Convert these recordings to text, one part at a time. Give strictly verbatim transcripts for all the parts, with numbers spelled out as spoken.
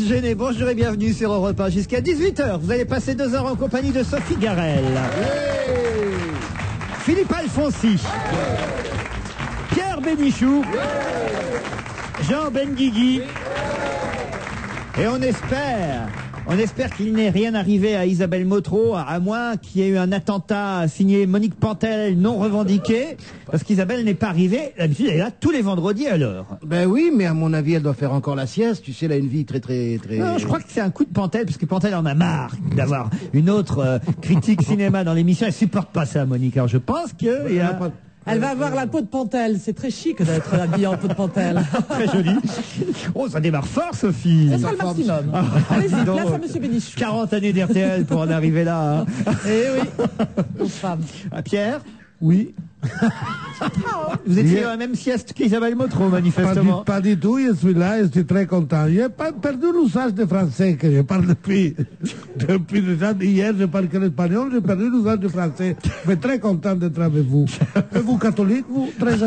gêner. Bonjour et bienvenue sur Europe un jusqu'à dix-huit heures. Vous allez passer deux heures en compagnie de Sophie Garel, hey Philippe Alfonsi, hey Pierre Bénichou, hey Jean Benguigui, hey et on espère... On espère qu'il n'est rien arrivé à Isabelle Motro, à moins qu'il y ait eu un attentat signé Monique Pantel non revendiqué, parce qu'Isabelle n'est pas arrivée. D'habitude, elle est là tous les vendredis à l'heure. Ben oui, mais à mon avis, elle doit faire encore la sieste. Tu sais, elle a une vie très, très, très... Non, je crois que c'est un coup de Pantel, parce que Pantel en a marre d'avoir une autre euh, critique cinéma dans l'émission. Elle supporte pas ça, Monique. Alors je pense qu'il y a... Elle va avoir la peau de panthère. C'est très chic d'être habillée en peau de panthère. Très joli. Oh, ça démarre fort, Sophie. Ce sera le maximum. Ah, allez-y, place à Monsieur Bénichou. quarante années d'R T L pour en arriver là. Hein. Eh oui, aux femmes. À Pierre? Oui. Vous étiez dans la même sieste qu'Isabelle Motro, manifestement. Pas du, pas du tout, je suis là, je suis très content. J'ai pas perdu l'usage de français que je parle depuis, depuis déjà hier, je parle que l'espagnol, j'ai perdu l'usage de français. Mais très content d'être avec vous. Et vous, catholique, vous, très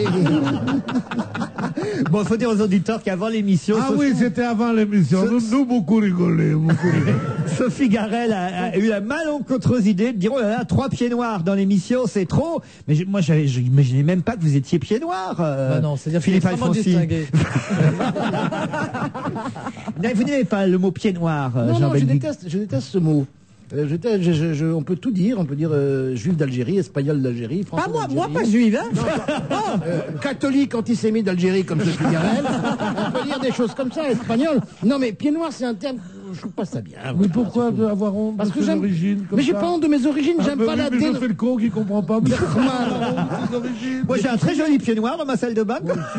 Bon, il faut dire aux auditeurs qu'avant l'émission... Ah Sophie... oui, c'était avant l'émission. So... Nous, nous, beaucoup rigolé, beaucoup rigolé. Sophie Garel a, a eu la malencontreuse idée de dire, oh là là, trois pieds noirs dans l'émission, c'est trop. Mais moi, j'avais, je n'imaginais même pas que vous étiez pieds noirs. Euh, bah non, c'est-à-dire Philippe Alfonsi. Vous n'aimez pas le mot pied noir, non, Jean non, je déteste, je déteste ce mot. Euh, je, je, je, je, on peut tout dire, on peut dire euh, juif d'Algérie, espagnol d'Algérie, français Pas moi, d'Algérie. moi pas juif, hein. Non, euh, catholique, antisémite d'Algérie comme Sophie Garel. On peut dire des choses comme ça, espagnol. Non mais pied noir, c'est un terme, je trouve pas ça bien. Mais voilà, pourquoi avoir honte Parce de que ses j'aime. origines comme Mais j'ai ça pas honte de mes origines, j'aime ah, pas oui, la mais dé... je fais le con qui comprend pas. Mais moi j'ai un très joli pied noir dans ma salle de bain.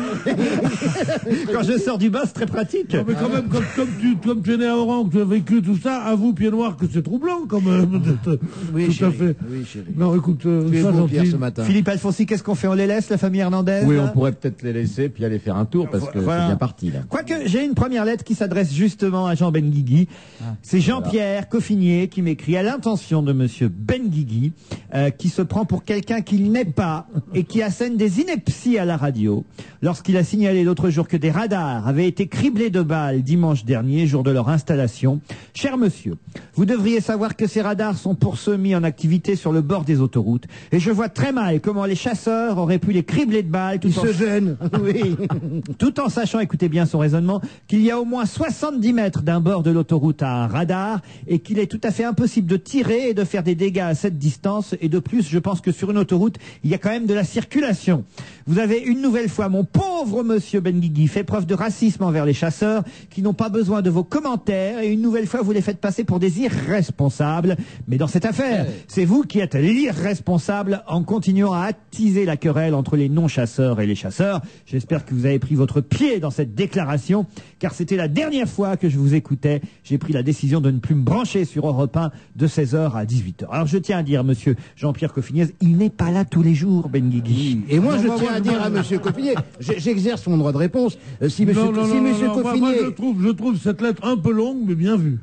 Quand je sors du bain, c'est très pratique. Non, mais quand même, comme, comme, tu, comme tu es né à Oran, que tu as vécu tout ça, avoue, pied noir, que c'est troublant quand même. Oui, tout chérie, à fait. Oui, chérie. Non, écoute, euh, Tu es ça, beau, gentil. Pierre, ce matin. Philippe Alfonsi, qu'est-ce qu'on fait? On les laisse, la famille Hernandez? Oui, on pourrait peut-être les laisser puis aller faire un tour parce que voilà. C'est bien parti là. Quoique, j'ai une première lettre qui s'adresse justement à Jean Benguigui. Ah, c'est Jean-Pierre voilà. Coffinier qui m'écrit à l'intention de Monsieur Benguigui, euh, qui se prend pour quelqu'un qu'il n'est pas et qui assène des inepties à la radio lorsqu'il a signalé l'autre jour que des radars avaient été criblés de balles dimanche dernier, jour de leur installation. Cher monsieur, vous devriez savoir que ces radars sont pour ceux mis en activité sur le bord des autoroutes et je vois très mal comment les chasseurs auraient pu les cribler de balles tout Ils en... se gênent, oui. Tout en sachant, écoutez bien son raisonnement, qu'il y a au moins soixante-dix mètres d'un bord de l'autoroute à un radar et qu'il est tout à fait impossible de tirer et de faire des dégâts à cette distance. Et de plus, je pense que sur une autoroute, il y a quand même de la circulation. Vous avez une nouvelle fois, mon pauvre monsieur Benguigui, fait preuve de racisme envers les chasseurs qui n'ont pas besoin de vos commentaires et une nouvelle fois, vous les faites passer pour des irresponsables. Mais dans cette affaire, c'est vous qui êtes l'irresponsable en continuant à attiser la querelle entre les non-chasseurs et les chasseurs. J'espère que vous avez pris votre pied dans cette déclaration, car c'était la dernière fois que je vous écoutais. J'ai pris la décision de ne plus me brancher sur Europe un de seize heures à dix-huit heures. Alors je tiens à dire, monsieur Jean-Pierre Coffinier, il n'est pas là tous les jours, Benguigui. Et moi, je tiens à dire à monsieur Coffinier, j'exerce mon droit de réponse. Euh, si monsieur, non, non, si non, monsieur non, Coffinier... moi, moi, je, trouve, je trouve cette lettre un peu longue, mais bien vue.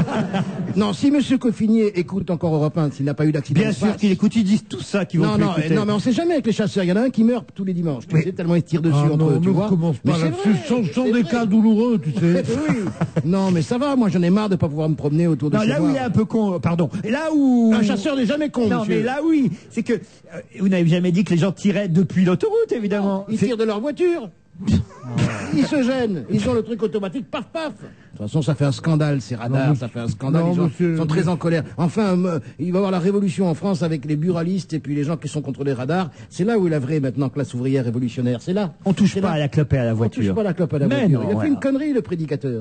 Non, si monsieur Coffinier écoute encore Europe un, s'il n'a pas eu d'accident... Bien sûr qu'il écoute, ils disent tout ça qu'ils vont non, plus non, écouter. non, mais on sait jamais avec les chasseurs. Il y en a un qui meurt tous les dimanches. Tu oui. sais, tellement ils tirent dessus ah, entre non, eux, tu ne vois. commence pas là-dessus. Ce sont, sont des vrai. cas douloureux, tu sais. Oui. Non, mais ça va. Moi, j'en ai marre de pas pouvoir me promener autour de non, chez là moi. où il est un peu con, pardon. Et là où... Un chasseur n'est jamais con, Non, monsieur. mais là oui, c'est que... Euh, vous n'avez jamais dit que les gens tiraient depuis l'autoroute, évidemment. Non, ils tirent de leur voiture. Ils se gênent. Ils ont le truc automatique, paf, paf. De toute façon, ça fait un scandale, ces radars, non, ça fait un scandale. non, les gens monsieur, sont très en colère. Enfin, euh, il va y avoir la révolution en France avec les buralistes et puis les gens qui sont contre les radars. C'est là où est la vraie, maintenant, classe ouvrière révolutionnaire. C'est là. On touche C'est pas là. à la clope et à la voiture. On touche pas à la clope à la Mais voiture. non, il a fait voilà. une connerie, le prédicateur.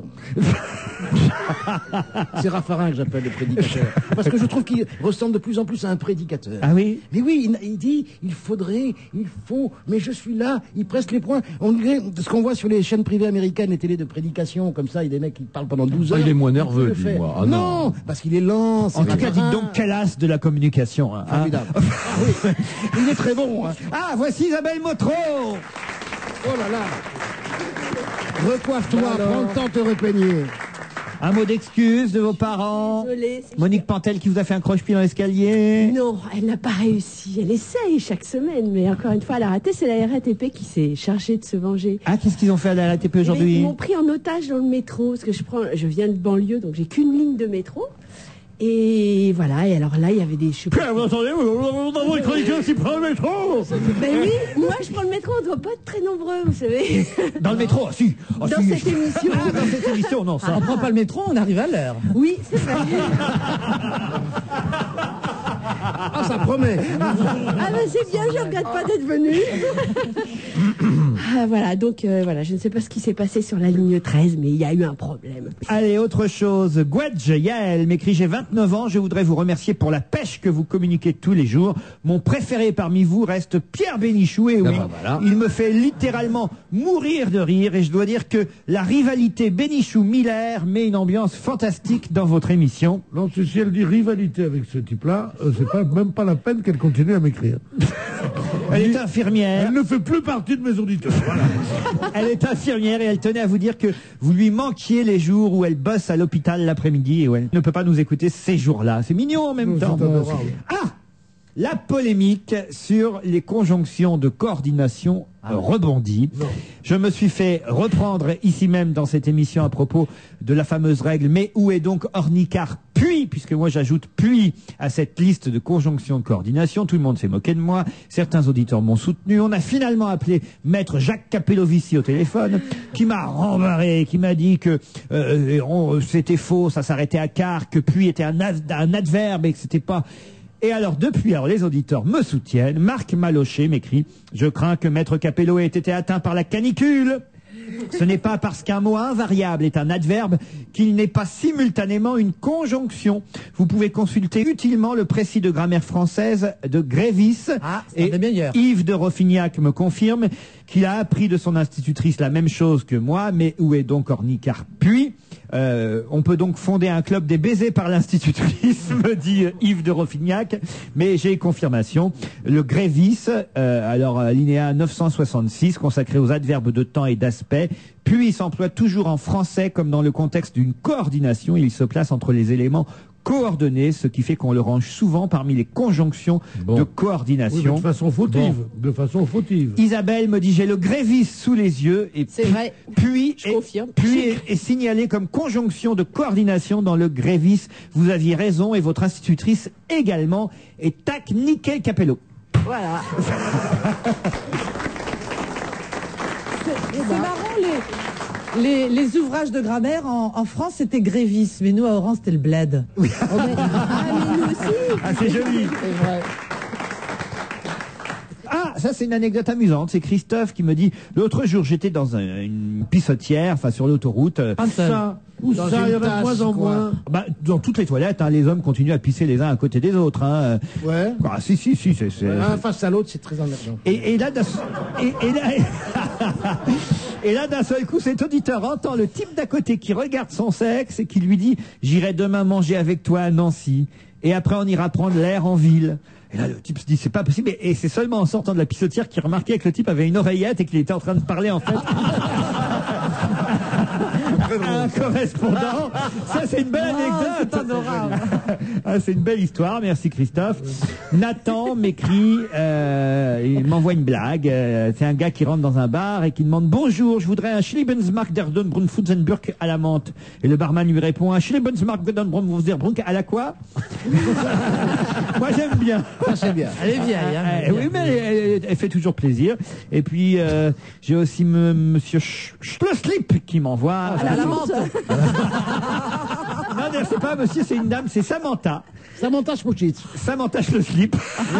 C'est Raffarin que j'appelle le prédicateur. Parce que je trouve qu'il ressemble de plus en plus à un prédicateur. Ah oui? Mais oui, il, il dit, il faudrait, il faut, mais je suis là, il presse les points. On dirait ce qu'on voit sur les chaînes privées américaines, les télés de prédication, comme ça, il y a des mecs qui parlent pendant douze heures. il est moins nerveux, Il le fait. dis-moi. Ah, non. non. parce qu'il est lent. En tout cas, dites donc quel as de la communication. Hein. Formidable. Ah, oui. Il est très bon. Hein. Ah, voici Isabelle Motro. Oh là là. Recoiffe-toi, prends le temps de te repeigner. Un mot d'excuse de vos parents. Désolée. c'est- Monique Pantel qui vous a fait un croche-pied dans l'escalier. Non, elle n'a pas réussi. Elle essaye chaque semaine, mais encore une fois, elle a raté. C'est la R A T P qui s'est chargée de se venger. Ah, qu'est-ce qu'ils ont fait à la R A T P Mais aujourd'hui? Ils m'ont pris en otage dans le métro, parce que je prends, je viens de banlieue, donc j'ai qu'une ligne de métro. Et voilà, et alors là, il y avait des... je sais pas- Vous entendez, vous avez chroniqueur qui prend le métro. Ben oui, moi je prends le métro, on ne doit pas être très nombreux, vous savez. Dans le métro, ah, si. Ah, Dans si. cette émission. Ah, dans cette émission, non, ça. On prend pas le métro, on arrive à l'heure. Oui, c'est vrai. Ah, ça promet. Ah ben c'est bien, je regrette pas d'être venu. Ah, voilà, donc euh, voilà, je ne sais pas ce qui s'est passé sur la ligne treize, mais il y a eu un problème. Allez, autre chose. Gouadj Yael m'écrit: j'ai vingt-neuf ans, je voudrais vous remercier pour la pêche que vous communiquez tous les jours. Mon préféré parmi vous reste Pierre Bénichou, et oui, Ah bah voilà. il me fait littéralement mourir de rire, et je dois dire que la rivalité Bénichou-Miller met une ambiance fantastique dans votre émission. Non, si si elle dit rivalité avec ce type-là, euh, c'est pas, même pas la peine qu'elle continue à m'écrire. Elle est infirmière. Elle ne fait plus partie de mes auditeurs. Voilà. Elle est infirmière et elle tenait à vous dire que vous lui manquiez les jours où elle bosse à l'hôpital l'après-midi et où elle ne peut pas nous écouter ces jours-là. C'est mignon en même Non, temps. c'est adorable. Ah, la polémique sur les conjonctions de coordination euh, rebondit. Je me suis fait reprendre ici même dans cette émission à propos de la fameuse règle « Mais où est donc Ornicar puis ?» puisque moi j'ajoute « puis » à cette liste de conjonctions de coordination. Tout le monde s'est moqué de moi. Certains auditeurs m'ont soutenu. On a finalement appelé maître Jacques Capellovici au téléphone, qui m'a rembarré, qui m'a dit que euh, on- c'était faux, ça s'arrêtait à car, que « puis » était un, ad- un adverbe et que c'était pas... Et alors, depuis, alors les auditeurs me soutiennent. Marc Malocher m'écrit: je crains que Maître Capello ait été atteint par la canicule. Ce n'est pas parce qu'un mot invariable est un adverbe qu'il n'est pas simultanément une conjonction. Vous pouvez consulter utilement le précis de grammaire française de Grévis. Ah, c'est un des meilleurs. Yves de Roffignac me confirme qu'il a appris de son institutrice la même chose que moi. Mais où est donc Ornicar puis euh, on peut donc fonder un club des baisers par l'institutrice, me dit Yves de Roffignac. Mais j'ai confirmation. Le Grévis, euh, alors alinéa neuf cent soixante-six, consacré aux adverbes de temps et d'aspect, puis il s'emploie toujours en français comme dans le contexte d'une coordination. Il se place entre les éléments coordonnés, ce qui fait qu'on le range souvent parmi les conjonctions Bon. de Oui, mais coordination. de façon fautive. De façon fautive. Isabelle me dit: j'ai le Grévis sous les yeux, et C'est vrai. puis Je est, confirme. puis est, est signalé comme conjonction de coordination dans le Grévis. Vous aviez raison et votre institutrice également. Et tac, nickel Capello. Voilà. C'est marrant, les, les, les ouvrages de grammaire en, en France, c'était Grévis, mais nous, à Oran, c'était le bled. Ah, mais nous aussi. Ah, c'est joli. Ah, ça c'est une anecdote amusante. C'est Christophe qui me dit: l'autre jour j'étais dans un- une pissotière, enfin sur l'autoroute. euh, Un seul. Ça, où Dans ça, il y en une a de tasse, moins en quoi. moins. bah, dans toutes les toilettes, hein, les hommes continuent à pisser les uns à côté des autres. Hein. Ouais. Ah, si, si, si, c'est... c'est- Un face à l'autre, c'est très emmerdant. Et, et là, d'un- et, et là, et là, d'un seul coup, cet auditeur entend le type d'à côté qui regarde son sexe et qui lui dit: j'irai demain manger avec toi à Nancy. Et après, on ira prendre l'air en ville. Et là, le type se dit: c'est pas possible. Et, et c'est seulement en sortant de la pissotière qu'il remarquait que le type avait une oreillette et qu'il était en train de parler, en fait, à un correspondant. Ça, c'est une belle anecdote. c'est adorable. Ah, c'est une belle histoire, merci Christophe. Nathan m'écrit, euh, il m'envoie une blague. euh, c'est un gars qui rentre dans un bar et qui demande: bonjour, je voudrais un Schlebensmark der Brunfuzenburg à la menthe. Et le barman lui répond: un Schlebensmark der Brunfuzenburg à la quoi? Moi j'aime bien. Ça, c'est bien. Elle est vieille, hein. Euh, oui, mais elle, elle- elle fait toujours plaisir. Et puis, euh, j'ai aussi me- Monsieur Sch- Schloslip qui m'envoie... À la menthe. Non, non, c'est pas monsieur, c'est une dame, c'est Samantha. Samantha Schmuchitz. Samantha Schloslip.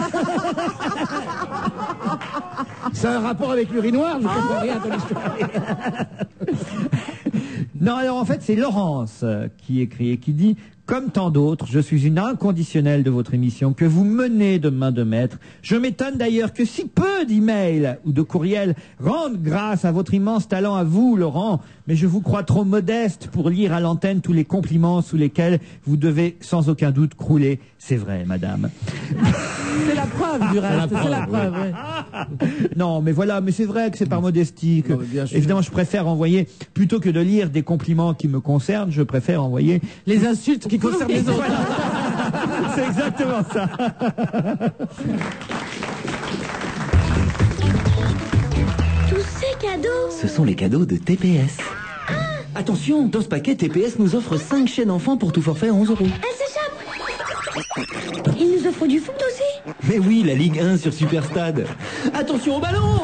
C'est un rapport avec l'urinoir, je comprends rien dans l'histoire. Non, alors en fait, c'est Laurence euh, qui écrit et qui dit: Comme tant d'autres, je suis une inconditionnelle de votre émission que vous menez de main de maître. Je m'étonne d'ailleurs que si peu d'emails ou de courriels rendent grâce à votre immense talent à vous, Laurent. Mais je vous crois trop modeste pour lire à l'antenne tous les compliments sous lesquels vous devez sans aucun doute crouler. C'est vrai, madame. C'est la preuve du reste, c'est la preuve. Ouais. Non, mais voilà, mais c'est vrai que c'est par modestie que, Non, mais bien sûr. évidemment, je préfère envoyer, plutôt que de lire des compliments qui me concernent, je préfère envoyer Les insultes qui concernent les autres. c'est exactement ça. Tous ces cadeaux. Ce sont les cadeaux de T P S. Attention, dans ce paquet, T P S nous offre cinq chaînes enfants pour tout forfait à onze euros. Elle s'échappe. Il nous offre du foot aussi. Mais oui, la Ligue un sur Superstade. Attention au ballon.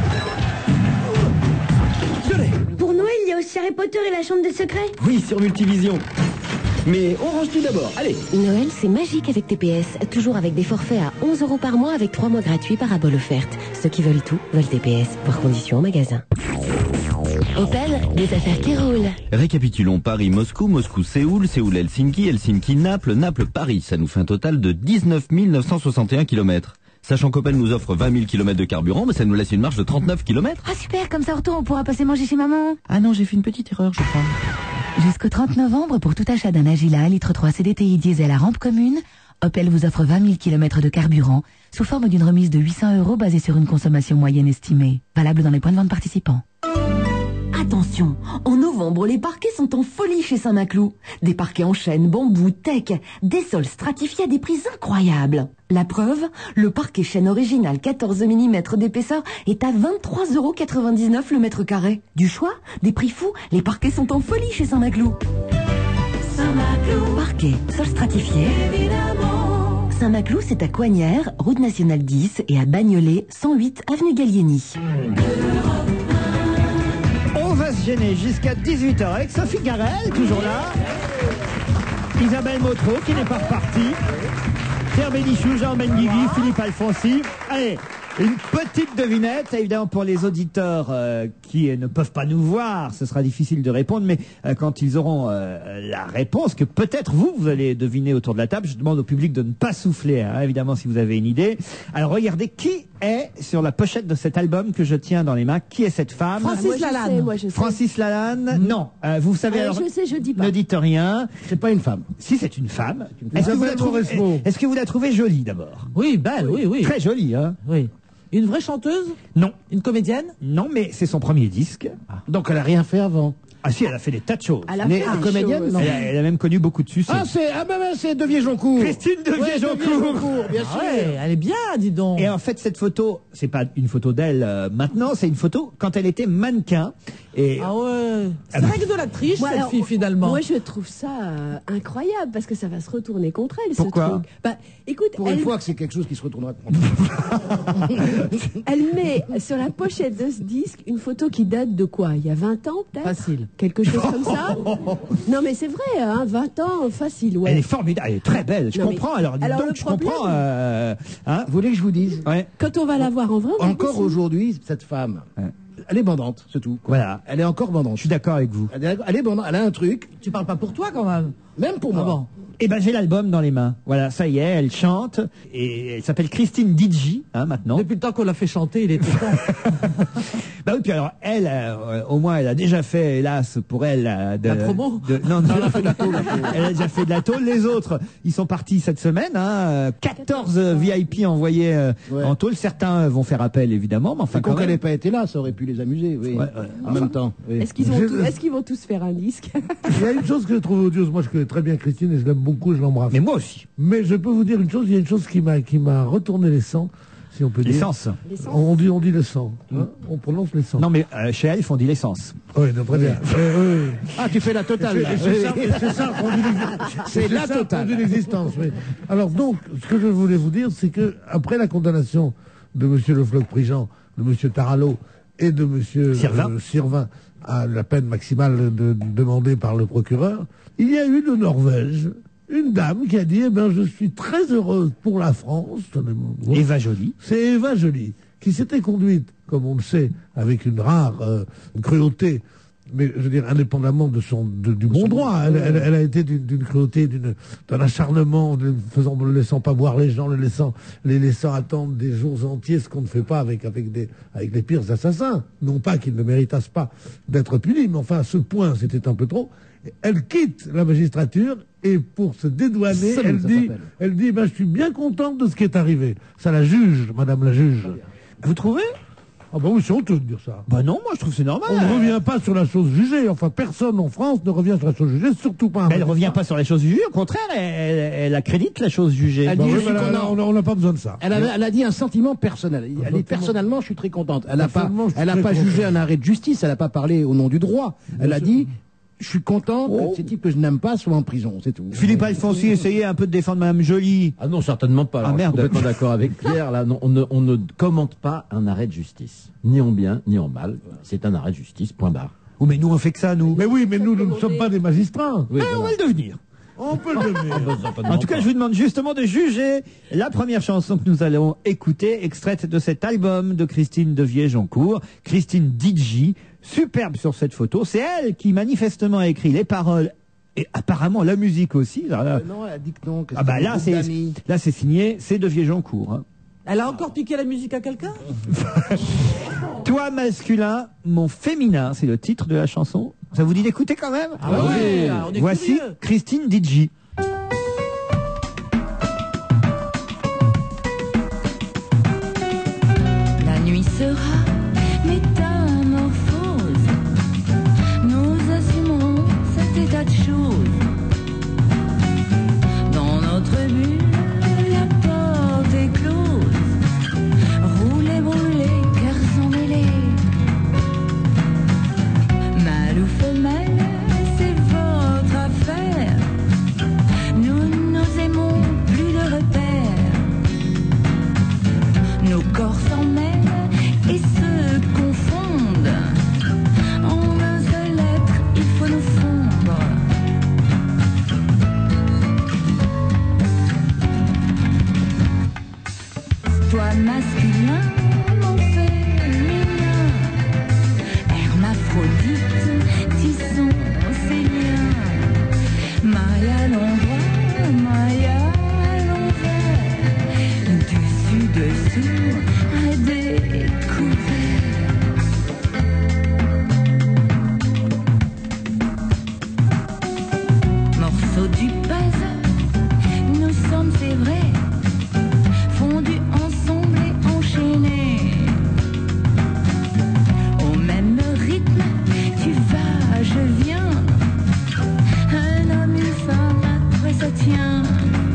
Je l'ai. Pour Noël, il y a aussi Harry Potter et la Chambre des secrets. Oui, sur Multivision. Mais on range tout d'abord. Allez. Noël, c'est magique avec T P S. Toujours avec des forfaits à onze euros par mois avec trois mois gratuits parabole offerte. Ceux qui veulent tout, veulent T P S. Voir conditions en magasin. Opel, des affaires qui roulent. Récapitulons Paris, Moscou, Moscou, Séoul, Séoul, Helsinki, Helsinki, Naples, Naples, Paris. Ça nous fait un total de dix-neuf mille neuf cent soixante et un kilomètres. Sachant qu'Opel nous offre vingt mille kilomètres de carburant, mais ça nous laisse une marge de trente-neuf kilomètres. Ah super, comme ça au retour on pourra passer manger chez maman. Ah non, j'ai fait une petite erreur, je crois. Jusqu'au trente novembre, pour tout achat d'un Agila litre trois C D T I diesel à rampe commune, Opel vous offre vingt mille kilomètres de carburant sous forme d'une remise de huit cents euros basée sur une consommation moyenne estimée. Valable dans les points de vente participants. Attention, en novembre, les parquets sont en folie chez Saint-Maclou. Des parquets en chêne, bambou, teck, des sols stratifiés à des prix incroyables. La preuve, le parquet chêne original quatorze millimètres d'épaisseur est à vingt-trois euros quatre-vingt-dix-neuf le mètre carré. Du choix, des prix fous, les parquets sont en folie chez Saint-Maclou. Saint-Maclou. Parquet, sol stratifié. Évidemment. Saint-Maclou, c'est à Coignères, route nationale dix et à Bagnolet, cent huit avenue Gallieni. On va se gêner jusqu'à dix-huit heures avec Sophie Garel, toujours là. Isabelle Motro, qui n'est pas repartie. Pierre Bénichou, Jean Benguigui, Philippe Alfonsi. Allez, une petite devinette, évidemment pour les auditeurs euh, qui ne peuvent pas nous voir, ce sera difficile de répondre, mais euh, quand ils auront euh, la réponse, que peut-être vous, vous allez deviner autour de la table, je demande au public de ne pas souffler, hein, évidemment si vous avez une idée. Alors regardez, qui est sur la pochette de cet album que je tiens dans les mains? Qui est cette femme? Francis moi, je Lalanne. sais, moi, je sais. Francis Lalanne? Non. Euh, vous savez Ah, alors... je sais, je dis pas. Ne dites rien. C'est pas une femme. Si, c'est une femme. femme. Est-ce que, vous la Isabelle trouvez... Mauresmo. Est-ce que vous la trouvez jolie d'abord? Oui, belle, oui, oui. Très jolie, hein? Oui. Une vraie chanteuse? Non. Une comédienne? Non, mais c'est son premier disque. Donc elle a rien fait avant. Ah si, elle a fait des tas de choses. À la Mais fin, comédienne, chose. non. Elle a, elle a même connu beaucoup de succès. Ah, c'est ah, bah, bah, c'est Devier-Joncourt. Christine Devier-Joncourt. bien Ah sûr. ouais, elle est bien, dis donc. Et en fait, cette photo, c'est pas une photo d'elle euh, maintenant, c'est une photo quand elle était mannequin. Et Ah ouais. C'est Ah bah. vrai que de la triche, Moi, cette alors, fille, finalement. Moi, je trouve ça euh, incroyable parce que ça va se retourner contre elle, Pourquoi ce truc. Bah, écoute, Pour elle, une fois que c'est quelque chose qui se retournera contre elle met sur la pochette de ce disque une photo qui date de quoi? Il y a vingt ans, peut-être? Facile. Quelque chose comme ça? Non, mais c'est vrai, hein, vingt ans, facile, ouais. elle est formidable, elle est très belle. Je Non, mais- comprends. Alors, dites alors, donc, le je problème- comprends. Euh, hein Vous voulez que je vous dise Ouais. Quand on va la voir en vrai, on va Encore décider. aujourd'hui, cette femme, Ouais. elle est bandante, c'est tout. quoi. Voilà. Elle est encore bandante. Je suis d'accord avec vous. Elle est, elle est bandante, elle a un truc, Tu parles pas pour toi, quand même. même pour Ah moi. bon. Eh ben, j'ai l'album dans les mains. Voilà, ça y est, elle chante. Et elle s'appelle Christine Didji, hein, maintenant. Depuis le temps qu'on l'a fait chanter, il était temps. Bah oui, puis alors, elle, euh, au moins, elle a déjà fait, hélas, pour elle, euh, de, La promo de- non, non, elle a fait de la tôle. Elle a déjà fait de la tôle. Les autres, ils sont partis cette semaine, hein, euh, quatorze V I P envoyés euh, Ouais. en tôle. Certains vont faire appel, évidemment, mais enfin, Enfin, quand quand elle même. n'ait pas été là, ça aurait pu les amuser, oui. Ouais, ouais. En même temps. oui. Est-ce qu'ils ont Je- tous- est-ce qu'ils vont tous faire un disque? Il y a une chose que je trouve odieuse. Moi, je connais très bien Christine et je l'aime beaucoup, je l'embrasse. Mais moi aussi. Mais je peux vous dire une chose, il y a une chose qui m'a qui m'a retourné les sangs, si on peut dire. L'essence. On dit on dit le sang. hein, on prononce les sangs. Non, mais euh, chez elle, ils font dit l'essence. Oui, non, très bien. Euh, oui, oui. Ah, tu fais la totale, là. Et c'est ça, et c'est ça qu'on dit l'exi- C'est la ça qu'on totale. dit l'existence. oui. Alors donc, ce que je voulais vous dire, c'est que après la condamnation de Monsieur Le Floch-Prigent, de Monsieur Tarallo et de Monsieur Sirvin. euh, Sirvin à la peine maximale de- demandée par le procureur, il y a eu de Norvège une dame qui a dit, eh ben, je suis très heureuse pour la France. Tenez-moi. Eva Jolie. C'est Eva Jolie, qui s'était conduite, comme on le sait, avec une rare euh, cruauté mais je veux dire, indépendamment de son, de, du bon droit, elle, elle, elle a été d'une, d'une cruauté, d'une, d'un acharnement, de faisant, ne laissant pas boire les gens, les laissant, les laissant attendre des jours entiers, ce qu'on ne fait pas avec, avec des, avec les pires assassins. Non pas qu'ils ne méritassent pas d'être punis, mais enfin, à ce point, c'était un peu trop. Elle quitte la magistrature et pour se dédouaner, Seul, elle ça dit, s'appelle. elle dit, ben, je suis bien contente de ce qui est arrivé. Ça la juge, madame la juge. Vous trouvez? Ah bah oui, c'est honteux de dire ça. Bah non, moi je trouve que c'est normal. On ne revient pas sur la chose jugée. Enfin, personne en France ne revient sur la chose jugée, surtout pas un Mais elle magistrat. revient pas sur la chose jugée, au contraire, elle, elle, elle accrédite la chose jugée. Elle Bah dit, oui, je suis mais là, là, content. on n'a pas besoin de ça. Elle a, elle a dit un sentiment personnel. Elle dit sentiment. personnellement, je suis très contente. Elle n'a pas, Personnellement, je suis elle a très pas content. jugé un arrêt de justice. Elle n'a pas parlé au nom du droit. Elle a sûr. dit, je suis contente Oh. que ces types que je n'aime pas soient en prison. C'est tout. Philippe Alfonsi, essayez un peu de défendre Madame Joly. Ah non, certainement pas. Alors, Ah, merde. Je suis complètement d'accord avec Pierre. Là, non, on, ne, on ne commente pas un arrêt de justice, ni en bien, ni en mal. C'est un arrêt de justice, point barre. Oh, mais nous on fait que ça, nous. Mais oui, mais nous, nous ne sommes pas des magistrats. Oui, Eh, on va voilà. le devenir. On peut le devenir. En tout cas, je vous demande justement de juger la première chanson que nous allons écouter, extraite de cet album de Christine Devier-Joncourt, Christine D J, superbe sur cette photo. C'est elle qui manifestement a écrit les paroles et apparemment la musique aussi. Alors là, Euh, non, elle a dit que non. que ah bah c'était là, un groupe c'est d'amis. là c'est signé, c'est Devier-Joncourt. Hein. Elle a encore piqué la musique à quelqu'un? Toi masculin, mon féminin, c'est le titre de la chanson. Ça vous dit d'écouter quand même? Ah ouais, on est Voici curieux. Christine D J. La nuit sera métamorphose. Nous assumons cet état de choses. Dans notre bulle, la porte est close. Roulez, brûlez, cœurs emmêlés. Mâle ou femelle, c'est votre affaire. Nous nous aimons, plus de repères. Nos corps s'en mêlent et se confondent. En un seul être, il faut nous fondre. Toi masculin, mon féminin, hermaphrodite, tissons ces liens. Maille à l'endroit, maille à l'envers, dessus, dessous, à découvert. Morceau du puzzle, nous sommes, c'est vrai, fondus ensemble et enchaînés. Au même rythme, tu vas, je viens. Un homme, une femme, après ça tient.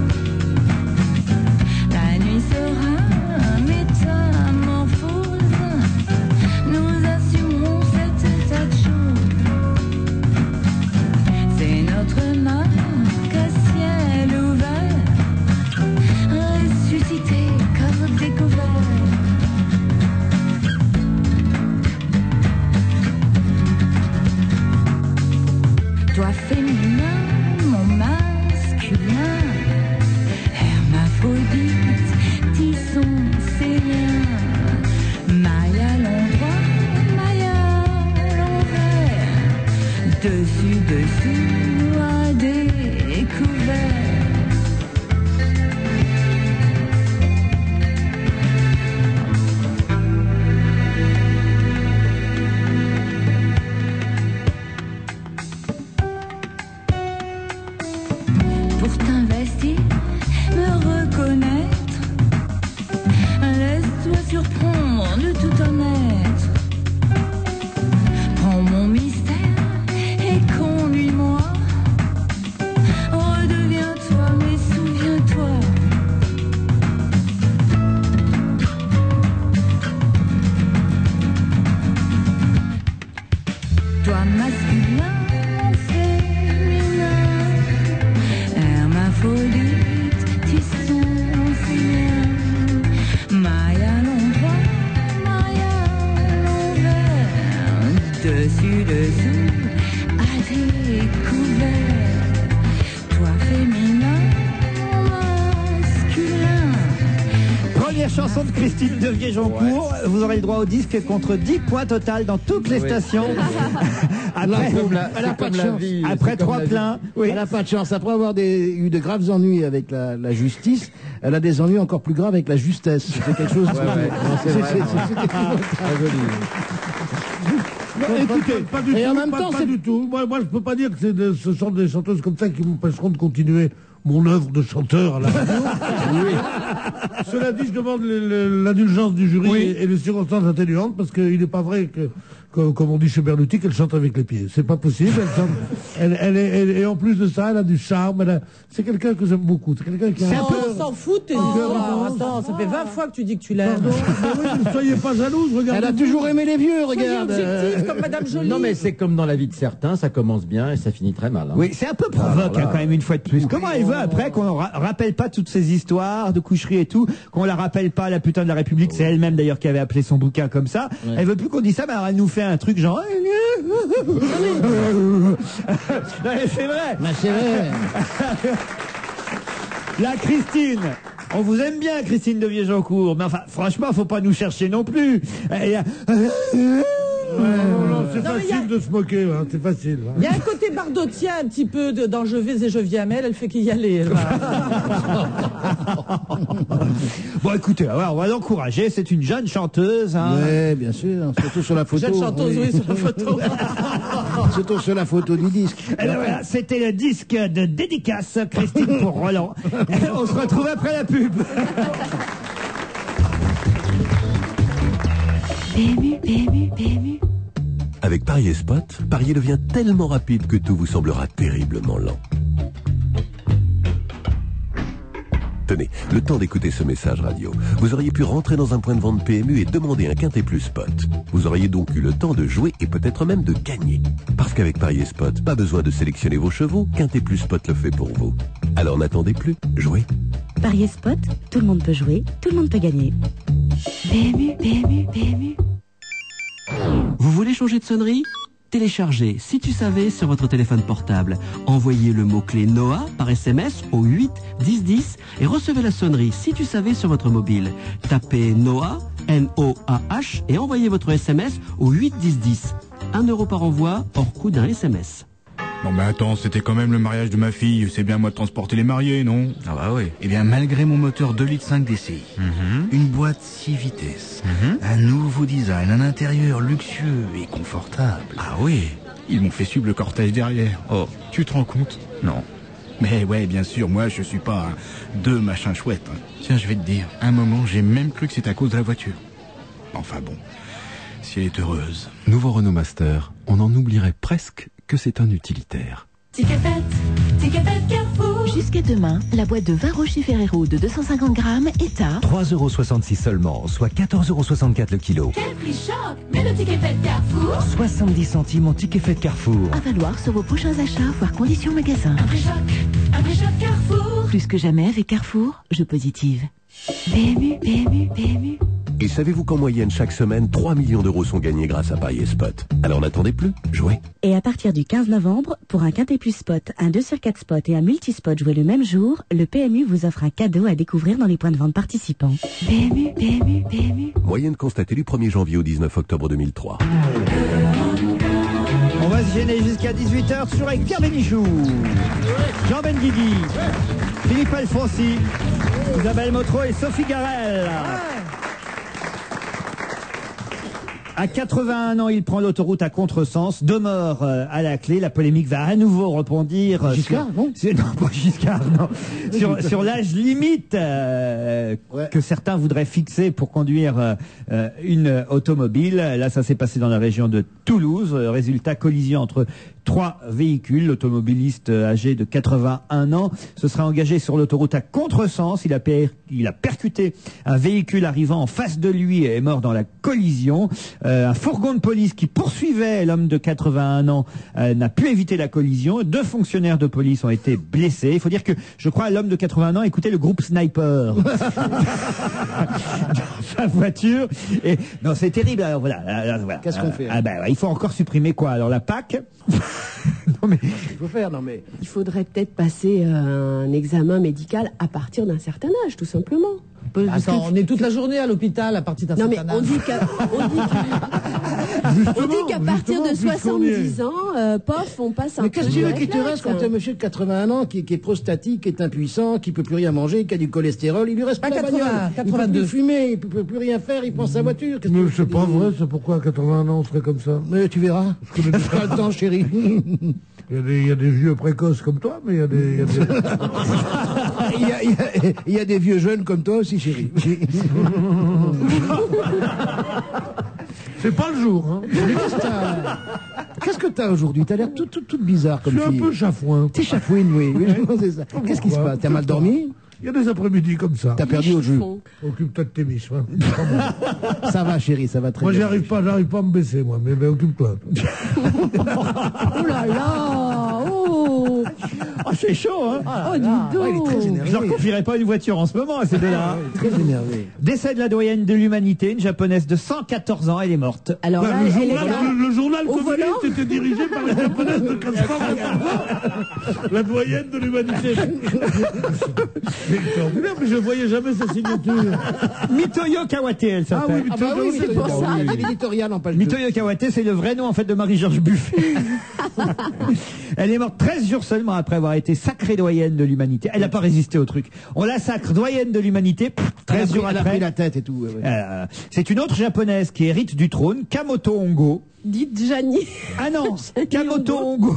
La nuit sera métamorphose. Nous assumerons cet état de choses. C'est notre marque à ciel ouvert. Ressuscité, comme découvert. Toi féminin, mon masculin, hermaphrodite, tissons ces liens. Maille à l'endroit, maille à l'envers, dessus, dessous, à découvert. Pour t'investir, me reconnaître, laisse-toi surprendre de tout honnête. Prends mon mystère et conduis-moi. Redeviens-toi, mais souviens-toi. Toi masculin, féminin, hermaphrodite, tissons ces liens. Maille à l'endroit, maille à l'envers, dessus, dessous, à découvert. Toi féminin, masculin. Première dernière chanson de Christine Devier-Joncourt. Vous aurez le droit au disque contre dix points total dans toutes les Oui. stations. Après, C'est comme la- Elle a c'est pas comme de la chance. vie. après c'est comme trois la vie. pleins. Oui. Elle n'a pas de chance. Après avoir des- eu de graves ennuis avec la, la justice, elle a des ennuis encore plus graves avec la justesse. C'est quelque chose. Ouais, ouais. Non, c'est C'est- vrai, c'est- non. c'est- c'est épouvantable. Très joli. Non, écoutez, pas du Et tout, en même pas, temps, pas c'est- du tout. Moi, moi, je peux pas dire que c'est de- ce sont des chanteuses comme ça qui m'empêcheront de continuer mon œuvre de chanteur à la radio. Cela dit, je demande le- le- l'indulgence du jury Oui. et, et les circonstances atténuantes parce qu'il n'est pas vrai que, que, comme on dit chez Berluti, qu'elle chante avec les pieds. C'est pas possible. Elle chante, elle, elle est, elle- et en plus de ça, elle a du charme. elle a- C'est quelqu'un que j'aime beaucoup. C'est quelqu'un qui a C'est un un Oh, peu- on s'en fout de tes Oh, histoires. oh, Attends, ça fait vingt fois que tu dis que tu l'aimes. Pardon, mais oui, ne soyez pas jalouse, regardez. Elle a toujours aimé les vieux, Soyez regarde. objectif, comme Madame Jolie. Non, mais c'est comme dans la vie de certains, ça commence bien et ça finit très mal. hein. Oui, c'est un peu provoque Alors là- hein, quand même une fois de plus. Comment elle veut après qu'on ra- rappelle pas toutes ces histoires de coucherie et tout, qu'on la rappelle pas la putain de la République, c'est elle-même d'ailleurs qui avait appelé son bouquin comme ça. Elle veut plus qu'on dise ça, mais alors elle nous fait un truc genre. Non, mais c'est vrai. Mais c'est vrai. La Christine. On vous aime bien, Christine Devier-Joncourt, mais enfin, franchement, faut pas nous chercher non plus. Elle a- Ouais, non, non, c'est Non, mais facile y a- de se moquer, hein, c'est facile. hein. Il y a un côté bardotien un petit peu de, dans Je vais et je viens, mais elle, elle fait qu'y aller. Elle va. Bon, écoutez, alors, on va l'encourager. C'est une jeune chanteuse. Hein. Ouais, bien sûr. Surtout sur la photo. Jeune chanteuse, oui, sur la photo. Surtout sur la photo du disque. Et ben voilà, c'était le disque de dédicace, Christine pour Roland. On se retrouve après la pub. P M U, P M U, P M U. Avec Pariez Spot, parier devient tellement rapide que tout vous semblera terriblement lent. Tenez, le temps d'écouter ce message radio. Vous auriez pu rentrer dans un point de vente P M U et demander un Quintet Plus Spot. Vous auriez donc eu le temps de jouer et peut-être même de gagner. Parce qu'avec Pariez Spot, pas besoin de sélectionner vos chevaux, Quintet Plus Spot le fait pour vous. Alors n'attendez plus, jouez. Pariez Spot, tout le monde peut jouer, tout le monde peut gagner. P M U, P M U, P M U. Vous voulez changer de sonnerie ? Téléchargez Si tu savais sur votre téléphone portable. Envoyez le mot-clé Noah par S M S au huit dix dix et recevez la sonnerie Si tu savais sur votre mobile. Tapez Noah, N O A H et envoyez votre S M S au huit dix dix. un euro par envoi, hors coût d'un S M S. Non mais attends, c'était quand même le mariage de ma fille, c'est bien moi de transporter les mariés, non? Ah bah oui. Eh bien, malgré mon moteur deux litres cinq D C I, Mhm. une boîte six vitesses, Mhm. un nouveau design, un intérieur luxueux et confortable. Ah oui. Ils m'ont fait suivre le cortège derrière. Oh. Tu te rends compte? Non. Mais ouais, bien sûr, moi je suis pas un deux machins chouettes. hein. Tiens, je vais te dire, un moment j'ai même cru que c'était à cause de la voiture. Enfin bon, si elle est heureuse. Nouveau Renault Master, on en oublierait presque que c'est un utilitaire. Ticket fête, ticket fête Carrefour. Jusqu'à demain, la boîte de vin Rocher Ferrero de deux cent cinquante grammes est à trois euros soixante-six seulement, soit quatorze euros soixante-quatre le kilo. Quel prix choc. Mais le ticket fête Carrefour, soixante-dix centimes en ticket fête Carrefour. à valoir sur vos prochains achats, voire conditions magasin. Un prix choc, un prix choc Carrefour. Plus que jamais avec Carrefour, je positive. P M U, P M U, P M U. Et savez-vous qu'en moyenne, chaque semaine, trois millions d'euros sont gagnés grâce à Pariez Spot? Alors n'attendez plus, jouez. Et à partir du quinze novembre, pour un Quintet Plus Spot, un deux sur quatre spot et un multispot joué le même jour, le P M U vous offre un cadeau à découvrir dans les points de vente participants. P M U, P M U, P M U. Moyenne constatée du premier janvier au dix-neuf octobre deux mille trois. On va se gêner jusqu'à dix-huit heures sur avec Pierre Bénichou, Jean Benguigui, Philippe Alfonsi, Isabelle Motro et Sophie Garel. À quatre-vingt-un ans, il prend l'autoroute à contresens. Deux morts euh, à la clé. La polémique va à nouveau rebondir. euh, Giscard, sur- non sur- Non, pas Giscard, non. sur sur l'âge limite euh, Ouais. que certains voudraient fixer pour conduire euh, euh, une automobile. Là, ça s'est passé dans la région de Toulouse. Euh, Résultat, collision entre trois véhicules. L'automobiliste euh, âgé de quatre-vingt-un ans se sera engagé sur l'autoroute à contresens. Il a, per- il a percuté un véhicule arrivant en face de lui et est mort dans la collision. Euh, un fourgon de police qui poursuivait l'homme de quatre-vingt-un ans euh, n'a pu éviter la collision. Deux fonctionnaires de police ont été blessés. Il faut dire que, je crois, l'homme de quatre-vingt-un ans écoutait le groupe Sniper dans sa voiture. Et non, c'est terrible. Alors voilà. alors, voilà. Qu'est-ce qu'on fait, hein Ah ben, il faut encore supprimer quoi? Alors la P A C. Non mais. Il faut faire, non mais. Il faudrait peut-être passer euh, un examen médical à partir d'un certain âge, tout simplement. Attends, on est toute la journée à l'hôpital à partir d'un Non, mais certain on âge. dit qu'à on dit qu'à- on dit qu'à partir de soixante-dix ans, euh, pof, on passe un Mais peu qu'est-ce que tu de veux qu'il te réflexe, reste quand hein. t'es un monsieur de quatre-vingts ans qui, qui est prostatique, qui est impuissant, qui peut plus rien manger, qui a du cholestérol, il lui reste Pas pas la quatre-vingts, bagnole. Il peut quatre-vingt-deux. plus fumer, il peut plus rien faire, il prend sa voiture. Qu'est-ce Mais que c'est tu pas dis vrai, c'est pourquoi à quatre-vingts ans on serait comme ça. Mais tu verras. Tu as le temps, chérie. Il y, a des, il y a des vieux précoces comme toi, mais il y a des... il y a des- Il y, a, il, y a, il y a des vieux jeunes comme toi aussi, chérie. C'est pas le jour, hein. Mais qu'est-ce que t'as Qu'est-ce que t'as aujourd'hui? T'as l'air toute tout, tout bizarre comme Je suis fille. un peu chafouin. T'es chafouine, oui. oui je pense que c'est ça. Qu'est-ce qui se passe? T'as mal dormi? Il y a des après-midi comme ça. T'as perdu au jeu. Occupe-toi de tes miches. Hein. Ça va, chérie, ça va très Moi, bien. j'y arrive pas, j'arrive pas à me baisser, moi, mais, mais occupe-toi. Oh là là, oh, Oh, c'est chaud, hein. oh, dis donc. Ouais, il est très Je énervé. leur confierai pas une voiture en ce moment à ces deux-là. Très énervé. Décès de la doyenne de l'humanité, une japonaise de cent quatorze ans, elle est morte. Alors Ouais, là, le, elle est journal, là. le, le journal Au communiste volant était dirigé par la japonaise de Castor. La doyenne de l'humanité. C'est extraordinaire, mais je voyais jamais sa signature. Mitoyo Kawate, elle Ah s'appelle. oui, Ah bah oui, c'est pour ça. Il y a l'éditorial en page deux. Mitoyo Kawate, c'est le vrai nom en fait de Marie-Georges Buffet. Elle est morte treize jours seulement après avoir été sacrée doyenne de l'humanité. Elle n'a pas résisté au truc. On la sacre doyenne de l'humanité, pff, Elle a treize pris- jours elle a pris après. la tête et tout. ouais, ouais. Euh, c'est une autre japonaise qui hérite du trône, Kamoto Hongo. Dites Janie. Ah non, Kamoto Hongo.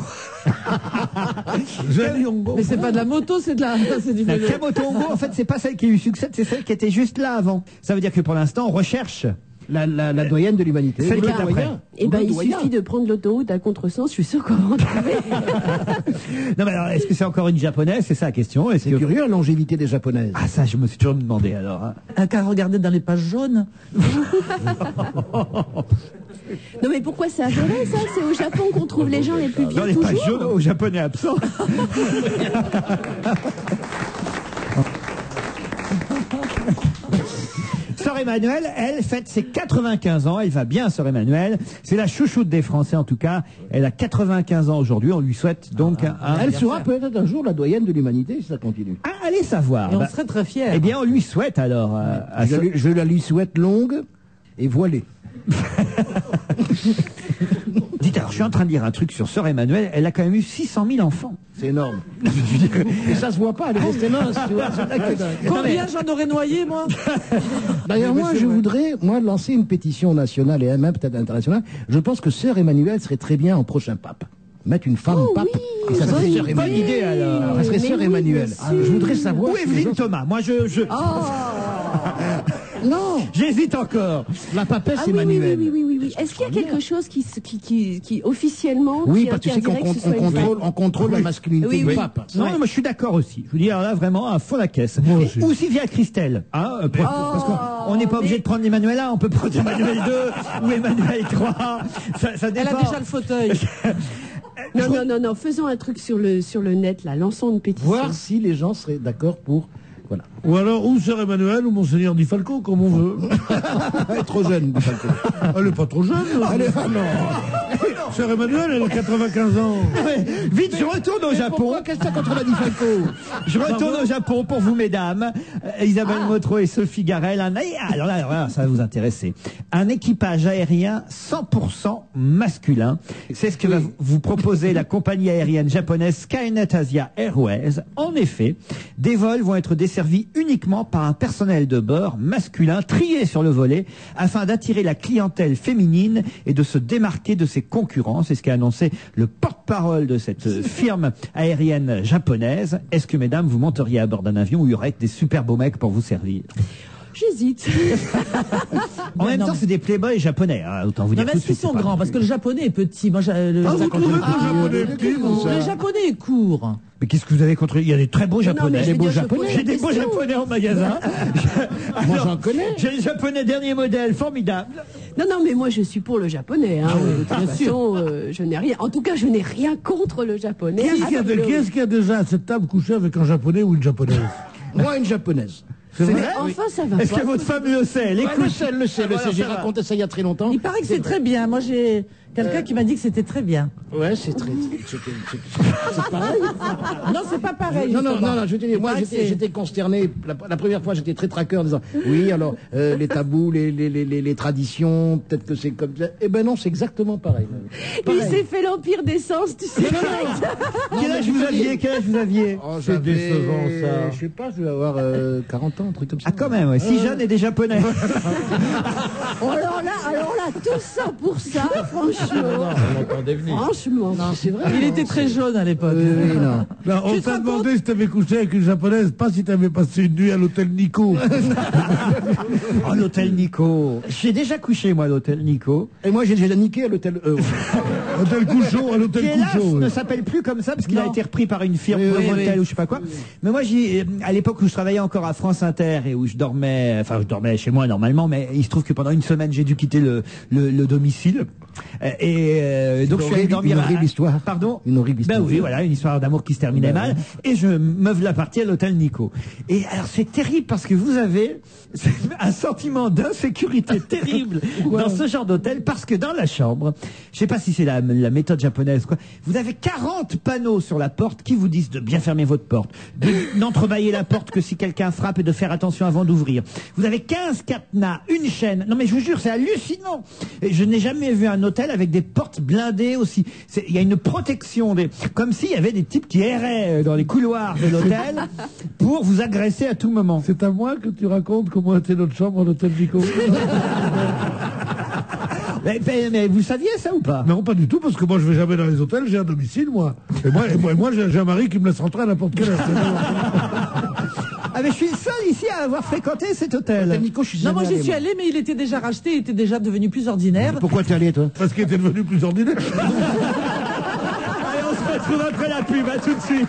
Jali Hongo. Mais c'est pas de la moto, c'est de la, c'est du La vélo. Kamoto Hongo, en fait, c'est pas celle qui a eu succès, c'est celle qui était juste là avant. Ça veut dire que pour l'instant, on recherche La, la, la doyenne de l'humanité. celle Ou qui le est après. doyen. Eh Ou ben, le il doyen. suffit de prendre l'autoroute à contresens, je suis sûr qu'on va en trouver. Non, mais alors, est-ce que c'est encore une japonaise? C'est ça la question. Est-ce C'est que... curieux, la longévité des japonaises. Ah, ça, je me suis toujours demandé alors. hein. Un qu'à regarder dans les pages jaunes. Non mais pourquoi c'est avéré ça? C'est au Japon qu'on trouve les gens les plus vieux Dans les pages toujours. jaunes, au japonais absent. Sœur Emmanuelle, elle fête ses quatre-vingt-quinze ans. Elle va bien, Sœur Emmanuelle. C'est la chouchoute des Français en tout cas. Elle a quatre-vingt-quinze ans aujourd'hui. On lui souhaite donc un. un Elle sera anniversaire. peut-être un jour la doyenne de l'humanité si ça continue. Ah, allez savoir. Et on Bah, serait très fiers. eh bien, on lui souhaite alors. euh, à Je, Sœur- lui- je la lui souhaite longue et voilée. Dites alors, je suis en train de dire un truc sur Sœur Emmanuelle. Elle a quand même eu six cent mille enfants. C'est énorme. Et ça se voit pas, elle est restée mince, tu vois. C'est ça qui est dingue. Combien j'en aurais noyé, moi? D'ailleurs, moi, je voudrais, moi, lancer une pétition nationale et même peut-être internationale. Je pense que Sœur Emmanuelle serait très bien en prochain pape. Mettre une femme Oh pape. oui, et ça serait bonne Sœur idée. Emmanuelle. Bonne idée alors. Ça serait Mais Sœur oui, Emmanuelle. bien Ah, je voudrais savoir. Où si est les Evelyne gens- Thomas? Moi, je, je... Non, j'hésite encore. la papesse Ah oui, oui, oui, Emmanuelle. oui, oui, oui, oui. Est-ce qu'il y a quelque chose qui, se- qui, qui, qui officiellement, Oui, qui parce que tu sais qu'on interdirait que ce on soit une contrôle, femme on contrôle la masculinité Oui, du oui. pape. Non, Ouais. moi je suis d'accord aussi. Je vous dis alors là vraiment à fond la caisse. Moi aussi. Ou Sylvia Christelle, hein, euh, pour- parce qu'on on n'est pas obligé de prendre Emmanuel un, on peut prendre Emmanuel deux ou Emmanuel trois. Ça, ça Elle dépend. a déjà le fauteuil. Non, non, non, non, faisons un truc sur le, sur le net, là, lançons une pétition. Voir si les gens seraient d'accord pour. Voilà. Ou alors, ou Sœur Emmanuel ou Monseigneur Di Falco, comme on veut. Elle est trop jeune, Di Falco. Elle est pas trop jeune. Elle est- ah non. Sœur Emmanuel, elle a quatre-vingt-quinze ans. Ouais, vite, je retourne au Japon. Pourquoi qu'est-ce que t'as contre la Di Falco? Je retourne au Japon pour vous, mesdames. Euh, Isabelle Motro et Sophie Garel. Un, alors là, alors là, ça va vous intéresser. Un équipage aérien cent pour cent masculin. C'est ce que va vous proposer la compagnie aérienne japonaise Skynet Asia Airways. En effet, des vols vont être desservis uniquement par un personnel de bord masculin trié sur le volet afin d'attirer la clientèle féminine et de se démarquer de ses concurrents. C'est ce qu'a annoncé le porte-parole de cette euh, firme aérienne japonaise. Est-ce que, mesdames, vous monteriez à bord d'un avion où il y aurait des super beaux mecs pour vous servir? J'hésite. En même non, temps, mais- c'est des playboys japonais, hein, autant vous Non, dire mais tout est-ce de qu'ils suite. sont c'est pas- grands? Parce que le japonais est petit. Moi, j'ai- le, Ah, vous trouvez que le japonais est petit, vous, ça le japonais est court. Mais qu'est-ce que vous avez contre? Il y a des très beaux Non, japonais. mais je veux Des beaux dire, je japonais. pose J'ai la des beaux question. japonais en magasin. Moi, Alors, j'en connais. J'ai les japonais dernier modèle, formidable. Non, non, mais moi je suis pour le japonais. Hein. de toute façon, euh, je n'ai rien. En tout cas, je n'ai rien contre le japonais. Qui est-ce qu'il y a de- qui est-ce qui a déjà à cette table couché avec un japonais ou une japonaise? Moi, une japonaise. C'est Mais vrai? enfin, ça va Est-ce pas. que votre femme le sait? Elle Ouais, écoute. le sait, le sait, le Ah, sait. voilà, J'ai ça va. raconté ça il y a très longtemps. Il paraît que c'est très bien. Moi, j'ai Quelqu'un qui m'a dit que c'était très bien. Ouais, c'est très... c'était- c'était- C'est pareil. Non, c'est pas pareil. Non, non, justement. non, non, je te dis, Il moi paraît que j'étais c'est- j'étais consterné. La, la première fois, j'étais très traqueur en disant oui, alors euh, les tabous, les, les, les, les, les traditions, peut-être que c'est comme ça. Eh ben non, c'est exactement pareil. Il Pareil. s'est fait l'empire des sens, tu sais. Quel âge vous aviez Quel âge vous aviez Oh, C'est j'avais- décevant, ça. Je sais pas, je vais avoir euh, quarante ans, un truc comme ça. Ah, quand même, ouais. Si jeune et des japonais. Oh, alors là, alors là, tout ça pour ça, franchement. On l'entendait venir. Franchement. Non, c'est vrai. Il non, était très jaune à l'époque. Oui, oui, non. Non, on Tu te t'a rends demandé si t'avais couché avec une japonaise, pas si t'avais passé une nuit à l'hôtel Nico. Oh, l'hôtel Nico. J'ai déjà couché, moi, à l'hôtel Nico. Et moi, j'ai déjà niqué à l'hôtel. Euh, Hôtel Couchot, à Qui, l'hôtel hélas, Couchot. ne ouais. s'appelle plus comme ça, parce qu'il a Non. été repris par une firme Oui, de oui, motel oui. ou je sais pas quoi. Mais moi, j'y, à l'époque où je travaillais encore à France Inter et où je dormais, enfin, je dormais chez moi normalement, mais il se trouve que pendant une semaine, j'ai dû quitter le, le, le domicile. Euh, Et euh, donc, je suis allé horrible- dormir une à- horrible histoire. Pardon? Une horrible histoire. Ben oui, voilà, une histoire d'amour qui se terminait mal. Et je me la partie à l'hôtel Nico. Et alors, c'est terrible parce que vous avez un sentiment d'insécurité terrible dans ce genre d'hôtel parce que dans la chambre, je sais pas si c'est la, la méthode japonaise, quoi, vous avez quarante panneaux sur la porte qui vous disent de bien fermer votre porte, de n'entrebâiller la porte que si quelqu'un frappe et de faire attention avant d'ouvrir. Vous avez quinze cadenas, une chaîne. Non mais je vous jure, c'est hallucinant. Et je n'ai jamais vu un hôtel avec des portes blindées aussi. C'est- Il y a une protection, des, comme s'il y avait des types qui erraient dans les couloirs de l'hôtel pour vous agresser à tout moment. C'est à moi que tu racontes comment était notre chambre à l'hôtel Nico. Mais, mais- mais vous saviez ça ou pas? Non, pas du tout, parce que moi je vais jamais dans les hôtels, j'ai un domicile, moi. Et moi, et moi, et moi, j'ai j'ai un mari qui me laisse rentrer à n'importe quelle heure. Ah mais je suis le seul ici à avoir fréquenté cet hôtel. Nico, je suis Non, jamais moi j'y allé, suis allé, mais il était déjà racheté, il était déjà devenu plus ordinaire. Pourquoi t'es allé, toi? Parce qu'il était devenu plus ordinaire. Allez, on se retrouve après la pub, à tout de suite.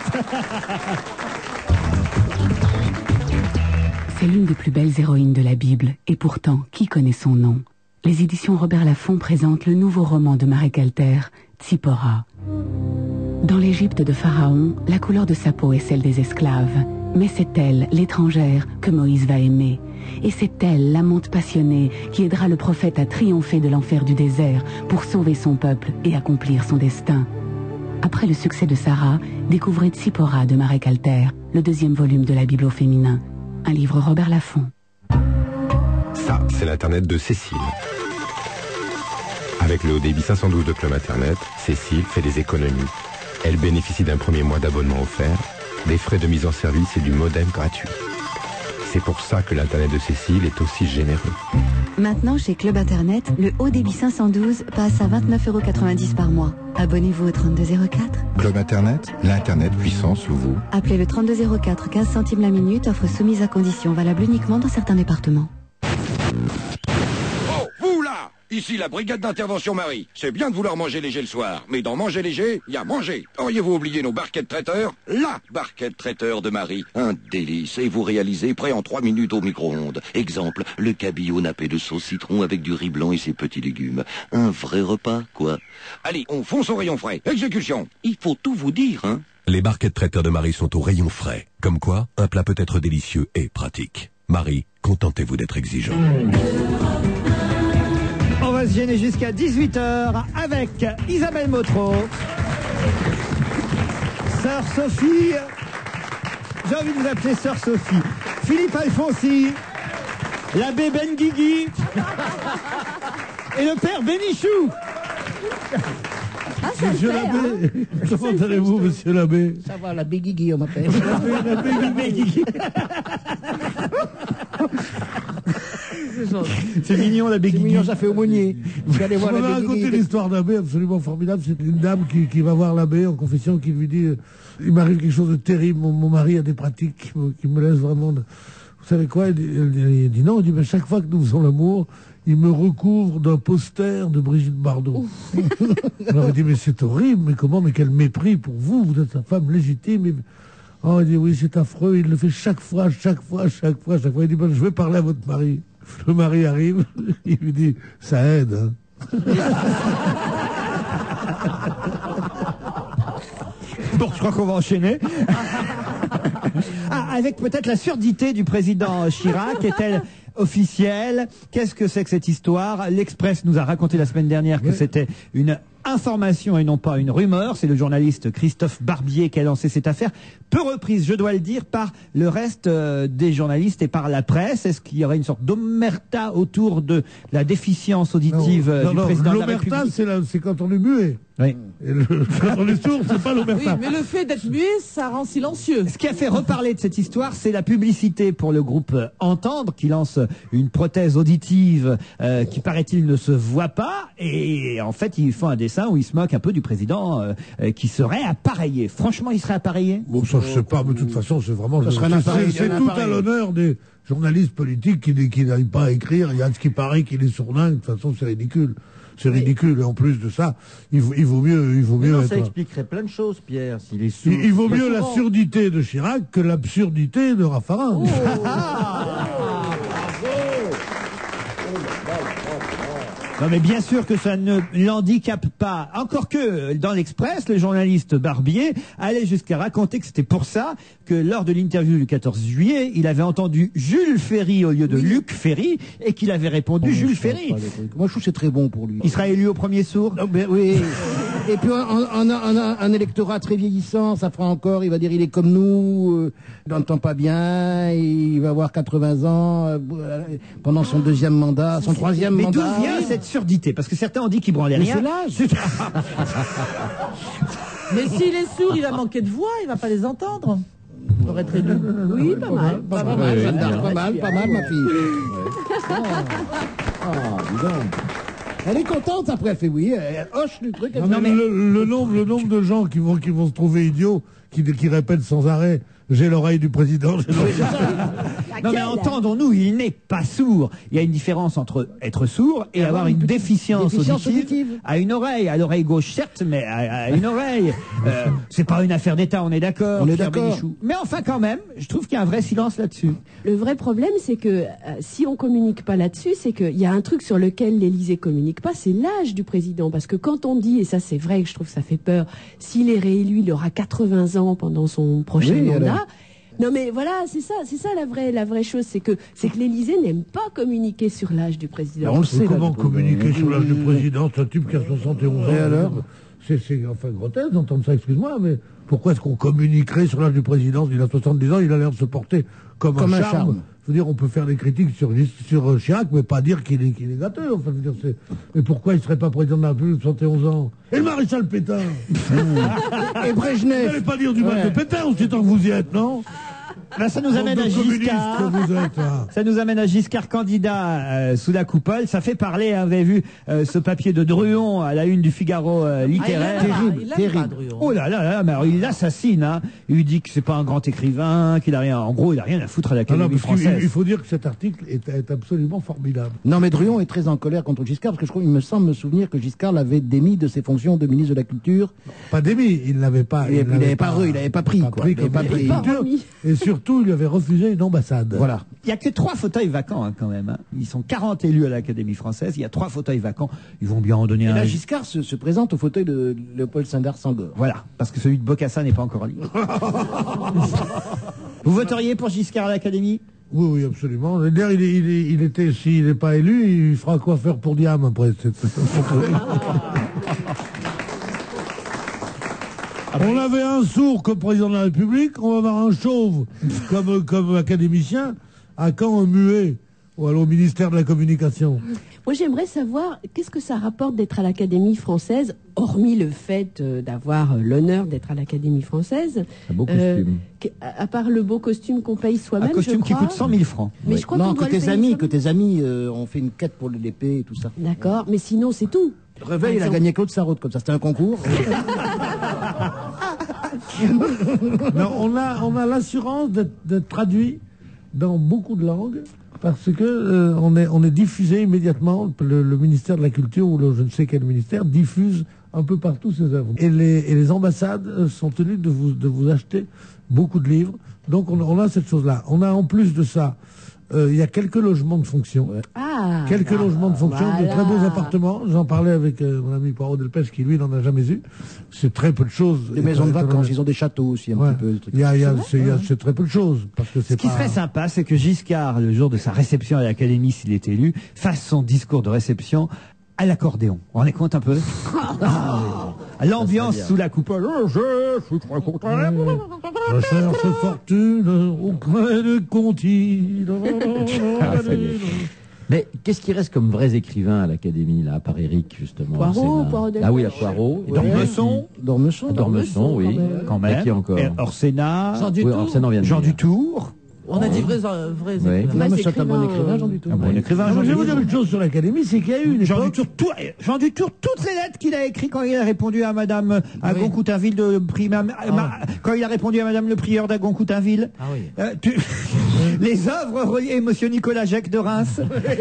C'est l'une des plus belles héroïnes de la Bible, et pourtant, qui connaît son nom? Les éditions Robert Laffont présentent le nouveau roman de Marek Alter, Tzipora. Dans l'Égypte de Pharaon, la couleur de sa peau est celle des esclaves. Mais c'est elle, l'étrangère, que Moïse va aimer. Et c'est elle, l'amante passionnée, qui aidera le prophète à triompher de l'enfer du désert pour sauver son peuple et accomplir son destin. Après le succès de Sarah, découvrez Tzipora de Marek Alter, le deuxième volume de la Bible au féminin. Un livre Robert Laffont. Ça, c'est l'Internet de Cécile. Avec le haut débit cinq cent douze de Club Internet, Cécile fait des économies. Elle bénéficie d'un premier mois d'abonnement offert, des frais de mise en service et du modem gratuit. C'est pour ça que l'Internet de Cécile est aussi généreux. Maintenant, chez Club Internet, le haut débit cinq cent douze passe à vingt-neuf euros quatre-vingt-dix par mois. Abonnez-vous au trente-deux zéro quatre. Club Internet, l'Internet puissant sous vous. Appelez le trente-deux zéro quatre, quinze centimes la minute, offre soumise à condition, valable uniquement dans certains départements. Oh, vous là! Ici la brigade d'intervention Marie. C'est bien de vouloir manger léger le soir, mais dans manger léger, il y a manger. Auriez-vous oublié nos barquettes traiteurs? La barquette traiteur de Marie. Un délice. Et vous réalisez prêt en trois minutes au micro-ondes. Exemple, le cabillaud nappé de sauce citron avec du riz blanc et ses petits légumes. Un vrai repas, quoi. Allez, on fonce au rayon frais. Exécution. Il faut tout vous dire, hein. Les barquettes traiteurs de Marie sont au rayon frais. Comme quoi, un plat peut être délicieux et pratique. Marie, contentez-vous d'être exigeant. On va se gêner jusqu'à dix-huit heures avec Isabelle Motro, Sœur Sophie, j'ai envie de vous appeler Sœur Sophie, Philippe Alfonsi, l'abbé Ben Guigui et le père Bénichou. Ah, Monsieur l'abbé, comment allez-vous, monsieur l'abbé? Ça va, la Guigui, on m'appelle. L'abbé Guigui. C'est mignon, l'abbé Guigui. C'est mignon, ça fait aumônier. Vous allez Vous voir m'avez l'abbé raconté Guigui. l'histoire d'abbé absolument formidable. C'est une dame qui, qui va voir l'abbé en confession, qui lui dit euh, il m'arrive quelque chose de terrible, mon, mon mari a des pratiques qui me, qui me laissent vraiment... de- Vous savez quoi? Elle dit, elle dit- elle dit non, elle dit mais chaque fois que nous faisons l'amour, il me recouvre d'un poster de Brigitte Bardot. Alors il dit mais c'est horrible, mais comment, mais quel mépris pour vous, vous êtes sa femme légitime. Et- Oh, il dit oui, c'est affreux, il le fait chaque fois, chaque fois, chaque fois, chaque fois. Il dit ben, je vais parler à votre mari. Le mari arrive, il lui dit ça aide. Hein. Bon, je crois qu'on va enchaîner. Ah, avec peut-être la surdité du président Chirac, est-elle officielle. Qu'est-ce que c'est que cette histoire? L'Express nous a raconté la semaine dernière que c'était une information et non pas une rumeur. C'est le journaliste Christophe Barbier qui a lancé cette affaire, peu reprise, je dois le dire, par le reste euh, des journalistes et par la presse. Est-ce qu'il y aurait une sorte d'omerta autour de la déficience auditive non, euh, non, du non, président de la l'omerta, République? c'est, la- c'est quand on est muet. Oui. Et le, quand on est sourd, c'est pas Oui, l'omerta. mais le fait d'être muet, ça rend silencieux. Ce qui a fait reparler de cette histoire, c'est la publicité pour le groupe euh, Entendre, qui lance une prothèse auditive euh, qui, paraît-il, ne se voit pas. Et en fait, ils font un dessin où ils se moquent un peu du président euh, euh, qui serait appareillé. Franchement, il serait appareillé? Bon, ça, je sais pas, mais de toute façon, c'est vraiment... Ça serait un c'est- appareil, c'est un tout appareil. à l'honneur des journalistes politiques qui, qui n'arrivent pas à écrire. Il y a ce qui paraît qu'il est sourdingue. De toute façon, c'est ridicule. C'est ridicule. Et en plus de ça, il vaut, il vaut mieux... Il vaut Mais mieux non, être- ça expliquerait plein de choses, Pierre, s'il est sourd. il, il vaut Mais mieux souvent- l'absurdité de Chirac que l'absurdité de Raffarin. Non, mais bien sûr que ça ne l'handicape pas. Encore que, dans l'Express, le journaliste Barbier allait jusqu'à raconter que c'était pour ça que lors de l'interview du quatorze juillet, il avait entendu Jules Ferry au lieu de Luc Ferry et qu'il avait répondu Oh, Jules je pense Ferry. pas des trucs. Moi, je trouve que c'est très bon pour lui. Il sera élu au premier sourd. Non, mais oui. Et puis, on, on a, on a un électorat très vieillissant, ça fera encore, il va dire, il est comme nous, euh, il n'entend pas bien, il va avoir quatre-vingts ans, euh, pendant son deuxième mandat, son troisième Mais d'où mandat. vient cette surdité? Parce que certains ont dit qu'il branlait Mais rien. c'est l'âge. Mais s'il est sourd, il va manquer de voix, il va pas les entendre. Pour être élu. Oui, pas mal, pas mal, Ouais, Jeanne ouais, d'Arc, ouais. pas mal, pas mal, ma fille. Ah, dis donc. Elle est contente après, elle fait oui, elle hoche le truc. Elle Non, fait, mais le, le nombre, le nombre de gens qui vont, qui vont se trouver idiots, qui, qui répètent sans arrêt « j'ai l'oreille du président ». j'ai l'oreille du président. Non mais entendons-nous, il n'est pas sourd. Il y a une différence entre être sourd et avoir une déficience, déficience auditive, auditive. à une oreille, à l'oreille gauche certes, mais à, à une oreille. Euh, c'est pas une affaire d'État, on est d'accord. On est Pierre d'accord. Bénichou. Mais enfin quand même, je trouve qu'il y a un vrai silence là-dessus. Le vrai problème, c'est que euh, si on communique pas là-dessus, c'est qu'il y a un truc sur lequel l'Élysée communique pas, c'est l'âge du président. Parce que quand on dit, et ça c'est vrai que je trouve que ça fait peur, s'il est réélu, il aura quatre-vingts ans pendant son prochain Oui, mandat. alors. Non mais voilà, c'est ça, c'est ça la vraie, la vraie chose, c'est que c'est que l'Élysée n'aime pas communiquer sur l'âge du président. Alors, on le sait, là, Comment du coup. communiquer sur l'âge du président? C'est un type qui a soixante et onze ans. Et alors C'est c'est enfin grotesque d'entendre ça, excuse-moi, mais pourquoi est-ce qu'on communiquerait sur l'âge du président? Il a soixante-dix ans, il a l'air de se porter comme, Comme un, un charme. charme. Je veux dire, on peut faire des critiques sur, sur euh, Chirac, mais pas dire qu'il est, qu'il est gâteux. Enfin, je veux dire, c'est- mais pourquoi il serait pas président de la République de soixante et onze ans? Et le maréchal Pétain? Et Vous Brejnev. n'allez pas dire du mal Ouais. de Pétain aussi tant que vous y êtes, non? Ben, ça nous amène Bande à de communistes Giscard. que vous êtes, là. Ça nous amène à Giscard, candidat euh, sous la coupole. Ça fait parler, hein, vous avez vu euh, ce papier de Druon à la une du Figaro euh, littéraire. Ah, il aime pas, Terrible, il aime terrible. pas Druon. Oh là là là, mais alors il l'assassine, hein. Il lui dit que c'est pas un grand écrivain, qu'il a rien, en gros, il a rien à foutre à Non, non, l'Académie parce qu'il- française. il faut dire que cet article est, est absolument formidable. Non, mais Druon est très en colère contre Giscard, parce que je crois, il me semble me souvenir que Giscard l'avait démis de ses fonctions de ministre de la Culture. Pas démis, il n'avait pas. Il n'avait pas, re- il avait pas pris, quoi. pris Il avait comme pas ministre pris. de la Culture. Et surtout, il lui avait refusé une ambassade. Voilà. Il y a que trois fauteuils vacants, hein, quand même. Hein. Ils sont quarante élus à l'Académie française. Il y a trois fauteuils vacants. Ils vont bien en donner Et un. là, Giscard se, se présente au fauteuil de Léopold Sédar Senghor. Voilà, parce que celui de Bokassa n'est pas encore libre. Vous voteriez pour Giscard à l'Académie? Oui, oui, absolument. D'ailleurs, il, est- il, est- il était, s'il n'est pas élu, il fera quoi faire pour Diam après. c'est- c'est- On avait un sourd comme président de la République, on va avoir un chauve comme, comme académicien, à quand un muet ou alors au ministère de la Communication? Moi, j'aimerais savoir qu'est-ce que ça rapporte d'être à l'Académie française, hormis le fait euh, d'avoir euh, l'honneur d'être à l'Académie française. Un beau Euh, costume. que- à, à part le beau costume qu'on paye Un soi-même, costume je qui crois. coûte cent mille francs. Mais Oui. je crois non, qu'on que doit le tes payer amis, soi-même. que tes amis euh, ont fait une quête pour l'épée et tout ça. D'accord, mais sinon c'est tout. Réveil, Par il a exemple. gagné Claude Sarraute, comme ça. C'était un concours. Non, on a, on a l'assurance d'être d'être traduit dans beaucoup de langues parce que euh, on est, on est diffusé immédiatement. Le, le ministère de la Culture ou le je ne sais quel ministère diffuse un peu partout ses œuvres. Et les, et les ambassades euh, sont tenues de vous, de vous acheter beaucoup de livres. Donc on, on a cette chose-là. On a en plus de ça euh, il y a quelques logements de fonction. Ah, quelques logements de fonction, de voilà. très beaux appartements. J'en parlais avec euh, mon ami Poirot Delpech qui, lui, n'en a jamais eu. C'est très peu de choses. Des maisons de vacances, ils ont des châteaux aussi, un Ouais. petit peu. des trucs Il y a, il y a, comme ça. c'est, il y a- c'est très peu de choses. Parce que c'est Ce qui pas... serait sympa, c'est que Giscard, le jour de sa réception à l'Académie, s'il est élu, fasse son discours de réception à l'accordéon. Vous vous rendez compte un peu Ah, l'ambiance sous la coupole. Oh, je suis très content. Je cherche fortune auprès de Conti. Ah, ça y est. Mais qu'est-ce qui reste comme vrais écrivains à l'Académie, là, à part Eric, justement Poirot, Arsena. Poirot Delpech. Ah oui, à Poirot. Et Dormesson. Dormesson. Dormesson, oui. Quand Il y a même. qui encore Et Orsena. Jean Oui, Dutour. Arsène, on vient de Jean dire. Dutour. On a dit vrais, euh, vrais Oui. écrivains. Non, mais c'est un écrivain, bon écrivain, euh, Jean Dutour. Un bon écrivain, Non, Jean mais je vais vous Dutour. dire une chose sur l'Académie, c'est qu'il y a eu une Jean époque... Dutour, tout- Jean Dutour, toutes les lettres qu'il a écrites quand il a répondu à Madame à Goncoutainville de prix, ma- ma- quand il a répondu à Madame le prieur d'Agoncoutainville. Ah oui. Euh, tu- les œuvres reliées, Monsieur Nicolas Jacques de Reims.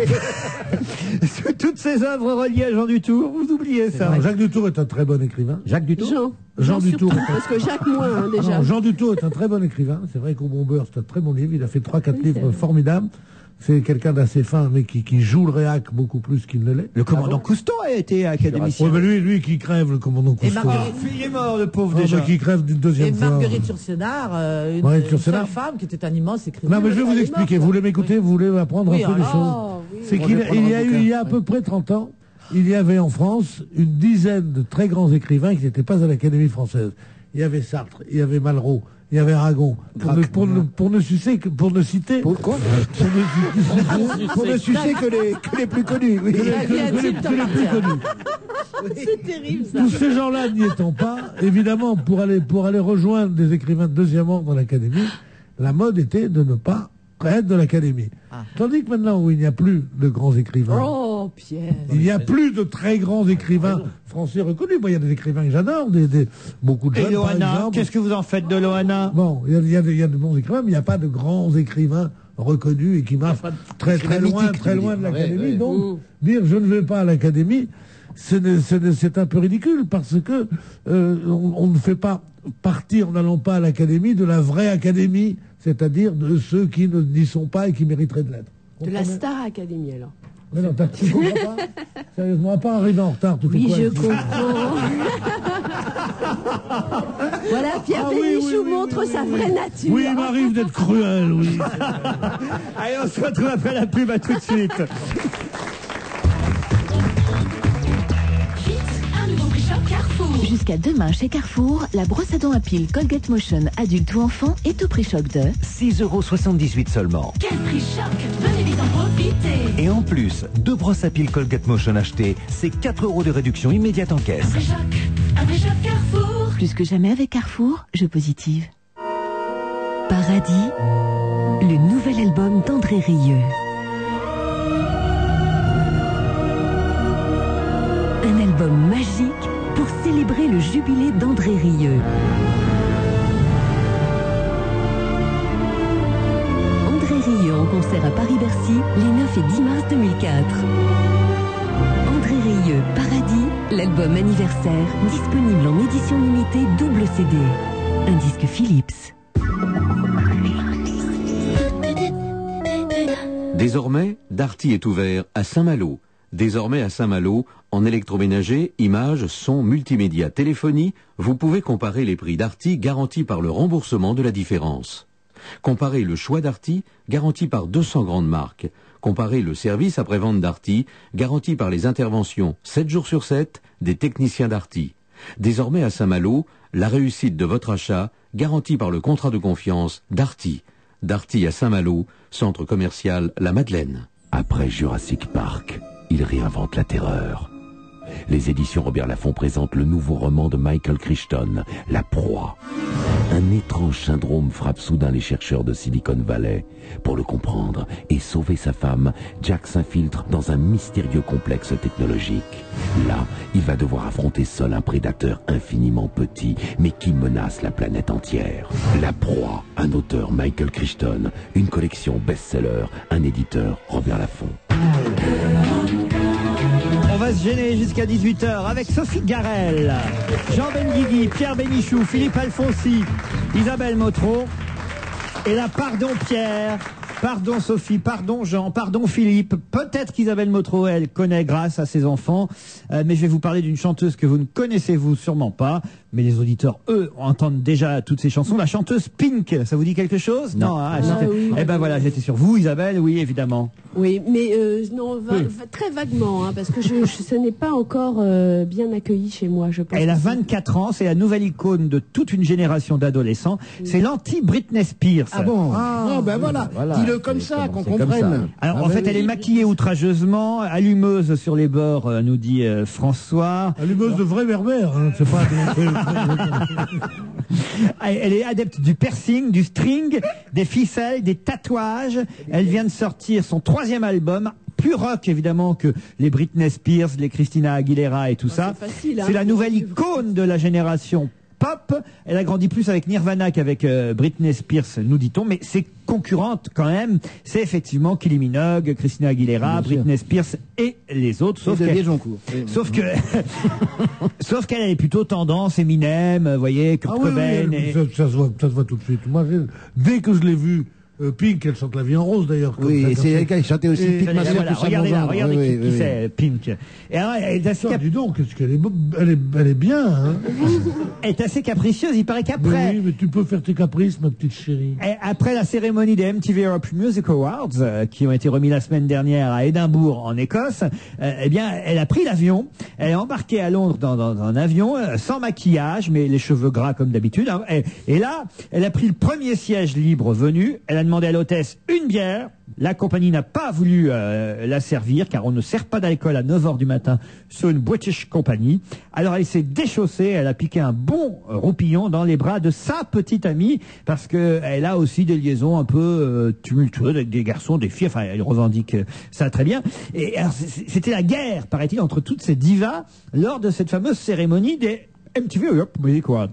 Toutes ces œuvres reliées à Jean Dutour, vous oubliez ça. Non, Jacques Dutour est un très bon écrivain. Jacques Dutour Jean. Jean surtout, Dutour. parce que Jacques moins, hein, déjà. Non, Jean Dutour est un très bon écrivain. C'est vrai qu'au Bon Beurre, c'est un très bon livre. Il a fait trois, quatre livres formidables. C'est quelqu'un d'assez fin, mais qui, qui joue le réac beaucoup plus qu'il ne l'est. Le commandant Cousteau a été académicien. Ouais, mais lui, lui qui crève, le commandant Et Cousteau. Marguerite, Il est mort, le pauvre, Ah, déjà. mais qui crève d'une et deuxième fois. Marguerite Yourcenar, euh, une, Marguerite une Yourcenar. seule femme qui était un immense écrivain. Non, mais je vais vous expliquer. Vous voulez m'écouter? Vous voulez apprendre Oui, un peu les alors. choses? Oh, oui. C'est On qu'il va il prendre y a un eu, bouquin. il y a à peu près trente ans, il y avait en France une dizaine de très grands écrivains qui n'étaient pas à l'Académie française. Il y avait Sartre, il y avait Malraux, il y avait Aragon. Pour, ne, pour, ne, pour ne sucer que, pour ne citer. Pourquoi Pour ne, pour ne sucer que les, que les plus connus. Oui. Que les, que- que les- que les plus connus. C'est terrible, ça. Tous ces gens-là n'y étant pas, évidemment, pour aller, pour aller rejoindre des écrivains de deuxième ordre dans l'Académie, la mode était de ne pas être de l'Académie. Tandis que maintenant, où il n'y a plus de grands écrivains, Oh, Pierre. il n'y a plus de très grands écrivains français reconnus. Moi, il y a des écrivains que j'adore, des, des- beaucoup de Et jeunes, par Loana, exemple. qu'est-ce que vous en faites de Loana? Bon, il y, a, il y a de- il y a de bons écrivains, mais il n'y a pas de grands écrivains reconnus et qui marchent très très d'écrivains loin, mythiques, très tu loin veux de dire. l'Académie. Ouais, ouais. Donc, dire je ne vais pas à l'Académie, ce n'est- ce n'est- c'est un peu ridicule parce que euh, on, on ne fait pas partie en n'allant pas à l'Académie de la vraie Académie, c'est-à-dire de ceux qui ne- n'y sont pas et qui mériteraient de l'être. De la Comprenez? Star Academy, alors. Mais non, t'as- tu comprends pas? Sérieusement, à part arriver en retard, tu fais Oui, quoi je ici? comprends. Voilà, Pierre Ah oui, Bénichou oui, oui, montre oui, sa oui, vraie oui. nature. Oui, il m'arrive d'être cruel, oui. Allez, on se retrouve après la pub, à tout de suite. Un nouveau prix choc Carrefour. Jusqu'à demain chez Carrefour, la brosse à dents à pile Colgate Motion adulte ou enfant est au prix choc de six euros soixante-dix-huit seulement. Quel prix choc. Venez vite en profiter. Et en plus, deux brosses à piles Colgate Motion achetées, c'est quatre euros de réduction immédiate en caisse. Choc. Un prix choc Carrefour. Plus que jamais avec Carrefour, je positive. Paradis, le nouvel album d'André Rieu. Un album magique pour célébrer le jubilé d'André Rieu. André Rieu en concert à Paris-Bercy les neuf et dix mars deux mille quatre. André Rieu, Paradis, l'album anniversaire, disponible en édition limitée double C D. Un disque Philips. Désormais, Darty est ouvert à Saint-Malo. Désormais à Saint-Malo, en électroménager, images, son, multimédia, téléphonie, vous pouvez comparer les prix Darty garantis par le remboursement de la différence. Comparez le choix Darty, garanti par deux cents grandes marques. Comparez le service après-vente Darty, garanti par les interventions sept jours sur sept des techniciens Darty. Désormais à Saint-Malo, la réussite de votre achat, garantie par le contrat de confiance Darty. Darty à Saint-Malo, centre commercial La Madeleine. Après Jurassic Park, il réinvente la terreur. Les éditions Robert Laffont présentent le nouveau roman de Michael Crichton, La Proie. Un étrange syndrome frappe soudain les chercheurs de Silicon Valley. Pour le comprendre et sauver sa femme, Jack s'infiltre dans un mystérieux complexe technologique. Là, il va devoir affronter seul un prédateur infiniment petit, mais qui menace la planète entière. La Proie, un auteur Michael Crichton, une collection best-seller, un éditeur Robert Laffont. On va se gêner jusqu'à dix-huit heures avec Sophie Garel, Jean Benguigui, Pierre Bénichou, Philippe Alfonsi, Isabelle Motro et la Pardon Pierre Pardon Sophie, pardon Jean, pardon Philippe. Peut-être qu'Isabelle Motro, elle connaît grâce à ses enfants. Euh, mais je vais vous parler d'une chanteuse que vous ne connaissez vous sûrement pas. Mais les auditeurs, eux, entendent déjà toutes ces chansons. La chanteuse Pink, ça vous dit quelque chose? Non, hein, Ah, oui. Eh ben voilà, j'étais sur vous, Isabelle, oui, évidemment. Oui, mais euh, non, va- Oui. va- très vaguement, hein, parce que je, je- ce n'est pas encore euh, bien accueilli chez moi, je pense. Elle a vingt-quatre ans, c'est la nouvelle icône de toute une génération d'adolescents. C'est l'anti-Britney Spears. Ah bon Ah, ben voilà. Dis-le comme ça, qu'on comprenne. Alors Ah en ben fait, oui. elle est maquillée outrageusement, allumeuse sur les bords, euh, nous dit euh, François. Allumeuse de vrai berbère, hein, c'est pas... Elle est adepte du piercing, du string, des ficelles, des tatouages. Elle vient de sortir son troisième album, plus rock évidemment que les Britney Spears, les Christina Aguilera et tout ça. c'est facile, hein. C'est la nouvelle icône de la génération pop. Elle a grandi plus avec Nirvana qu'avec euh, Britney Spears, nous dit-on, mais ses concurrentes quand même, c'est effectivement Kylie Minogue, Christina Aguilera, Bien sûr. Britney Spears et les autres. Sauf Et de qu'elle- Liégeoncourt. Oui. Sauf que, sauf qu'elle est plutôt tendance Eminem, vous voyez, Kurt Ah oui, Cobain. oui, et- ça, ça se voit, ça se voit tout de suite. Moi, j'ai- dès que je l'ai vu, euh, Pink, elle chante La vie en rose d'ailleurs. comme Oui, ça, et quand c'est elle qui a chanté aussi Et- Pink, ma Et sœur, voilà, tout ça, regardez mon là, genre. regardez Oui, qui, oui, qui oui. c'est, Pink. Et alors, elle est assez, Putain, cap- dis donc, qu'est-ce qu'elle est, bo- elle est, elle est bien, hein. elle est assez capricieuse. Il paraît qu'après, Mais oui, mais tu peux faire tes caprices, ma petite chérie. et après la cérémonie des M T V Europe Music Awards, euh, qui ont été remis la semaine dernière à Édimbourg, en Écosse, euh, eh bien, elle a pris l'avion. Elle est embarquée à Londres dans, dans- dans un avion, euh, sans maquillage, mais les cheveux gras comme d'habitude. hein. Et, et là, elle a pris le premier siège libre venu. Elle a demandé à l'hôtesse une bière. La compagnie n'a pas voulu euh, la servir, car on ne sert pas d'alcool à neuf heures du matin sur une British compagnie. Alors elle s'est déchaussée, elle a piqué un bon euh, roupillon dans les bras de sa petite amie, parce que elle a aussi des liaisons un peu euh, tumultueuses avec des garçons, des filles, enfin elle revendique euh, ça très bien. Et alors, c'est- c'était la guerre, paraît-il, entre toutes ces divas lors de cette fameuse cérémonie des M T V Europe Music Awards.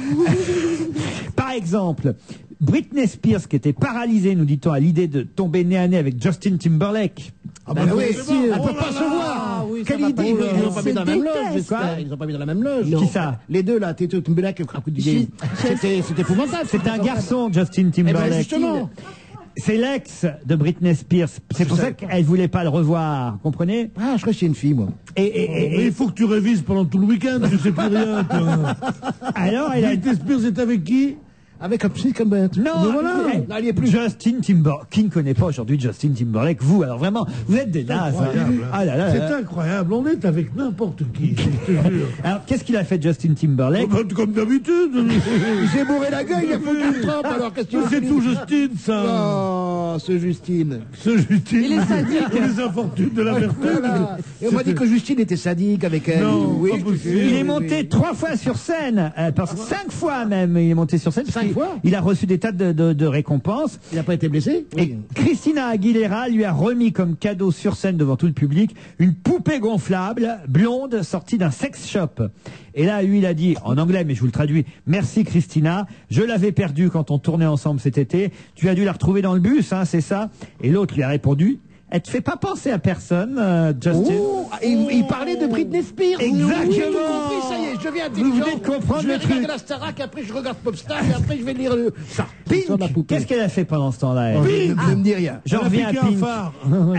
Par exemple, Britney Spears, qui était paralysée, nous dit-on, à l'idée de tomber nez à nez avec Justin Timberlake. Ah bah oui, si, elle peut pas se voir. Ah oui, ça Quelle va idée. pas. Ils Oh là n'ont pas mis dans la même loge, j'espère. Ils n'ont pas mis dans la même loge. Qui ça? Les deux là, Tito Timberlake et Krakow du Game. C'était c'était épouvantable. C'est un garçon, Justin Eh ben Timberlake. justement. C'est l'ex de Britney Spears. C'est pour ça qu'elle voulait pas le revoir, comprenez? Ah, je crois que c'est une fille, moi. Et, et- et- Mais il faut que tu révises pendant tout le week-end, tu sais plus rien, toi. alors, elle a Britney Spears est avec qui? Avec un psy comme un truc. Non, Mais voilà. elle- Là, il y est plus. Justin Timberlake. Qui ne connaît pas aujourd'hui Justin Timberlake? Vous, alors vraiment, vous êtes des nazes. hein. Incroyable. Ah là là. C'est là. incroyable, on est avec n'importe qui, je te jure. Alors, qu'est-ce qu'il a fait, Justin Timberlake? Comme, comme d'habitude. Il s'est bourré la gueule, il a foutu une trempe, alors qu'est-ce que Mais tu c'est veux tout dire? Justine, ça. Oh, ce Justine. Ce Justine. Il est sadique. Les infortunes de la vertu. Voilà. Et on m'a dit que Justine était sadique avec elle. Non, oui, pas je te possible. jure, Il est oui, monté oui. trois fois sur scène, euh, parce que cinq fois même, il est monté sur scène. parce Cinq qu'il- fois Il a reçu des tas de, de- de récompenses. Il n'a pas été blessé? Et Christina Aguilera lui a remis comme cadeau sur scène devant tout le public une poupée gonflable, blonde, sortie d'un sex shop. Et là, lui, il a dit, en anglais, mais je vous le traduis, merci Christina, je l'avais perdue quand on tournait ensemble cet été, tu as dû la retrouver dans le bus, hein, c'est ça? Et l'autre lui a répondu, elle te fait pas penser à personne, euh, Justin? Oh, il, il parlait de Britney Spears. Exactement. Oui, j'ai tout compris, ça y est, je deviens intelligent. Vous venez de comprendre je vais le truc. regarder la Starac, après je regarde Popstar, et après je vais lire le... ça. Sur la Pink, poupée. qu'est-ce qu'elle a fait pendant ce temps-là, elle? Oh, ne, ne me dis rien. J'en Elle a reviens à piqué un Pink. phare.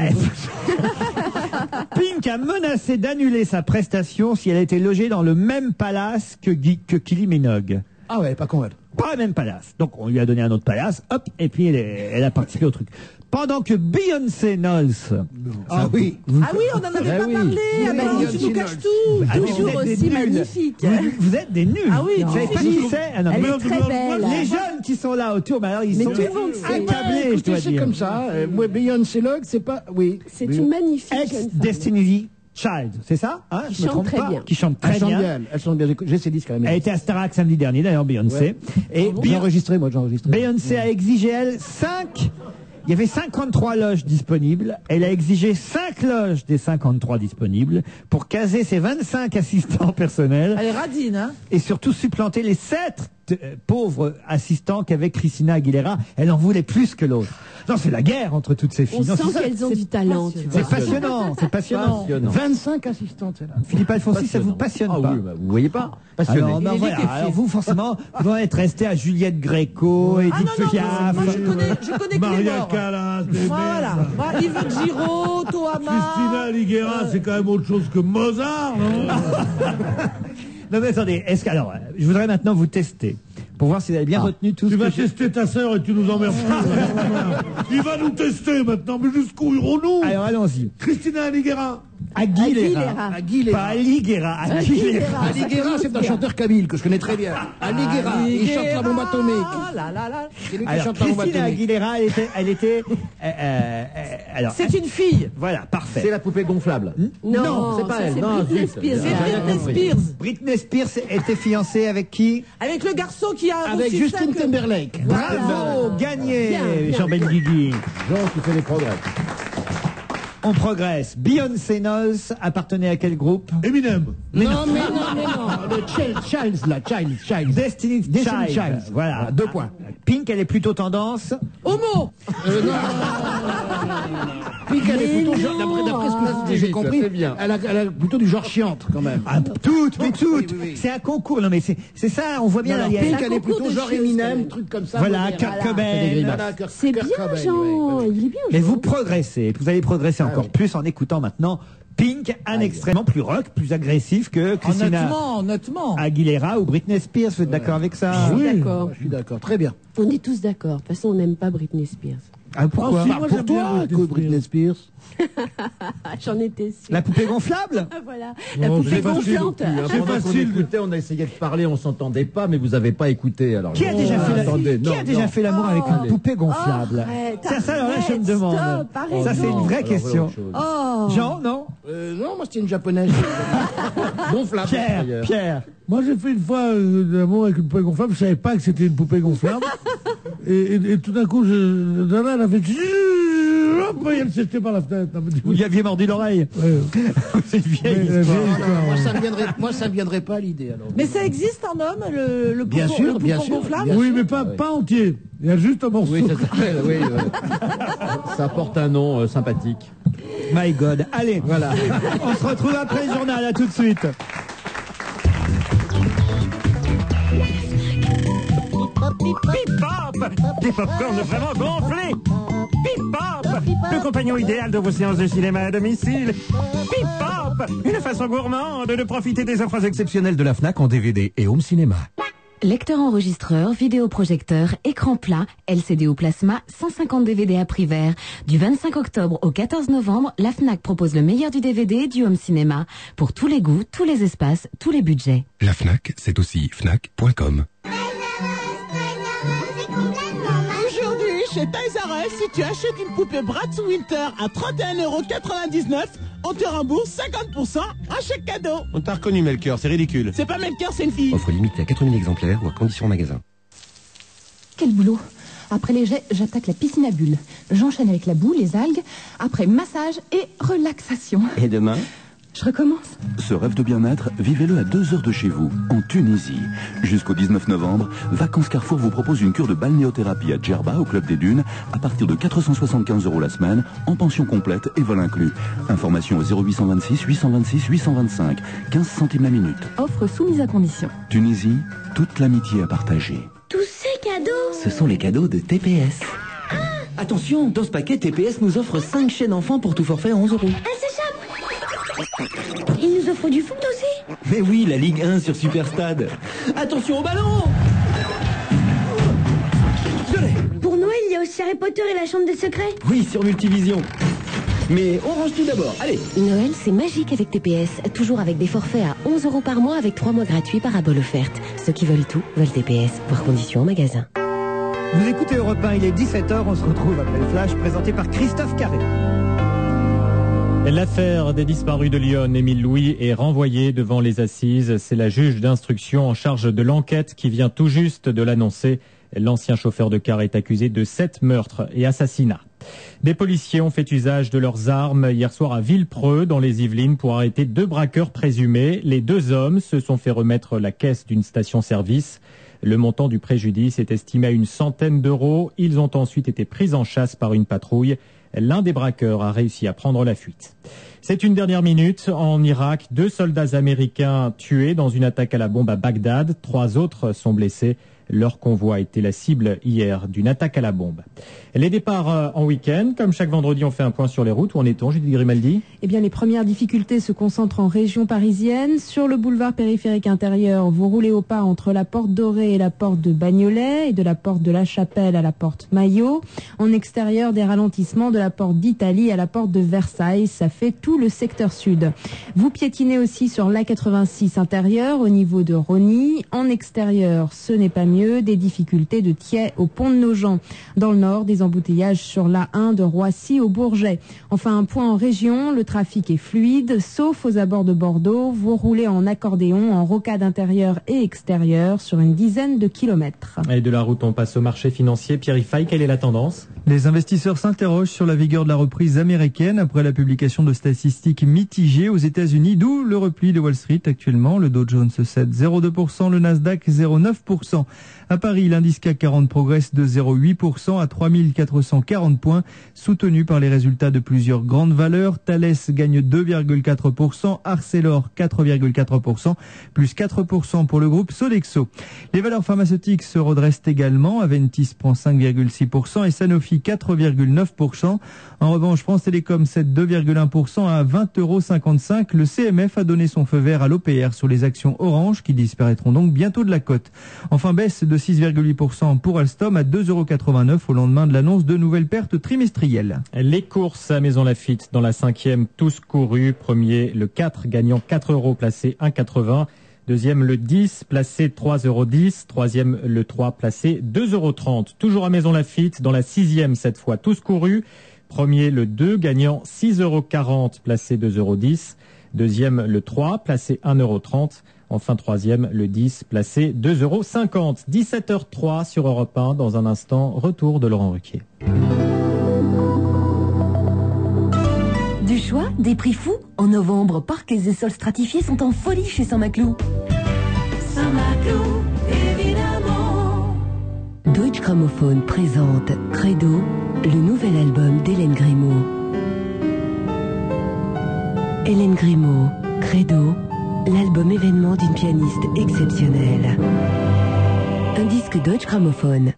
Pink a menacé d'annuler sa prestation si elle était logée dans le même palace que, Guy- que Kylie Minogue. Ah ouais, pas con, elle. Pas le même palace. Donc on lui a donné un autre palace, hop, et puis elle, est- elle a participé au truc. Pendant que Beyoncé Knowles... Ah oui. Ah oui, on en avait Eh pas oui. parlé. Oui, Ah ben, oui, tu nous oui. caches tout. Ah, mais vous Toujours êtes des aussi nuls. magnifique. Vous, vous êtes des nuls. Ah oui, Vous savez pas magnifique. qui c'est? Ah non, Elle mais- est très belle. Les jeunes qui sont là autour, bah alors ils Mais sont tout le monde sait. accablés, je Écoutez, dois c'est dire. comme ça. Euh, moi, Beyoncé Log, c'est pas... Oui. C'est Oui. une magnifique jeune femme. Ex-Destiny Child, c'est ça hein, Qui je me chante trompe très pas bien. Qui chante très Elles sont bien. bien, elles sont bien. J'ai ces disques quand même. Elle était à Starac samedi dernier, d'ailleurs, Beyoncé. Ouais. Et J'ai Beyon- enregistré, moi, j'ai enregistré. Beyoncé a exigé, elle, cinq... Il y avait cinquante-trois loges disponibles. Elle a exigé cinq loges des cinquante-trois disponibles pour caser ses vingt-cinq assistants personnels Elle est radine, hein. et surtout supplanter les sept t- euh, pauvre assistant qu'avait Christina Aguilera. Elle en voulait plus que l'autre. Non, c'est la guerre entre toutes ces filles. On Non, sent c'est ça. qu'elles ont du talent, tu vois. C'est passionnant, c'est passionnant. Passionnant. vingt-cinq assistantes, c'est là. Philippe Alfonsi, ça vous passionne Ah pas? oui, bah, vous voyez pas. Passionné. Alors, ben voilà, alors vous, forcément, vous devez être resté à Juliette Gréco, Edith Ah non, non, Piaf. moi, je connais, je connais que les Maria morts. Callas, des Voilà. merdes. Voilà. Yves Giraud, Toama. Christina Aguilera, c'est quand même autre chose que Mozart, non? Non mais attendez, est-ce que alors, je voudrais maintenant vous tester pour voir si vous avez bien Ah. retenu tout Tu ce vas que j'ai- tester ta sœur et tu nous emmerdes plus. Il va nous tester maintenant, mais jusqu'où irons-nous? Alors allons-y. Christina Aguilera. Aguilera. Aguilera. Pas Aliguera, Aguilera. Aguilera, c'est un chanteur kabyle que je connais très bien. Aguilera, il chante la bombe atomique. Ah là là là. C'est lui qui Alors chante la bombe Christina atomique. Aguilera, elle était, elle était, euh, euh, euh, alors. C'est une fille. Voilà, parfait. C'est la poupée gonflable. Non, c'est pas ça, elle. c'est Non, Britney zut. Spears. J'ai C'est rien Britney compris. Spears. Britney Spears était fiancée avec qui? Avec le garçon qui a Avec aussi Justin cinq- Timberlake. Bravo, gagné, Bien, bien. Jean Benguigui. Jean qui fait les progrès. On progresse. Beyoncé Knowles appartenait à quel groupe? Eminem. Non, mais non, mais non. Le Child, Childs, là, Child, Child. Destiny's Destiny Child. Child. Voilà. Voilà, deux points. Pink, elle est plutôt tendance. Homo. Euh, non. Pink, elle est plutôt genre, d'après, d'après ce que j'ai Ça compris, fait bien. elle a, elle a plutôt du genre chiante, quand même. Ah, toutes, mais toutes. Oui, oui, oui. C'est un concours. Non, mais c'est c'est ça. On voit bien Non, là. non, il y a- Pink, un elle est concours plutôt de genre choses, Eminem, quand truc comme ça. Voilà, moderne. Kurt Voilà. Cobain. Voilà, Kurt- C'est Kurt bien, Cobain, Jean. oui, oui. Il est bien, Mais Jean. vous progressez. Vous allez progresser encore oui. plus en écoutant maintenant Pink, un extrêmement plus rock, plus agressif que Christina Honnêtement, honnêtement. Aguilera ou Britney Spears. Vous êtes d'accord avec ça? Je suis d'accord. Je suis d'accord, très bien. On est tous d'accord. De toute façon, on n'aime pas Britney Spears. Ah, pourquoi? Ah, si, Bah, moi, pour j'aime toi, bien que Britney Spears. J'en étais sûre. La poupée gonflable? Ah, voilà. La Non, poupée c'est facile. gonflante. Hein, C'est pendant qu'on facile. écoutait, on a essayé de parler, on s'entendait pas, mais vous n'avez pas écouté. Alors, Qui a déjà Oh, fait la- attendez, qui non, a déjà non. fait l'amour avec une Allez. poupée gonflable? Arrête, Ça, ça, alors là, je me arrête, demande. stop, arrête, Ça, c'est non. une vraie Alors, question. autre chose. Oh. Jean, non? Euh, non, moi, c'était une japonaise. Gonflable. Pierre, d'ailleurs. Pierre. Moi, j'ai fait une fois euh, de l'amour avec une poupée gonflable. Je savais pas que c'était une poupée gonflable. et, et- et tout d'un coup, je, Dana, elle a fait... Hop, et elle s'est jetée par la fenêtre. Non, mais du coup, Vous lui aviez mordu l'oreille. ouais. C'est une vieille Mais, euh, histoire. vieille histoire, Moi, ouais. ça ne viendrait, moi, ça ne viendrait pas à l'idée, alors. Mais ça existe en homme, le, le Bien poupon- sûr, le bien poupon sûr, gonflable bien Oui, mais pas, pas entier. Il y a juste un morceau. Oui, ça s'appelle, oui, oui. Ça porte un nom euh, sympathique. My God. Allez, Voilà. on se retrouve après le journal. À tout de suite. Pip-Pop, des pop-corns vraiment gonflés. Pip-Pop, le compagnon idéal de vos séances de cinéma à domicile. Pip-Pop, une façon gourmande de profiter des offres exceptionnelles de la Fnac en D V D et home cinéma. Lecteur enregistreur, vidéoprojecteur, écran plat, L C D ou plasma, cent cinquante D V D à prix vert. Du vingt-cinq octobre au quatorze novembre, la Fnac propose le meilleur du D V D et du home cinéma. Pour tous les goûts, tous les espaces, tous les budgets. La Fnac, c'est aussi fnac point com. Aujourd'hui, chez Toys R Us, si tu achètes une poupée Bratz Winter à trente et un euros quatre-vingt-dix-neuf, on te rembourse cinquante pour cent en chèque cadeau. On t'a reconnu, Melchior, c'est ridicule. C'est pas Melchior, c'est une fille. Offre limitée à quatre mille exemplaires ou à condition magasin. Quel boulot! Après les jets, j'attaque la piscine à bulles. J'enchaîne avec la boue, les algues, après massage et relaxation. Et demain? Je recommence. Ce rêve de bien-être, vivez-le à deux heures de chez vous, en Tunisie. Jusqu'au dix-neuf novembre, Vacances Carrefour vous propose une cure de balnéothérapie à Djerba, au Club des Dunes, à partir de quatre cent soixante-quinze euros la semaine, en pension complète et vol inclus. Information au zéro huit cent vingt-six huit cent vingt-six huit cent vingt-cinq, quinze centimes la minute. Offre soumise à condition. Tunisie, toute l'amitié à partager. Tous ces cadeaux. Ce sont les cadeaux de T P S. Attention, dans ce paquet, T P S nous offre cinq chaînes enfants pour tout forfait à onze euros. Elle s'échappe. Il nous offre du foot aussi. Mais oui, la Ligue un sur Superstade. Attention au ballon! Pour Noël, il y a aussi Harry Potter et la chambre des secrets. Oui, sur Multivision. Mais on range tout d'abord, allez. Noël, c'est magique avec T P S. Toujours avec des forfaits à onze euros par mois avec trois mois gratuits parabole offerte. Ceux qui veulent tout veulent T P S. Voir conditions en magasin. Vous écoutez Europe un, il est dix-sept heures. On se retrouve après le flash présenté par Christophe Carré. L'affaire des disparus de Lyon, Émile Louis, est renvoyée devant les assises. C'est la juge d'instruction en charge de l'enquête qui vient tout juste de l'annoncer. L'ancien chauffeur de car est accusé de sept meurtres et assassinats. Des policiers ont fait usage de leurs armes hier soir à Villepreux, dans les Yvelines, pour arrêter deux braqueurs présumés. Les deux hommes se sont fait remettre la caisse d'une station-service. Le montant du préjudice est estimé à une centaine d'euros. Ils ont ensuite été pris en chasse par une patrouille. L'un des braqueurs a réussi à prendre la fuite. C'est une dernière minute. En Irak, deux soldats américains tués dans une attaque à la bombe à Bagdad. Trois autres sont blessés. Leur convoi a été la cible hier d'une attaque à la bombe. Les départs en week-end, comme chaque vendredi, on fait un point sur les routes. Où en est-on, Judith Grimaldi? Eh bien, les premières difficultés se concentrent en région parisienne. Sur le boulevard périphérique intérieur, vous roulez au pas entre la porte Dorée et la porte de Bagnolet et de la porte de la Chapelle à la porte Maillot. En extérieur, des ralentissements de la porte d'Italie à la porte de Versailles. Ça fait tout le secteur sud. Vous piétinez aussi sur l'A quatre-vingt-six intérieur au niveau de Rosny. En extérieur, ce n'est pas mieux. Des difficultés de Thiais au pont de Nogent. Dans le nord, des embouteillages sur l'A un de Roissy au Bourget. Enfin, un point en région, le trafic est fluide, sauf aux abords de Bordeaux. Vous roulez en accordéon, en rocade intérieure et extérieure sur une dizaine de kilomètres. Et de la route, on passe au marché financier. Pierre Ifay, quelle est la tendance? Les investisseurs s'interrogent sur la vigueur de la reprise américaine après la publication de statistiques mitigées aux États-Unis, d'où le repli de Wall Street actuellement. Le Dow Jones cède zéro virgule deux pour cent, le Nasdaq zéro virgule neuf pour cent. À Paris, l'indice C A C quarante progresse de zéro virgule huit pour cent à trois mille quatre cent quarante points, soutenu par les résultats de plusieurs grandes valeurs. Thales gagne deux virgule quatre pour cent, Arcelor quatre virgule quatre pour cent, plus quatre pour cent pour le groupe Sodexo. Les valeurs pharmaceutiques se redressent également, Aventis prend cinq virgule six pour cent et Sanofi quatre virgule neuf pour cent. En revanche, France Télécom cède deux virgule un pour cent à vingt euros cinquante-cinq. Le C M F a donné son feu vert à l'O P R sur les actions Orange qui disparaîtront donc bientôt de la cote. Enfin, baisse de six virgule huit pour cent pour Alstom à deux euros quatre-vingt-neuf au lendemain de l'annonce de nouvelles pertes trimestrielles. Les courses à Maison Lafitte dans la cinquième, tous courus. Premier, le quatre, gagnant quatre euros, placé un virgule quatre-vingts. Deuxième, le dix, placé trois euros dix. Troisième, le trois, placé deux euros trente. Toujours à Maison Lafitte, dans la sixième, cette fois, tous courus. Premier, le deux, gagnant six euros quarante, placé deux euros dix. Deuxième, le trois, placé un euro trente. Enfin, troisième, le dix, placé deux euros cinquante. dix-sept heures trois sur Europe un. Dans un instant, retour de Laurent Ruquier. Du choix, des prix fous. En novembre, parquets et sols stratifiés sont en folie chez Saint-Maclou. Saint-Maclou, évidemment. Deutsche Grammophon présente Credo, le nouvel album d'Hélène Grimaud. Hélène Grimaud, Credo, l'album événement d'une pianiste exceptionnelle. Un disque Deutsche Grammophon.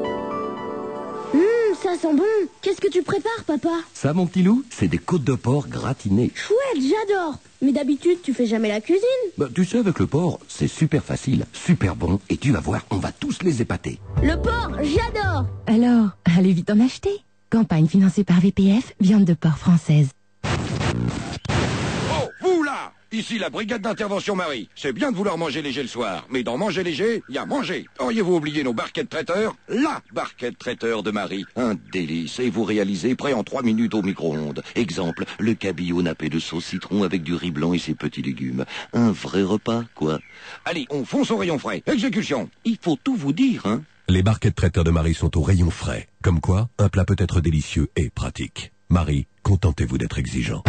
Hum, ça sent bon. Qu'est-ce que tu prépares, papa? Ça, mon petit loup, c'est des côtes de porc gratinées. Chouette, j'adore. Mais d'habitude, tu fais jamais la cuisine. Bah, tu sais, avec le porc, c'est super facile, super bon, et tu vas voir, on va tous les épater. Le porc, j'adore. Alors, allez vite en acheter. Campagne financée par V P F, viande de porc française. Oh, vous là! Ici la brigade d'intervention Marie. C'est bien de vouloir manger léger le soir, mais dans manger léger, il y a manger. Auriez-vous oublié nos barquettes traiteurs? La barquette traiteur de Marie. Un délice. Et vous réalisez prêt en trois minutes au micro-ondes. Exemple, le cabillaud nappé de sauce citron avec du riz blanc et ses petits légumes. Un vrai repas, quoi. Allez, on fonce au rayon frais. Exécution. Il faut tout vous dire, hein. Les barquettes traiteurs de Marie sont au rayon frais. Comme quoi, un plat peut être délicieux et pratique. Marie, contentez-vous d'être exigeant.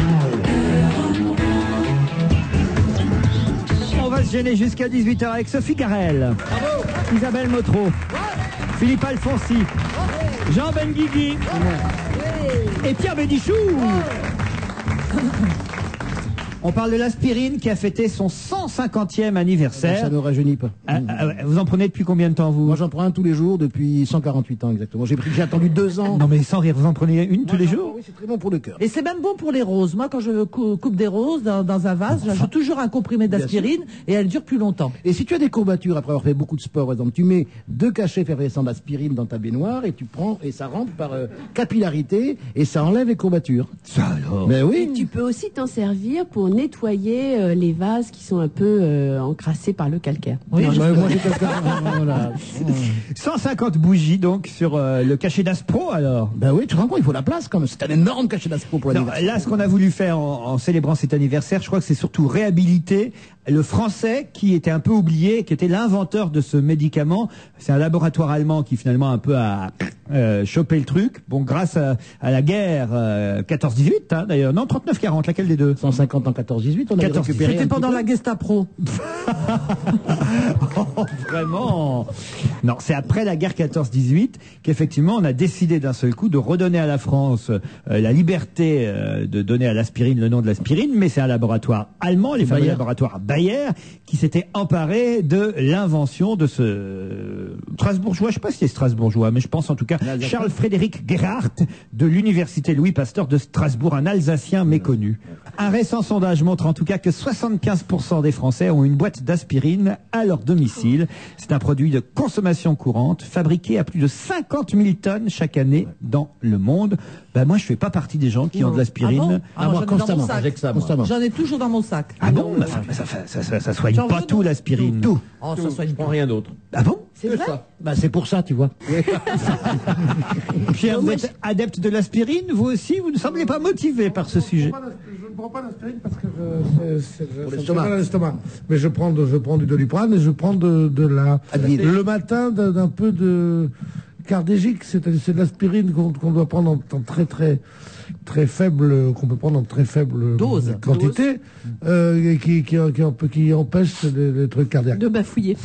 On va se gêner jusqu'à dix-huit heures avec Sophie Carrel, bravo. Isabelle Motro, ouais. Philippe Alfonsi, ouais. Jean Benguigui ouais. Et Pierre Bénichou. Ouais. On parle de l'aspirine qui a fêté son cent cinquantième anniversaire. Ça ne rajeunit pas. Ah, ah, vous en prenez depuis combien de temps, vous? Moi, j'en prends un tous les jours depuis cent quarante-huit ans, exactement. J'ai pris, j'ai attendu deux ans. Non, mais sans rire, vous en prenez une Moi, tous les jours? Oui, c'est très bon pour le cœur. Et c'est même bon pour les roses. Moi, quand je coupe des roses dans, dans un vase, j'ajoute toujours un comprimé d'aspirine et elle dure plus longtemps. Et si tu as des courbatures après avoir fait beaucoup de sport, par exemple, tu mets deux cachets effervescents d'aspirine dans ta baignoire et tu prends, et ça rentre par euh, capillarité et ça enlève les courbatures. Ça alors? Mais oui. Et tu peux aussi t'en servir pour nettoyer les vases qui sont un peu euh, encrassés par le calcaire. Oui, non, je moi j'ai quelqu'un. Voilà. cent cinquante bougies donc sur euh, le cachet d'Aspro alors. Ben oui, tu te rends compte, il faut la place quand même. C'est un énorme cachet d'Aspro pour l'anniversaire. Là, ce qu'on a voulu faire en, en célébrant cet anniversaire, je crois que c'est surtout réhabiliter le français qui était un peu oublié, qui était l'inventeur de ce médicament. C'est un laboratoire allemand qui finalement un peu a euh, chopé le truc. Bon, grâce à, à la guerre euh, quatorze dix-huit, hein, d'ailleurs. Non, trente-neuf quarante, laquelle des deux? cent cinquante en quatorze dix-huit, on a quatorze récupéré. C'était un pendant petit la Gestapo. Oh, vraiment? Non, c'est après la guerre quatorze dix-huit qu'effectivement on a décidé d'un seul coup de redonner à la France euh, la liberté euh, de donner à l'aspirine le nom de l'aspirine, mais c'est un laboratoire allemand, les fameux Bayer. laboratoires Bayer, qui s'était emparé de l'invention de ce Strasbourgeois, je sais pas si c'est Strasbourgeois, mais je pense en tout cas Charles Frédéric Gerhardt de l'université Louis Pasteur de Strasbourg, un Alsacien méconnu. Un récent sondage montre en tout cas que soixante-quinze pour cent des Français ont une boîte d'aspirine à leur domicile. C'est un produit de consommation courante, fabriqué à plus de cinquante mille tonnes chaque année dans le monde. Ben moi, je fais pas partie des gens qui ont de l'aspirine. Ah bon Ah, Ah, moi, j'en ai dans mon constamment. sac. Avec ça, moi. Constamment. J'en ai toujours dans mon sac. Ah bon, mais enfin, mais ça, ça, ça, ça soigne J'en pas veux, tout, non l'aspirine. Tout. Oh, ça soigne pas. Rien d'autre. Ah bon? C'est vrai? Bah, c'est pour ça, tu vois. Pierre, vous êtes adepte de l'aspirine, vous aussi? Vous ne semblez pas motivé par ce sujet. Je ne prends pas l'aspirine parce que je, c'est, c'est, Pour ça me l'estomac. fait mal à l'estomac. Mais je prends, de, je prends du Doliprane et je prends de, de la... Advil. Le matin, d'un, d'un peu de cardégique, c'est-à-dire c'est de l'aspirine qu'on, qu'on doit prendre en, en très très très faible, qu'on peut prendre en très faible Dose. quantité, euh, et qui, qui, qui, qui, qui empêche les, les trucs cardiaques. De bafouiller.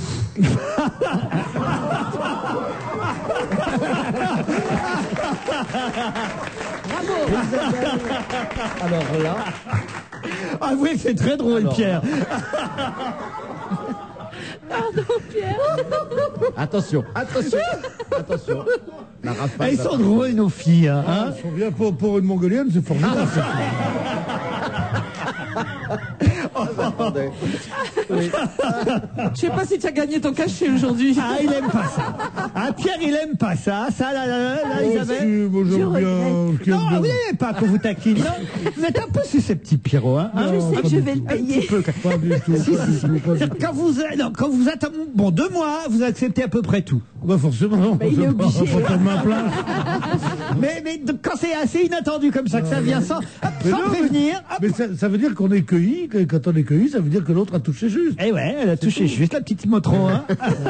Alors là, Avouez que c'est très drôle, Alors, Pierre. Pardon, Pierre. attention, attention, attention. La rafale Elles va- sont drôles, nos filles. Hein, Ah, hein. elles sont bien pour, pour une mongolienne, c'est formidable. Attendez. Je sais pas si tu as gagné ton cachet aujourd'hui. Ah, il aime pas ça. Ah, Pierre, il aime pas ça. Ça, là, là, là, là, Isabelle. Si, moi, j'aime Je bien, regrette. ce qu'il y a Non, de vous bien. n'aimez pas qu'on vous taquine. Non, vous êtes un peu susceptible, Pierrot. Hein, hein. Je sais que je vais le Un petit payer. peu. Pas du tout, Si, pas si, du si. tout, pas du tout. Quand vous, êtes- non, quand vous êtes, bon, deux mois, vous acceptez à peu près tout. Bah forcément, Bah, il est c'est pas- obligé. pas tellement plein. Mais, mais de- quand c'est assez inattendu comme ça, que ça vient sans, hop, Mais sans non, mais- prévenir, hop. Mais ça, ça veut dire qu'on est cueilli, que quand on est cueilli, ça veut dire que l'autre a touché juste. Eh ouais, elle a touché juste la petite motron, hein.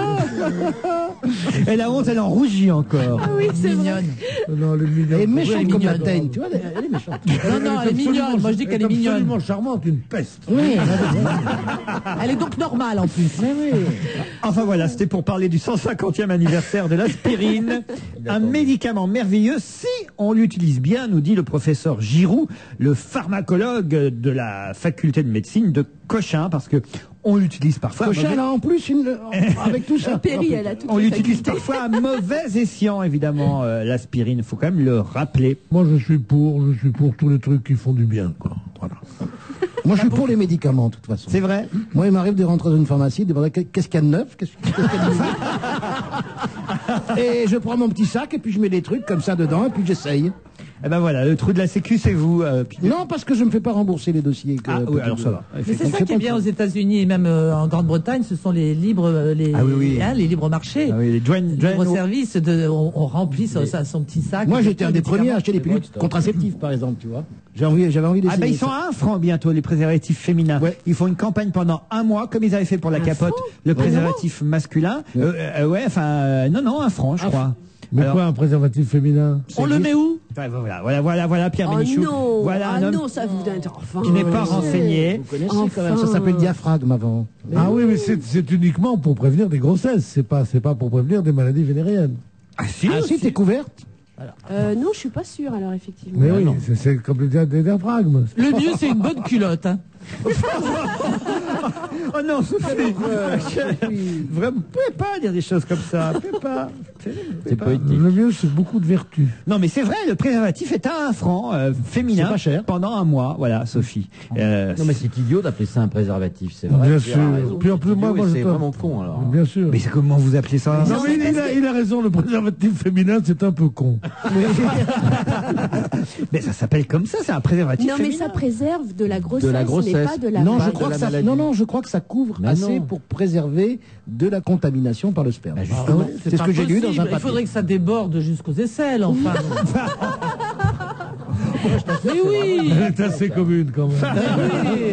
Et la honte, elle en rougit encore. Ah oui, c'est Mignonne. Non, elle est mignonne. Elle est méchante Oui, comme la mignonne. teigne, tu vois, elle, elle est méchante. Non, non, elle est mignonne. Moi, je dis qu'elle est mignonne. absolument charmante, une peste. Oui, Elle est donc normale en plus. mais oui. Enfin voilà, c'était pour parler du cent cinquantième anniversaire de l'aspirine. Un médicament merveilleux si on l'utilise bien, nous dit le professeur Giroux, le pharmacologue de la faculté de médecine de Cochin, parce que on l'utilise parfois. à Cochin, mauvais- là, en plus, une, avec tout ça. Perry, elle a toutes On les l'utilise facultés. parfois à mauvais escient, évidemment, euh, l'aspirine. Il faut quand même le rappeler. Moi, je suis pour, je suis pour tous les trucs qui font du bien, quoi. Voilà. Moi, je suis pour les médicaments, de toute façon. C'est vrai? Moi, il m'arrive de rentrer dans une pharmacie, de demander qu'est-ce qu'il y a de neuf, qu'est-ce qu'est-ce qu'il y a de nouveau. Et je prends mon petit sac, et puis je mets des trucs comme ça dedans, et puis j'essaye. Eh ben voilà, le trou de la sécu, c'est vous. euh, Pierre. Non, parce que je me fais pas rembourser les dossiers. Que, Ah oui, alors ça va. Mais c'est Donc, ça c'est qui est pas bien aux le États-Unis et même euh, en Grande-Bretagne, ce sont les libres, euh, les, Ah oui, oui. hein, les libres marchés, Ah oui, les joint- les joint- libres services. De, on, on remplit son, ça- son petit sac. Moi, de j'étais un des médicaments. premiers à acheter des pilules contraceptives, par exemple, tu vois. J'ai envie, j'avais envie Ah d'essayer. ben ils sont à un franc bientôt, les préservatifs féminins. Ouais. Ils font une campagne pendant un mois, comme ils avaient fait pour la capote, le préservatif masculin. Euh, euh, ouais, enfin, euh, non, non, un franc, je crois. Mais Alors- quoi, un préservatif féminin? On le met où? Ouais, voilà, voilà, voilà, voilà, Pierre Oh Bénichou. non, Voilà un ah homme non, ça vous donne... Enfin, qui n'est pas ouais. renseigné. Vous connaissez Enfin. quand même, ça s'appelle diaphragme avant. Ah oui, mais c'est, c'est uniquement pour prévenir des grossesses, c'est pas, c'est pas pour prévenir des maladies vénériennes. Ah si, Ah si, t'es couverte. Euh, non, je suis pas sûre alors effectivement. Mais oui, c'est, c'est comme le dia- des diaphragmes. Le mieux, c'est une bonne culotte. Hein. Oh non, Sophie, vraiment, vous pouvez pas dire des choses comme ça. Vous pouvez pas. Vous pouvez C'est pas. poétique. Le mieux, c'est beaucoup de vertus. Non, mais c'est vrai, le préservatif est à un franc euh, féminin. C'est pas cher. Pendant un mois, voilà, Sophie. Euh, Non mais c'est idiot d'appeler ça un préservatif, c'est vrai. Bien Pierre sûr. a raison. Puis en plus, C'est moi, idiot moi, et je c'est t'en- vraiment con alors. Bien sûr. mais c'est comment vous appelez ça? Non, mais il a, il a raison, le préservatif féminin, c'est un peu con. Mais ça s'appelle comme ça, c'est un préservatif Non, mais féminin. ça préserve de la grossesse, la mais grossesse. pas de la Non, Pas je de crois la que ça, maladie. non, non, je crois que ça couvre Mais assez non. pour préserver de la contamination par le sperme. Bah, Ah justement. ouais, c'est ce que j'ai lu dans un Impossible. papier. Il faudrait que ça déborde jusqu'aux aisselles, enfin. Mais oui. Elle est assez commune quand même. Oui.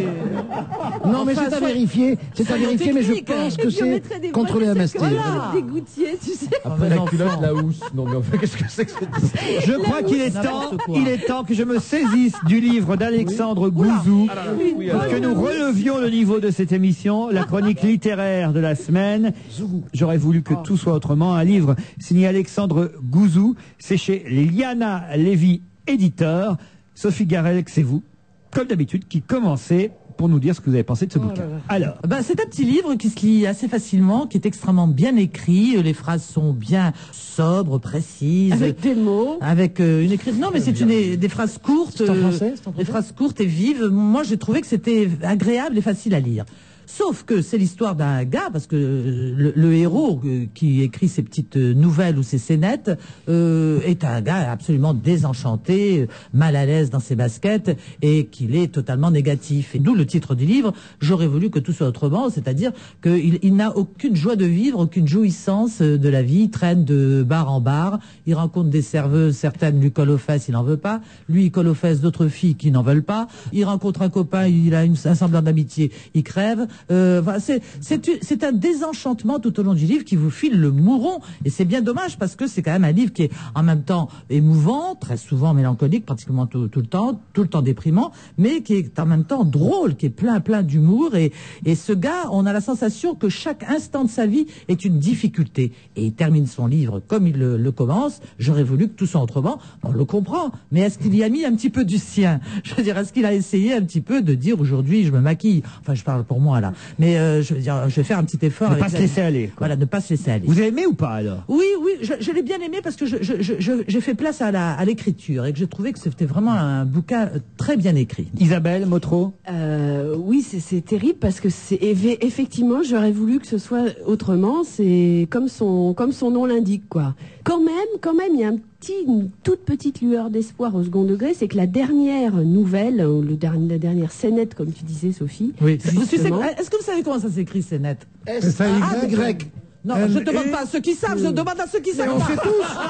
Non, mais Enfin, c'est à soit- vérifier, c'est à soyons vérifier, mais je techniques. pense Et que puis on c'est mettrait des contre les volets M S T. sur- Voilà. Des gouttières, tu sais. Après la culotte, la housse. Non, mais enfin, qu'est-ce que c'est que cette histoire? Je crois qu'il est temps, il est temps que je me saisisse du livre d'Alexandre Gouzou pour que nous relevions le niveau de cette émission, la chronique littéraire de la semaine. J'aurais voulu que tout soit autrement. Un livre signé Alexandre Gouzou, c'est chez Liana Lévy, éditeur. Sophie Garrel, c'est vous, comme d'habitude, qui commencez pour nous dire ce que vous avez pensé de ce bouquin. Alors, Ben, c'est un petit livre qui se lit assez facilement, qui est extrêmement bien écrit. Les phrases sont bien sobres, précises. Avec des mots. Avec euh, une écriture. Non, mais c'est une des phrases courtes. C'est en euh, français, c'est en Des phrases courtes et vives. Moi, j'ai trouvé que c'était agréable et facile à lire. Sauf que c'est l'histoire d'un gars, parce que le, le héros euh, qui écrit ces petites euh, nouvelles ou ces scénettes euh, est un gars absolument désenchanté, euh, mal à l'aise dans ses baskets, et qu'il est totalement négatif. Et d'où le titre du livre, j'aurais voulu que tout soit autrement, c'est-à-dire qu'il il, n'a aucune joie de vivre, aucune jouissance euh, de la vie, il traîne de bar en bar, il rencontre des serveuses, certaines lui collent aux fesses, il n'en veut pas, lui il colle aux fesses d'autres filles qui n'en veulent pas, il rencontre un copain, il a une, un semblant d'amitié, il crève. Euh, voilà, c'est, c'est, c'est un désenchantement tout au long du livre qui vous file le mouron, et c'est bien dommage parce que c'est quand même un livre qui est en même temps émouvant, très souvent mélancolique, pratiquement tout, tout le temps, tout le temps déprimant, mais qui est en même temps drôle, qui est plein plein d'humour, et, et ce gars, on a la sensation que chaque instant de sa vie est une difficulté, et il termine son livre comme il le, le commence. J'aurais voulu que tout soit autrement, on le comprend, mais est-ce qu'il y a mis un petit peu du sien? Je veux dire, est-ce qu'il a essayé un petit peu de dire aujourd'hui je me maquille, enfin je parle pour moi là, mais euh, je veux dire, je vais faire un petit effort. ne avec pas se la- laisser aller, quoi. Voilà, ne pas se laisser aller. vous avez aimé ou pas alors? Oui, oui, je, je l'ai bien aimé parce que je, je, je, je- j'ai fait place à, la, à l'écriture et que j'ai trouvé que c'était vraiment un bouquin euh, très bien écrit. Isabelle Motro? Euh, oui, c'est, c'est terrible parce que c'est eff- effectivement, j'aurais voulu que ce soit autrement. C'est comme son comme son nom l'indique, quoi. Quand même, quand même, il y a un petit, une toute petite lueur d'espoir au second degré, c'est que la dernière nouvelle, ou le dernier, la dernière scénette, comme tu disais, Sophie. Oui. Vous- tu sais- justement- Est-ce que vous savez comment ça s'écrit, ces net? S A Y. Non, je ne demande pas à ceux qui savent, je demande à ceux qui savent on pas. sait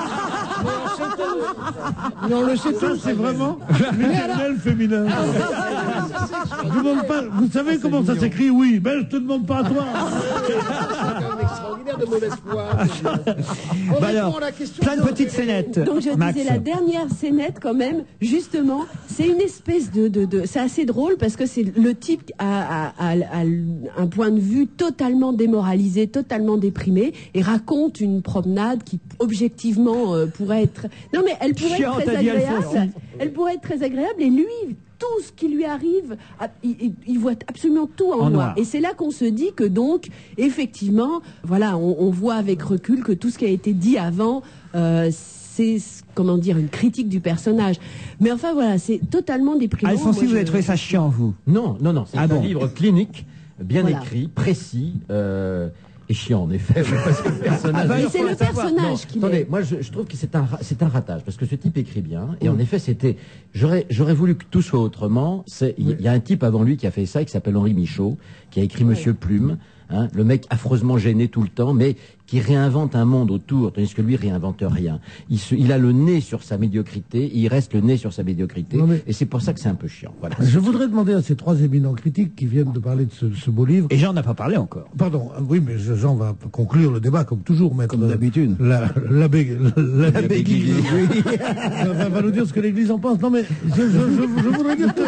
Mais on le sait Ça, tous. c'est vraiment l'éternel féminin. Je demande pas, vous savez comment ça s'écrit? Oui, ben je te demande pas à toi. Extraordinaire de mauvaise foi. On Bah répond alors, à la question plein de de- petites scénettes. Donc je Max. disais la dernière scénette quand même, justement, c'est une espèce de, de, de c'est assez drôle parce que c'est le type a, a, a, a un point de vue totalement démoralisé, totalement déprimé, et raconte une promenade qui objectivement euh, pourrait être, non mais elle pourrait Chiante, être très a dit agréable, Alphonsine. elle pourrait être très agréable, et lui tout ce qui lui arrive, ah, il, il- il voit absolument tout en, En noir. noir. Et c'est là qu'on se dit que donc, effectivement, voilà, on, on voit avec recul que tout ce qui a été dit avant, euh, c'est, comment dire, une critique du personnage. Mais enfin, voilà, c'est totalement déprimant. Alphonsine, Moi, vous je- avez trouvé ça chiant, vous? Non, non, non, c'est Ah un bon. livre clinique, bien Voilà. écrit, précis, euh, et chiant en effet, parce que le personnage... Ah bah, Mais il c'est faut le le savoir. personnage Non, qui attendez, l'est. moi je, je trouve que c'est un, ra- c'est un ratage, parce que ce type écrit bien, et Mm. en effet c'était, j'aurais, j'aurais voulu que tout soit autrement. C'est, il y, y a un type avant lui qui a fait ça, qui s'appelle Henri Michaud, qui a écrit Monsieur Plume, hein, le mec affreusement gêné tout le temps, mais qui réinvente un monde autour, tandis que lui réinvente rien. Il, se, il a le nez sur sa médiocrité, il reste le nez sur sa médiocrité, Non, mais- et c'est pour ça que c'est un peu chiant. Voilà. Je voudrais demander à ces trois éminents critiques qui viennent de parler de ce, ce beau livre. Et Jean n'a pas parlé encore. Pardon, euh, oui, mais je- Jean va conclure le débat comme toujours, maître. Comme d'habitude. La, l'abbé, l'abbé Guigui va, va nous dire ce que l'Église en pense. Non, mais je, je, je, je voudrais dire que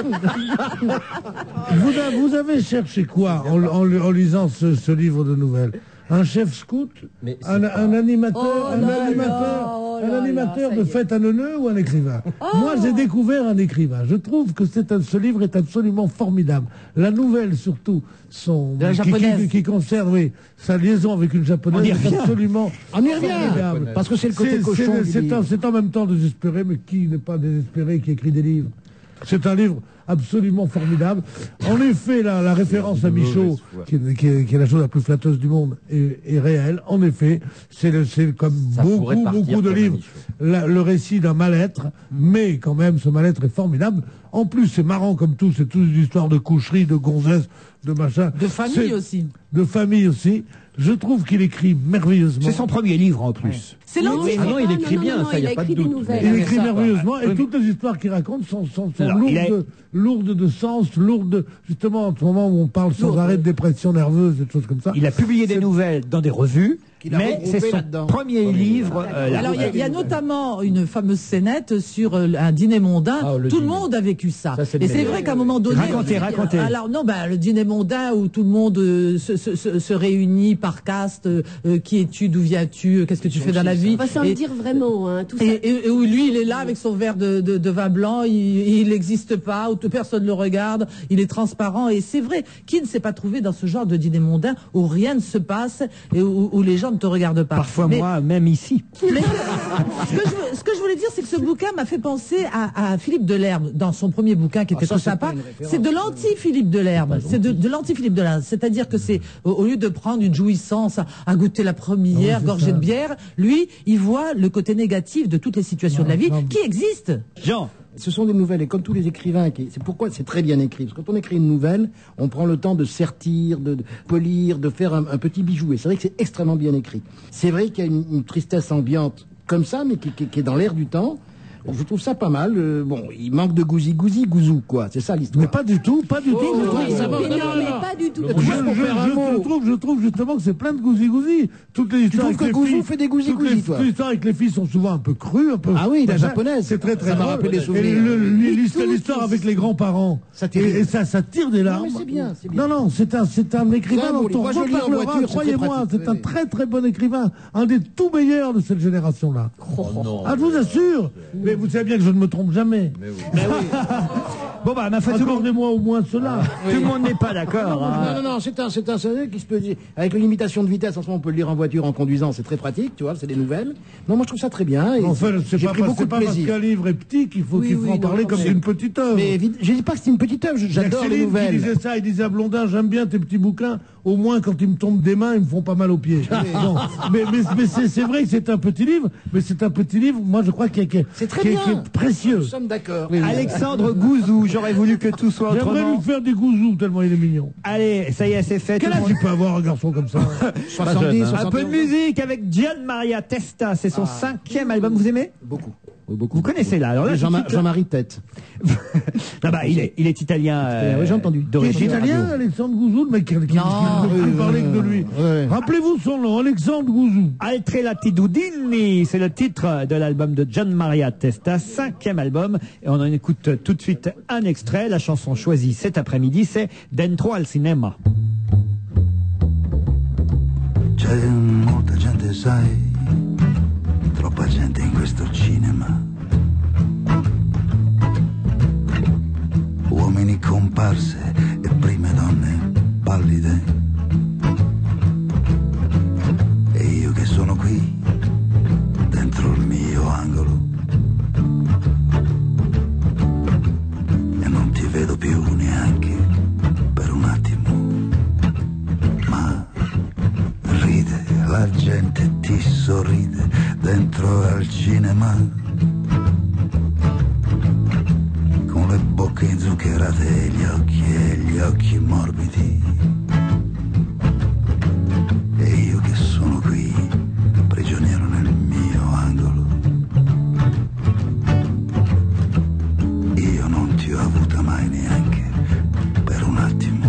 vous, a- vous avez cherché quoi en, en- en lisant ce, ce livre de nouvelles? Un chef scout, Mais c'est un, pas- un animateur, Oh un là animateur, là, oh un là animateur là, ça de y est. fête à neuneu ou un écrivain. Moi, j'ai découvert un écrivain. Je trouve que c'est un- ce livre est absolument formidable. La nouvelle, surtout, son De la qui, japonaise. qui, qui concerne, oui, sa liaison avec une japonaise On y est revient. absolument On y revient, formidable. parce que c'est le côté C'est- cochon c'est- du C'est livre. en, c'est en même temps désespéré, mais qui n'est pas désespéré qui écrit des livres? C'est un livre absolument formidable. En effet, la, la référence à Michaud, qui, est- qui est, qui est la chose la plus flatteuse du monde, est, est réelle. En effet, c'est le- c'est comme Ça pourrait beaucoup, partir beaucoup de comme un livres, Michaud. la- le récit d'un mal-être, mais quand même, ce mal-être est formidable. En plus, c'est marrant comme tout, c'est toutes des histoires de coucherie, de gonzesse, de machin. De famille C'est- aussi. De famille aussi. Je trouve qu'il écrit merveilleusement. C'est son premier livre en plus. C'est Non, l'anti- mais Ah non, c'est il pas- écrit non, bien, non, ça, non, y a il pas de écrit des doute. nouvelles. Il Mais écrit ça, merveilleusement, bah, et oui, toutes les histoires qu'il raconte sont, sont, sont Alors, lourdes il a- de, lourde de sens, lourde de, justement en ce moment où on parle sans Lourde. arrêt de dépression nerveuse et de choses comme ça. Il a publié des C'est- nouvelles dans des revues, Qu'il a mais regroupé c'est son là-dedans. premier livre. euh, là. Alors il y, a- il y a notamment une fameuse scénette sur euh, un dîner mondain. Ah, le tout le dîner. monde a vécu ça. Ça, c'est le Et c'est meilleur. vrai qu'à un moment donné, Racontez, racontez. Alors non, bah, le dîner mondain où tout le monde euh, se, se, se, se réunit par caste. euh, euh, qui es-tu, d'où viens-tu, euh, qu'est-ce que tu fais dans la vie. Enfin, sans Et- le dire vraiment, hein, tout ça. Et, et- et où lui, il est là avec son verre de, de, de vin blanc, il n'existe pas, où tout- personne ne le regarde, il est transparent. Et c'est vrai, qui ne s'est pas trouvé dans ce genre de dîner mondain où rien ne se passe et où, où les gens ne te regardent pas. Parfois Mais- moi, même ici. mais ce, que je, veux- ce que je voulais dire, c'est que ce bouquin m'a fait penser à, à Philippe Delerme dans son premier bouquin qui était Ah, ça, tout c'est sympa. pas une référence. C'est de l'anti-Philippe Delerme. C'est de, de l'anti-Philippe Delerme. C'est-à-dire que c'est, au, au lieu de prendre une jouissance à, à goûter la première Ah oui, c'est gorgée ça. de bière, lui, il voit le côté négatif de toutes les situations de la vie non. qui existent. Jean, Ce sont des nouvelles, et comme tous les écrivains, qui- c'est pourquoi c'est très bien écrit. Parce que quand on écrit une nouvelle, on prend le temps de sertir, de, de polir, de faire un, un petit bijou. Et c'est vrai que c'est extrêmement bien écrit. C'est vrai qu'il y a une, une tristesse ambiante comme ça, mais qui, qui- qui est dans l'air du temps. Je trouve ça pas mal. Euh, bon, il manque de gousi-gousi, gouzou, quoi. C'est ça l'histoire. Mais pas du tout, pas du tout. Oh, je trouve. oui, ça va, Mais non, non, non, mais non. pas du tout. Je, Juste pour je- faire un je- mot. je trouve, je trouve justement que c'est plein de gousi-gousi. Toutes les histoires trouves avec que les Gouzou filles- fait des gousi-gousi, toutes les- toi toutes les histoires avec les filles sont souvent un peu crues, un peu. Ah oui, la machin. japonaise. C'est très très Ça m'a drôle. rappelé des Et souvenirs. le- le- Mais l'histoire tout, l'histoire tout, avec les grands-parents. Ça Et, tire. et ça, ça tire des larmes. mais c'est bien, c'est bien. Non, non, c'est un, c'est un écrivain C'est un dont beau livre. on Moi, je lis en reparlera, voiture, c'est très croyez-moi, pratique, c'est oui, un oui. très très bon écrivain, un des tout meilleurs de cette génération-là. Ah, je vous assure. Mais vous savez bien que je ne me trompe jamais. bon bah ma foi, tout le monde, Accordez-moi au moins cela. tout le monde n'est pas d'accord. hein. Non, non, non, c'est un, c'est un, c'est un qui se peut dire. Avec une limitation de vitesse, en ce moment, on peut le lire en voiture, en conduisant, c'est très pratique, tu vois, c'est des nouvelles. Non, moi, je trouve ça très bien. Et Enfin, c'est j'ai pas, pris parce- beaucoup c'est de pas parce plaisir. qu'un livre est petit qu'il faut, Oui, qu'il faut oui, en non, parler non, comme mais- d'une petite œuvre. Mais évid- je dis pas que c'est une petite œuvre, j'adore Jacques les Céline qui nouvelles. disait ça, il disait à Blondin, j'aime bien tes petits bouquins, au moins quand ils me tombent des mains, ils me font pas mal aux pieds. Bon, mais mais, mais c'est c'est vrai que c'est un petit livre, mais c'est un petit livre, moi je crois qu'il est, C'est très qui est- bien. qui est précieux. Nous sommes d'accord. Alexandre Gouzou, j'aurais voulu que tout soit J'aimerais autrement. lui faire des gouzous tellement il est mignon. Allez, ça y est, c'est fait. Quel tout le âge monde- tu peux avoir un garçon comme ça soixante-dix, Un soixante peu et de onze. musique avec Gian Maria Testa, c'est son cinquième album, vous aimez? Beaucoup. Oui, beaucoup. Vous connaissez là, alors là, Oui, tout de Jean-Ma- suite- Jean-Marie Tête. Ah bah, il est, il est italien. euh, oui, j'ai entendu. Il est D'origine italien, radio. Alexandre Gouzou, le mec qui, qui, qui Non. ne peut plus parler que de lui. ouais. Rappelez-vous son nom, Alexandre Gouzou. Altre latitudini, c'est le titre de l'album de Gian Maria Testa, cinquième album, et on en écoute tout de suite un extrait. La chanson choisie cet après-midi, c'est Dentro al cinema. C'è molta gente, sai, troppa gente in questo cinema. Uomini comparse e prime donne pallide. E io che sono qui, dentro il mio angolo. E non ti vedo più neanche per un attimo. Ma ride, la gente ti sorride dentro al cinema, con le bocche inzuccherate e gli occhi e gli occhi morbidi. E io che sono qui, prigioniero nel mio angolo. Io non ti ho avuta mai neanche per un attimo.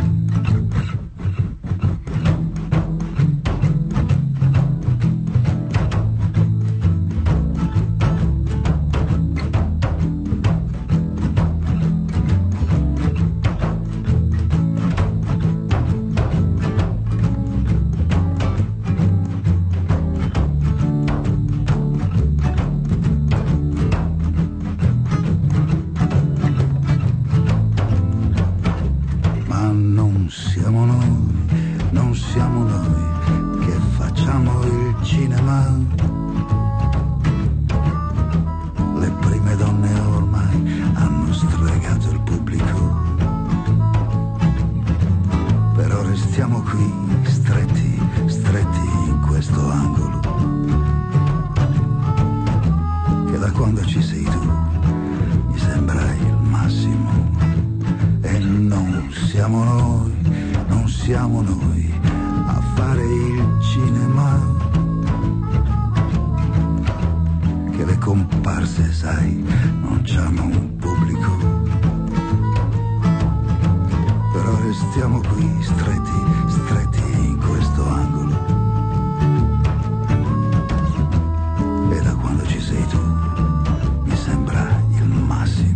Ma non siamo noi, non siamo noi che facciamo il cinema. Le prime donne ormai hanno stregato il pubblico. Però restiamo qui, stretti, stretti in questo angolo. Che da quando ci sei tu mi sembra il massimo. E non siamo noi, non siamo noi a fare il cinema. Che le comparse, sai, non c'hanno un pubblico. Restiamo qui stretti, stretti in questo angolo. E da quando ci sei tu mi sembra il massimo.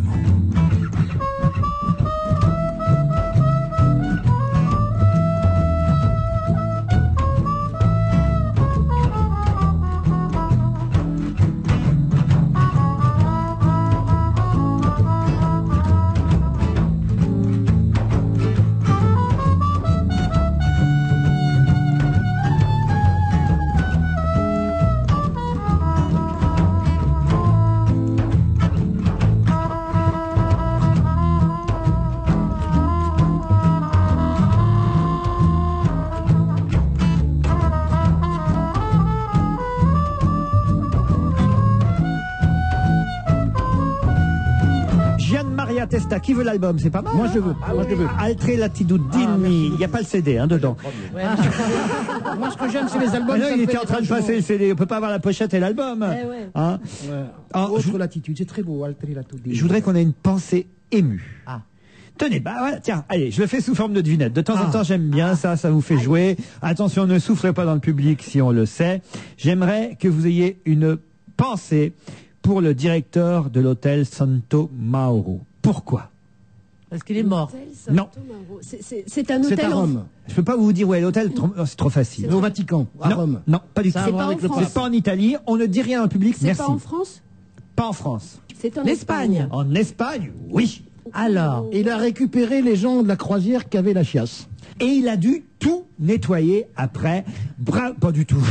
Testa, qui veut l'album? C'est pas mal. Moi hein je veux, moi je veux. Altre latitudini. Il n'y a pas le C D hein, dedans. Ah, moi ce que j'aime c'est les albums. Ah non, ça il me était fait en train de franchement- passer le C D. On peut pas avoir la pochette et l'album. Eh ouais. Hein Ouais. Ah, Autre je- latitude, c'est très beau, Altre latitudini. Je voudrais qu'on ait une pensée émue. Ah. Tenez, bah voilà, tiens, allez, je le fais sous forme de devinette. De temps en temps, j'aime bien ça, ça vous fait jouer. Attention, ne soufflez pas dans le public si on le sait. J'aimerais que vous ayez une pensée pour le directeur de l'hôtel Santo Mauro. Pourquoi? Parce qu'il est mort. Non. C'est- C'est c'est un C'est hôtel à en- Rome. Je peux pas vous dire où est l'hôtel, trop- oh, c'est trop facile. Au Vatican, à non, Rome. non, pas du tout. Ça a à voir avec le C'est pas en Italie, on ne dit rien dans le public, C'est merci. pas en France? Pas en France. C'est en L'Espagne. Espagne. En Espagne, oui. Alors, Il a récupéré les gens de la croisière qui avaient la chiasse. Et il a dû tout nettoyer après. Bra... Pas du tout.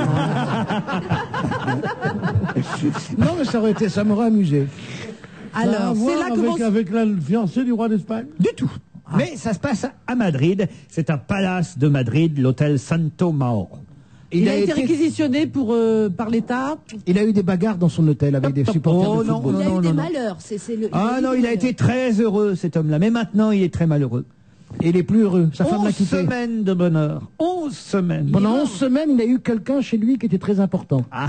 Non mais ça aurait été, ça m'aurait amusé. Ça a à alors voir c'est là avec, commence. avec la fiancée du roi d'Espagne. Du tout. Mais ça se passe à Madrid. C'est un palace de Madrid, l'hôtel Santo Mauro. Il, a, été réquisitionné pour, euh, par l'État. Il a eu des bagarres dans son hôtel avec des supporters Oh de non, football. Il a non, eu des non. malheurs. c'est- c'est le- Ah eu non, des il a malheurs. été très heureux, cet homme-là. Mais maintenant, il est très malheureux. Et il est plus heureux. Sa femme l'a Onze quitté. semaines de bonheur. Onze semaines. Pendant onze semaines, il a eu quelqu'un chez lui qui était très important. Ah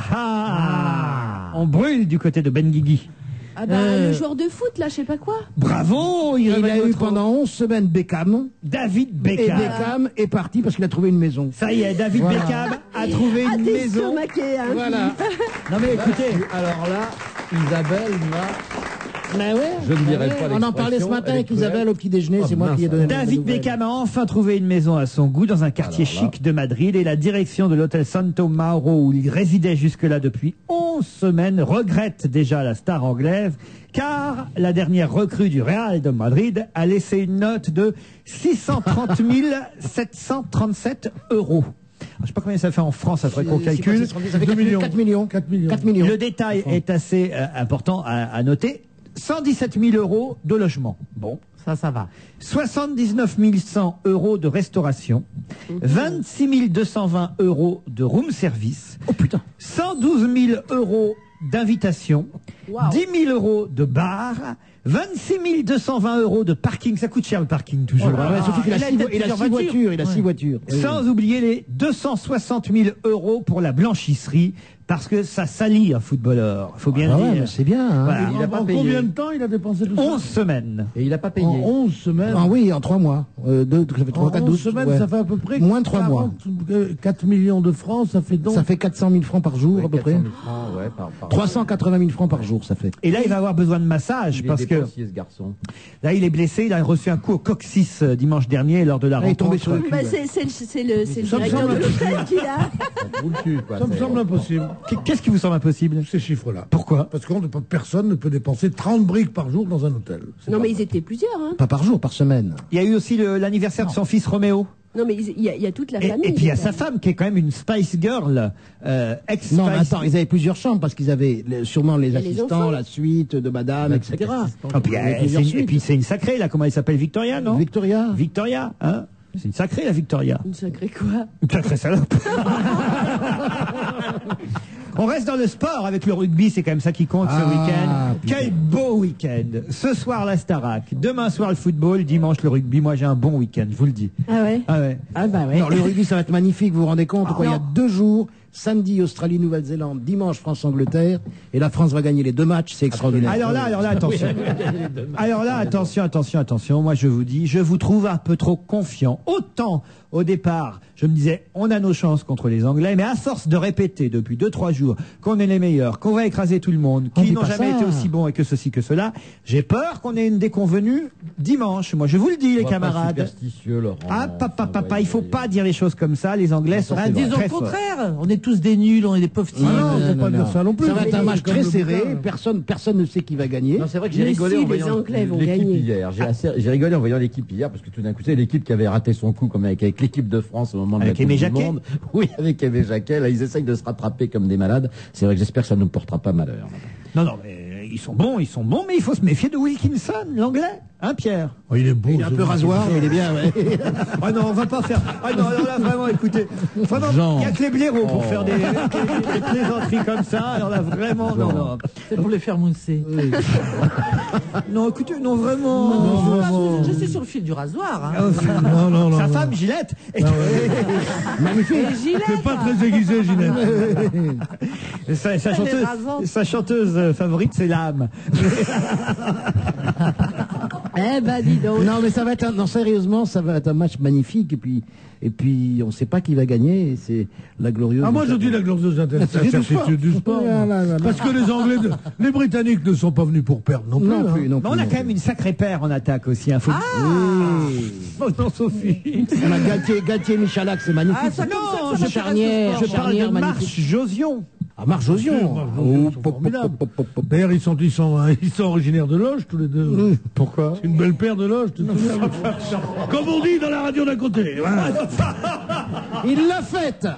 ah, On brûle du côté de Benguigui. Ah bah, Euh. le joueur de foot, là, je sais pas quoi. Bravo, il, Il réveille a eu votre- pendant onze semaines Beckham. David Et Beckham. Beckham est parti parce qu'il a trouvé une maison. Ça y est, David Voilà. Beckham a trouvé Ah, une t'es maison. stomaqué, hein. Voilà. Non mais écoutez, Alors là, Isabelle m'a... Mais ouais. Je ne dirai Ouais, pas On en parlait ce l'expression, matin elle est avec Isabelle au petit déjeuner. Oh, c'est moi mince, qui ai donné la David nouvelle. Beckham a enfin trouvé une maison à son goût dans un quartier Alors là. chic de Madrid et la direction de l'hôtel Santo Mauro où il résidait jusque-là depuis onze semaines regrette déjà la star anglaise car la dernière recrue du Real de Madrid a laissé une note de six cent trente mille sept cent trente-sept euros. Alors, je sais pas combien ça fait en France après qu'on C'est- calcule. c'est pas- Ça fait quatre millions. quatre millions. quatre millions. quatre millions. Le détail est assez euh, important à, à noter. cent dix-sept mille euros de logement. Bon. Ça, ça va. soixante-dix-neuf mille cent euros de restauration, vingt-six mille deux cent vingt euros de room service, Oh putain. cent douze mille euros d'invitation, Wow. dix mille euros de bar, vingt-six mille deux cent vingt euros de parking. Ça coûte cher le parking toujours. Ah ouais, hein. surtout qu'il a il a six vo- peut-être il a plusieurs six voitures. voitures. Il a Ouais. six voitures. Sans oublier les deux cent soixante mille euros pour la blanchisserie, parce que ça salit un footballeur. Faut bien Ah le ouais, dire. mais c'est bien. hein. Voilà. Il a En, pas en payé. combien de temps il a dépensé tout ça? onze semaines. Et il n'a pas payé. En onze semaines. Ah oui, en trois mois. Euh, deux, ça fait trois, En quatre, onze douze. semaines, ouais. ça fait à peu près Moins de trois mois. quarante, euh, quatre millions de francs, ça fait donc... Ça fait quatre cent mille francs par jour, Ouais, à peu quatre près. cent mille francs, ouais, par- par- trois cent quatre-vingt mille francs par jour, ça fait. Et là, il va avoir besoin de massage Il est parce que dépensier, ce garçon. là, il est blessé. Il a reçu un coup au coccyx euh, dimanche dernier lors de la Ah, il est tombé rencontre. sur le cul. Bah, c'est c'est le, c'est le, c'est le Ça me directeur semble de l'hôtel qui a. On roule dessus, quoi. Ça me C'est- semble impossible, Qu'est-ce qui vous semble impossible ces chiffres-là. Pourquoi Parce que personne ne peut dépenser trente briques par jour dans un hôtel. C'est Non, pas mais vrai. ils étaient plusieurs, hein. Pas par jour, par semaine. Il y a eu aussi le- l'anniversaire de son fils Roméo. Non, mais ils- il y, a- il y a toute la Et, famille. et puis il y a qui sa était- femme qui est quand même une Spice Girl, euh, ex Non, mais attends, ils avaient plusieurs chambres parce qu'ils avaient les- sûrement les les assistants, enfants. la suite de madame, et cetera. Ah, puis, Il y avait euh, plusieurs c'est- et suites. puis c'est une sacrée là, comment elle s'appelle, Victoria, non Victoria. Victoria, hein C'est une sacrée la Victoria. Une sacrée quoi. Une sacrée salope. On reste dans le sport avec le rugby, c'est quand même ça qui compte ce Ah, week-end. putain. Quel beau week-end. Ce soir la Starac, demain soir le football, dimanche le rugby. Moi j'ai un bon week-end, je vous le dis. Ah ouais. Ah ouais. Ah bah ouais. Non, le rugby, ça va être magnifique, vous vous rendez compte, quoi, il y a deux jours, samedi Australie, Nouvelle-Zélande, dimanche France-Angleterre, et la France va gagner les deux matchs, c'est extraordinaire. Alors là, alors là, attention. Alors là, attention, attention, attention. Moi, je vous dis, je vous trouve un peu trop confiant. Autant au départ, je me disais, on a nos chances contre les Anglais, mais à force de répéter depuis deux, trois jours qu'on est les meilleurs, qu'on va écraser tout le monde, On qu'ils dit n'ont pas jamais ça. été aussi bons et que ceci, que cela, j'ai peur qu'on ait une déconvenue dimanche. Moi, je vous le dis, les Sois pas camarades. superstitieux, Laurent. Ah, papa, papa, il faut pas dire les choses comme ça. Les Anglais sont Bah, disons très le forts. contraire. On est tous des nuls, on est des pauvres petits. Non, non, Euh, faut pas dire ça non plus. Ça va être un match Comme très le serré, bouquin. personne, personne ne sait qui va gagner. Non, c'est vrai que j'ai Mais rigolé si, en les voyant Anglais vont l'équipe gagner. hier. J'ai assez- j'ai rigolé en voyant l'équipe hier parce que tout d'un coup, c'est l'équipe qui avait raté son coup comme avec, avec l'équipe de France au moment de Avec la Coupe Aimé du Jacquet. Monde. Oui, avec Aimé Jacquet. Là, ils essayent de se rattraper comme des malades. C'est vrai que j'espère que ça ne nous portera pas malheur. Non, non, mais ils sont bons, ils sont bons, mais il faut se méfier de Wilkinson, l'anglais, hein, Pierre? Oh, il est beau. Il est un ce peu mec. rasoir, mais il est bien, ouais. Ah non, on va pas faire. Ah non, alors là, vraiment, écoutez. Vraiment, Jean. il n'y a que les blaireaux pour Oh. faire des, des- des plaisanteries comme ça. Alors là, vraiment, non, non. C'est pour les faire mousser. Non, écoutez, non, vraiment. Non, non, je suis pas vraiment. sûr, je suis sur le fil du rasoir. hein. Ah, Non, non, non. Sa non. femme, Gillette. est- Magnifique. Et Gillette, C'est pas très aiguisé, Ginette. sa, sa Elle est chanteuse, rasante. sa chanteuse favorite, c'est l'âme. Eh ben, dis donc. Non, mais ça va être un, non, sérieusement, ça va être un match magnifique, et puis, et puis, on sait pas qui va gagner, et c'est la glorieuse. Ah, moi, je dis la glorieuse incertitude du sport. Ah, là, là, là. Parce que les Anglais, de- les Britanniques ne sont pas venus pour perdre non plus. Non hein. plus, non Mais plus. on a non quand plus. même une sacrée paire en attaque aussi. Hein, faut... Oui. Oh non, Sophie. On a Galtier, Galtier Michalak, c'est magnifique. Ah, ça, comme ça, Non, ça je m'intéresse, charnière, ce Je sport, parle de charnière Marche magnifique. Josion. Ah, Marc Josion. Marc Oh, Josion, ils sont pop, formidables. pop, pop, pop. D'ailleurs, ils sont, ils, sont, ils sont originaires de Loges, tous les deux. Pourquoi? C'est une belle paire de Loges. tu te souviens Comme on dit dans la radio d'à côté. Voilà. Il l'a faite.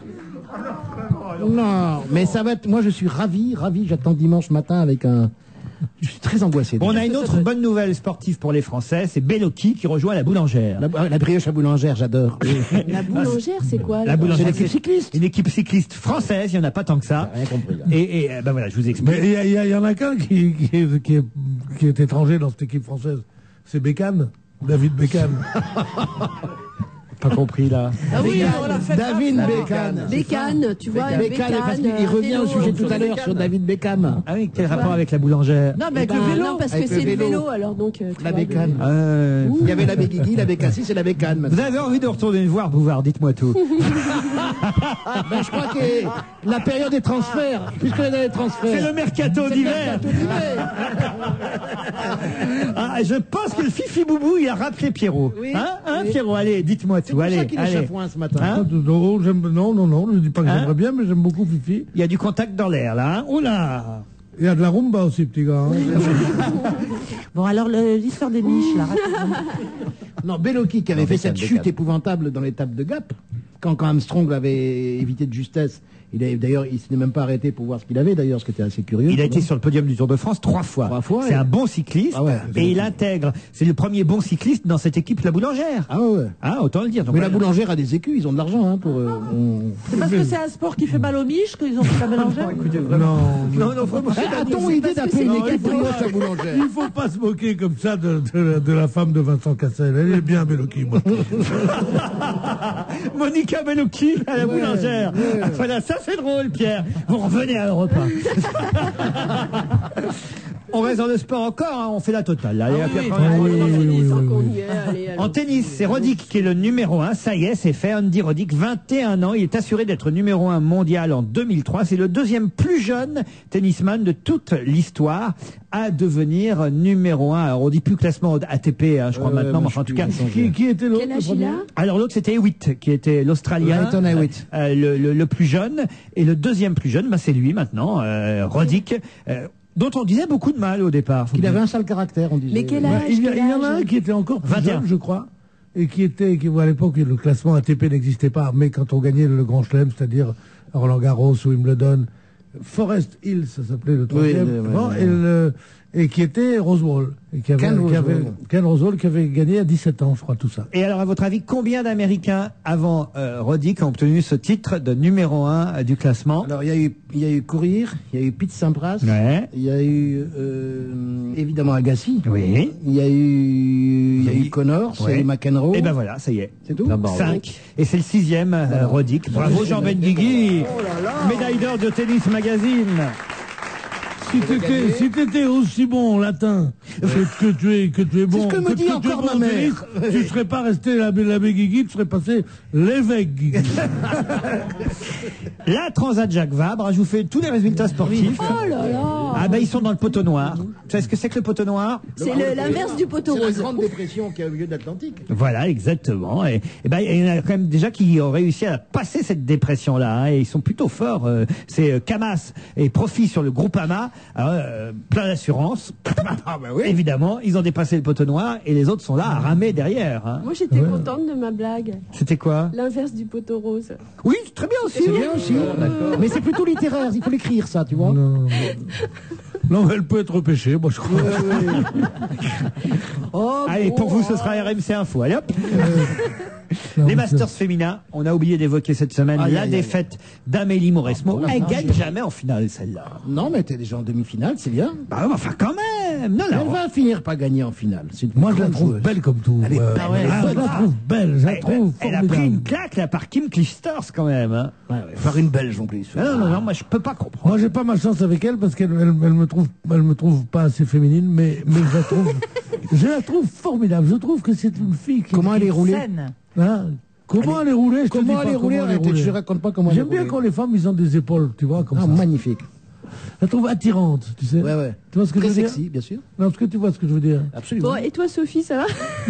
Non, mais ça va être. Moi, je suis ravi, ravi. J'attends dimanche matin avec un. Je suis très angoissé. Bon, on a une autre bonne nouvelle sportive pour les Français, c'est Bellocchi qui rejoint la boulangère. La, la brioche à boulangère, j'adore. La boulangère, c'est quoi? La là boulangère, C'est l'équipe c'est cycliste. une équipe cycliste française, il n'y en a pas tant que ça. Rien compris. là. Et, et, euh, ben voilà, je vous explique. Mais il y, a- il y a- il y en a qu'un qui, qui, est, qui, est, qui est étranger dans cette équipe française. C'est Beckham. David Beckham. Pas compris là. Ah oui, on l'a fait. David grave. Beckham. Bécane, tu vois, Beckham, Bécane, parce qu'il revient au sujet tout à l'heure sur David Beckham. Ah oui, quel rapport avec la boulangère? Non, mais avec Ben, le vélo. non, parce que Avec c'est le le vélo. vélo, alors donc. euh, tu La vois, Bécane. Euh, Il y avait la Béguigui, la Bécassis et la Bécane. Vous avez envie de retourner me voir, Bouvard, dites-moi tout. Ben, je crois que la période des transferts, puisque là, les transferts. C'est le mercato C'est le d'hiver. mercato d'hiver. Ah, je pense que le Fifi Boubou, il a rappelé Pierrot. Oui. Hein, hein Oui. Pierrot, allez, dites-moi C'est tout, pour allez. ça qu'il est allez. chafouin ce matin. Hein non, j'aime- non, non, non, je dis pas que Hein j'aimerais bien, mais j'aime beaucoup Fifi. Il y a du contact dans l'air, là. Hein. Oh là. Il y a de la rumba aussi, petit gars. hein. Bon, alors le- l'histoire des niches, là. rapidement. Non, Bellocchi qui avait Non, fait Beckham, cette chute Beckham. épouvantable dans l'étape de Gap, quand, quand Armstrong l'avait évité de justesse. Il avait d'ailleurs, il s'est même pas arrêté pour voir ce qu'il avait d'ailleurs, ce qui était assez curieux. Il a été sur le podium du Tour de France trois fois. Trois fois, C'est ouais. un bon cycliste. Ah ouais, et il intègre. C'est le premier bon cycliste dans cette équipe, la boulangère. Ah ouais. Ah, autant le dire. Donc, Mais la voilà. boulangère a des écus, ils ont de l'argent hein, pour. euh, on- C'est parce que c'est un sport qui fait mal aux miches qu'ils ont fait la mélanger. Non, Non, non, vraiment. Ah, a-t-on idée d'appeler une équipe brioche à boulangère? il faut pas se moquer comme ça de, de, de la femme de Vincent Cassel. Elle est bien, Bellocchi, moi. Monica Bellocchi à la boulangère. Ah, voilà, ça c'est drôle, Pierre. Vous revenez à Europe un. On reste dans le sport encore, hein, on fait la totale. Là. Allez, Ah après, oui, après, allez, on- on finit sans qu'on y est, allez, allez. En tennis, c'est Roddick qui est le numéro un. Ça y est, c'est fait. Andy Roddick, vingt et un ans. Il est assuré d'être numéro un mondial en deux mille trois. C'est le deuxième plus jeune tennisman de toute l'histoire à devenir numéro un. Alors, on dit plus classement A T P, hein, je crois Euh, maintenant, mais moi, enfin, en je tout suis cas. plus Qui, qui était l'autre Quel le âge il premier a? Alors, l'autre, c'était Hewitt, qui était l'Australien. Leighton Hewitt. euh, le, le, le plus jeune. Et le deuxième plus jeune, bah, c'est lui maintenant, euh, Roddick, euh, dont on disait beaucoup de mal au départ. Il avait un sale caractère, on disait. Mais quel Bah, âge, il, y a- quel il y en a âge un qui était encore plus vingt et un. jeune, je crois, et qui était, qui, à l'époque, le classement A T P n'existait pas, mais quand on gagnait le Grand Chelem, c'est-à-dire Roland Garros ou Wimbledon, Forest Hill, ça s'appelait le troisième. le- ouais, Bon, ouais. et, le- et qui était Roswell. Et qui avait, Ken qui avait- Roswell. Ken Roswell qui avait gagné à dix-sept ans, je crois, tout ça. Et alors, à votre avis, combien d'Américains avant euh, Roddick ont obtenu ce titre de numéro un euh, du classement? Alors, il y a eu, il y a eu Courir, il y a eu Pete Sampras, Ouais. il y a eu euh, évidemment Agassi, Oui. il y a eu, il y a eu Connors, il y a Ouais. eu McEnroe. Et ben voilà, ça y est. C'est tout. Cinq. Et c'est le sixième, euh, Roddick. Bravo Jean Benguigui. Médaille d'or de Tennis Magazine. Si t'étais, si t'étais aussi bon en latin que, que tu es, que tu es bon, ce que me dit tu es encore bon ma en mère. tennis, tu serais pas resté l'abbé, l'abbé Guigui, tu serais passé l'évêque Guigui. La Transat Jacques Vabre, je vous fais tous les résultats sportifs. Oh là là. Ah ben ils sont dans le poteau noir. Tu sais ce que c'est que le poteau noir? C'est le- l'inverse du poteau C'est la rose. grande dépression qui a eu lieu de l'Atlantique. Voilà, exactement. Et, et ben, il y en a quand même déjà qui ont réussi à passer cette dépression-là. Hein, et ils sont plutôt forts. euh, c'est euh, Camas et Profi sur le Groupama. Alors, euh, plein d'assurance. Évidemment, ils ont dépassé le poteau noir et les autres sont là à ramer derrière. Hein. Moi, j'étais contente de ma blague. C'était quoi? L'inverse du poteau rose. Oui, très bien aussi. C'est bien aussi. Mais c'est plutôt littéraire, il faut l'écrire ça, tu vois. Non, non, mais elle peut être repêchée, moi je crois. Oh, Allez, bon, pour vous, ce oh. sera R M C Info. Allez hop. Non, Les mais Masters féminins, on a oublié d'évoquer cette semaine Aïe, la aïe, aïe. défaite d'Amélie Mauresmo. Ah, bon, Elle là, gagne je- jamais en finale, celle-là. Non, mais t'es déjà en demi-finale, c'est bien. Bah, enfin, quand même. Non, Elle non. va finir par gagner en finale. C'est une Moi je la grande trouve joueuse. belle comme tout. Elle est Euh, belle, elle est ah, je bonne. la trouve belle, je la Elle, trouve elle a pris une formidable. claque là par Kim Clijsters quand même. Hein. Ouais, ouais, faire une belge en plus. Ah non, non, non, moi je peux pas comprendre. Moi, j'ai pas ma chance avec elle parce qu'elle elle, elle me trouve, elle me trouve pas assez féminine, mais, mais je la trouve, je la trouve formidable. Je trouve que c'est une fille qui. Comment elle est roulée Scène. Hein comment elle est roulée je te dis Comment pas elle est roulée comment elle est arrête, roulée. Je raconte pas comment elle est J'aime bien roulée. quand les femmes, ils ont des épaules, tu vois, comme Ah, ça. magnifique. Je la trouve attirante, tu sais. Ouais, ouais. Tu vois ce que Très je veux dire sexy, bien sûr. Non, parce que tu vois ce que je veux dire. Absolument. Bon, et toi, Sophie, ça va?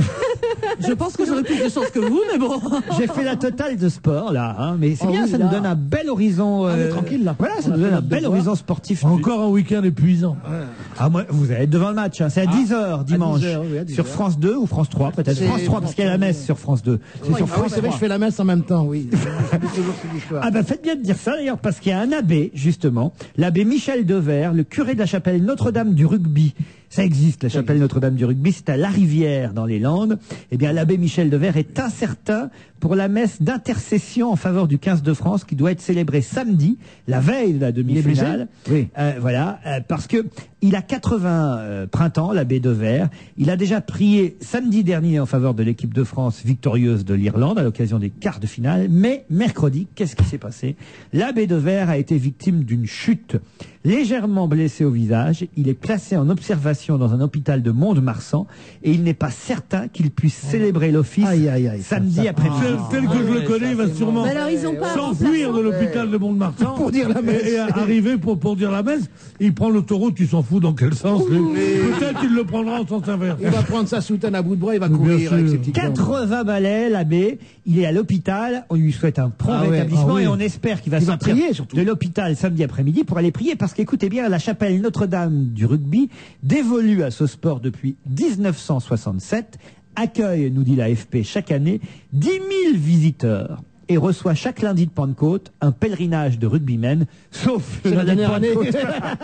Je pense que j'aurais plus de chance que vous, mais bon. J'ai fait la totale de sport là, hein, mais c'est Oh bien, oui, ça là. nous donne un bel horizon. Ah, mais euh, tranquille, là. Voilà, ça On nous a donne fait un notre bel devoir. horizon sportif. Encore un week-end épuisant. Ah, moi, vous allez être devant le match, hein. C'est à dix heures dimanche. dix heures, oui, à dix sur heures. France deux ou France trois peut-être. C'est France trois parce qu'il y a la messe sur France deux. C'est sur Ah oui, France c'est vrai, trois. je fais la messe en même temps, oui. C'est toujours cette histoire. Ah ben faites bien de dire ça d'ailleurs parce qu'il y a un abbé justement, l'abbé Michel Devers, le curé de la chapelle Notre-Dame du Rugby. Ça existe, la chapelle Notre-Dame du Rugby, c'est à La Rivière dans les Landes. Eh bien l'abbé Michel Devers est incertain pour la messe d'intercession en faveur du quinze de France qui doit être célébrée samedi, la veille de la demi-finale. Oui. Euh, voilà, euh, parce que il a quatre-vingts euh, printemps, l'abbé Devers. Il a déjà prié samedi dernier en faveur de l'équipe de France victorieuse de l'Irlande à l'occasion des quarts de finale. Mais mercredi, qu'est-ce qui s'est passé? L'abbé Devers a été victime d'une chute, légèrement blessé au visage. Il est placé en observation dans un hôpital de Mont-de-Marsan et il n'est pas certain qu'il puisse célébrer l'office Aïe, aïe, aïe. samedi après-midi. Tel, tel que je le connais, il va sûrement Mais alors, ils ont pas un s'enfuir de l'hôpital de Mont-de-Marsan Pour dire la messe. et, et arriver pour, pour dire la messe. Il prend l'autoroute, il s'en fout dans quel sens. lui. Peut-être qu'il le prendra en sens inverse. Il va prendre sa soutane à bout de bras, il va Bien courir sûr. avec ses petites jambes. quatre-vingts balais, l'abbé, il est à l'hôpital, on lui souhaite un prompt Ah ouais, rétablissement ah oui. et on espère qu'il va Il va sortir prier, surtout. de l'hôpital samedi après-midi pour aller prier parce qu'écoutez bien, la chapelle Notre-Dame du Rugby, dévolue à ce sport depuis dix-neuf cent soixante-sept, accueille, nous dit la F P, chaque année dix mille visiteurs et reçoit chaque lundi de Pentecôte un pèlerinage de rugbymen, sauf le C'est la lundi de dernière année. Pentecôte.